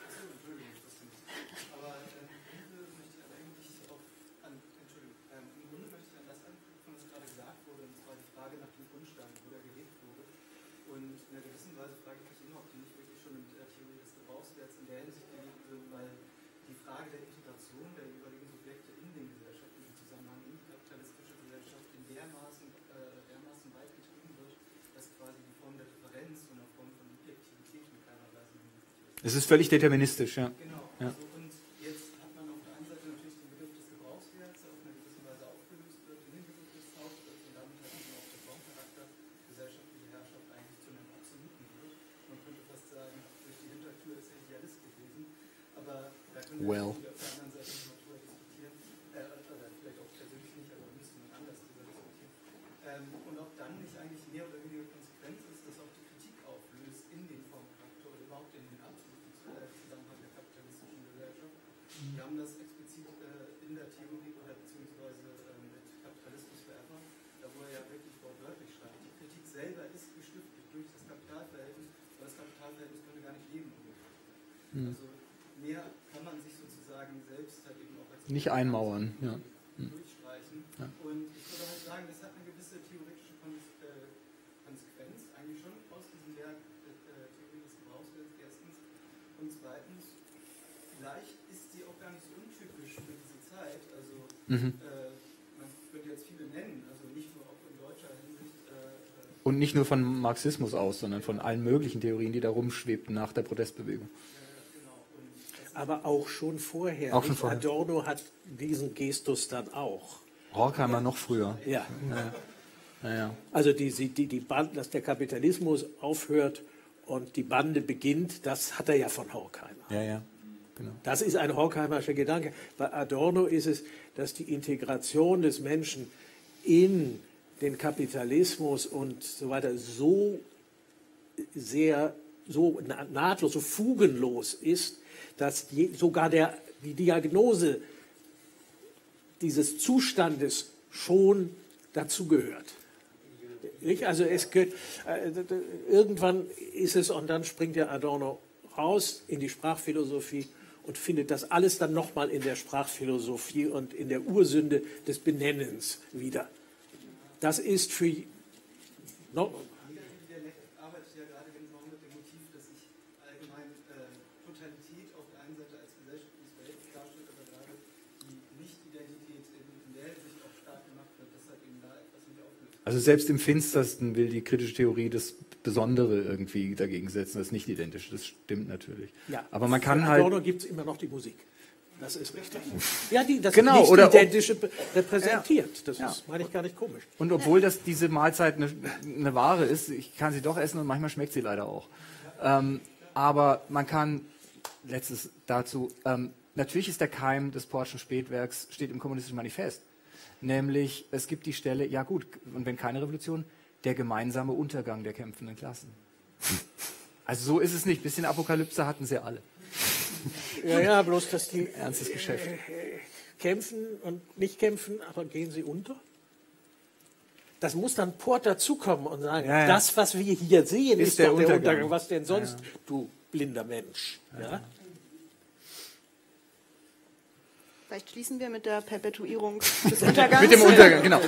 Es ist völlig deterministisch, ja. Genau. Ja. Also, und jetzt hat man auf der einen Seite natürlich den Begriff des Gebrauchswerts, der auf eine gewisse Weise aufgelöst wird, in den Begriff des Tauschwerts, und damit hat man auch der Formcharakter gesellschaftliche Herrschaft eigentlich zu einem absoluten wird. Man könnte fast sagen, durch die Hintertür ist er Idealist gewesen. Aber da können wir auf der anderen Seite nicht mal drüber diskutieren. Oder vielleicht auch persönlich nicht, aber müsste man anders drüber diskutieren. Und ob dann nicht eigentlich mehr oder weniger Konsequenz ist, dass auch die Kritik auflöst in den Formcharakter oder überhaupt in den absoluten Zusammenhang der kapitalistischen Gesellschaft. Wir haben das explizit in der Theorie oder beziehungsweise mit Kapitalismus forever, da wo er ja wirklich wortwörtlich schreibt. Die Kritik selber ist gestiftet durch das Kapitalverhältnis, aber das Kapitalverhältnis könnte gar nicht leben. Also mehr kann man sich sozusagen selbst halt eben auch als nicht einmauern, ja. Durchstreichen. Ja. Und ich würde halt sagen, das hat eine gewisse theoretische Konsequenz eigentlich schon aus diesem Werk Theorie des Gebrauchswerts erstens. Und zweitens, vielleicht ist sie auch gar nicht so untypisch für diese Zeit. Also man könnte jetzt viele nennen, Und nicht nur von Marxismus aus, sondern von allen möglichen Theorien, die da rumschwebten nach der Protestbewegung. Aber auch schon vorher. Auch schon vorher. Adorno hat diesen Gestus dann auch. Horkheimer noch früher. Ja. Ja. Also die Band, dass der Kapitalismus aufhört und die Bande beginnt, das hat er ja von Horkheimer. Ja, genau. Das ist ein Horkheimerscher Gedanke. Bei Adorno ist es, dass die Integration des Menschen in den Kapitalismus und so weiter so nahtlos, so fugenlos ist, dass sogar die Diagnose dieses Zustandes schon dazugehört. Also irgendwann ist es, und dann springt der Adorno raus in die Sprachphilosophie und findet das alles dann nochmal in der Sprachphilosophie und in der Ursünde des Benennens wieder. Das ist für... No, arbeitet ja gerade genau mit dem Motiv, dass sich allgemein Totalität auf der einen Seite als gesellschaftliches Verhältnis darstellt, aber gerade die Nicht-Identität in der Hinsicht auch stark gemacht wird, dass halt eben da etwas nicht auflöst. Also selbst im Finstersten will die kritische Theorie das Besondere irgendwie dagegen setzen, das Nicht-Identische. Das stimmt natürlich. Ja, aber man kann für halt... Adorno gibt es immer noch die Musik. Das ist richtig. Ja, das genau, Nicht-Identische repräsentiert. Das ist, meine ich, gar nicht komisch. Und obwohl diese Mahlzeit eine Ware ist, ich kann sie doch essen und manchmal schmeckt sie leider auch. Aber man kann, letztes dazu, natürlich ist der Keim des Portschen Spätwerks, steht im Kommunistischen Manifest. Nämlich, es gibt die Stelle, ja gut, und wenn keine Revolution, der gemeinsame Untergang der kämpfenden Klassen. Also so ist es nicht. Ein bisschen Apokalypse hatten sie alle. Ja, bloß, dass die Ernstes Geschäft. Kämpfen und nicht kämpfen, aber gehen sie unter? Das muss dann Port dazukommen und sagen, das, was wir hier sehen, ist doch der Untergang. Was denn sonst, du blinder Mensch? Ja? Vielleicht schließen wir mit der Perpetuierung des Untergangs. Mit dem Untergang, genau.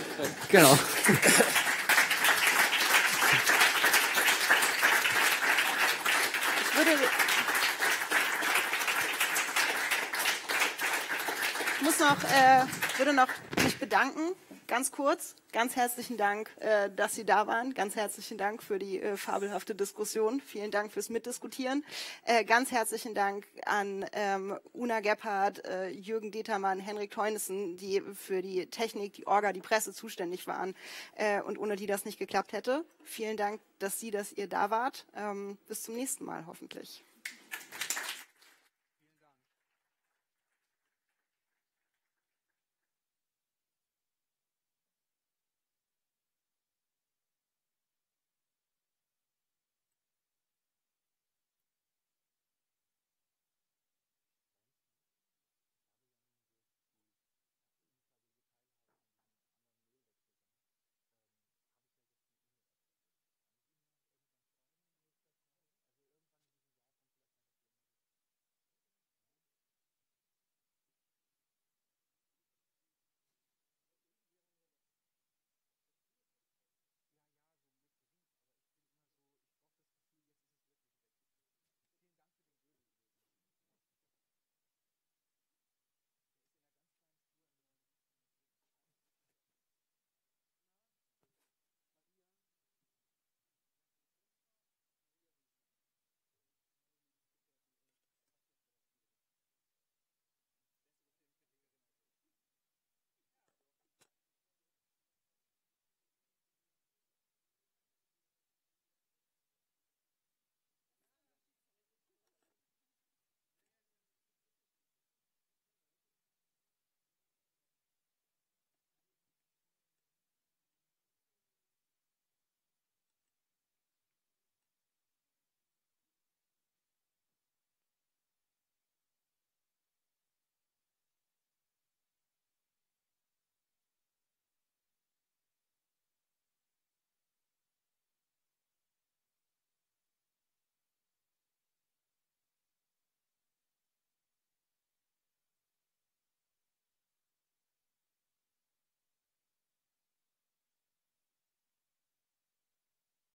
Ich würde noch mich bedanken, ganz kurz. Ganz herzlichen Dank, dass Sie da waren. Ganz herzlichen Dank für die fabelhafte Diskussion. Vielen Dank fürs Mitdiskutieren. Ganz herzlichen Dank an Una Gebhardt, Jürgen Determann, Henrik Teunissen, die für die Technik, die Orga, die Presse zuständig waren und ohne die das nicht geklappt hätte. Vielen Dank, dass ihr da wart. Bis zum nächsten Mal hoffentlich.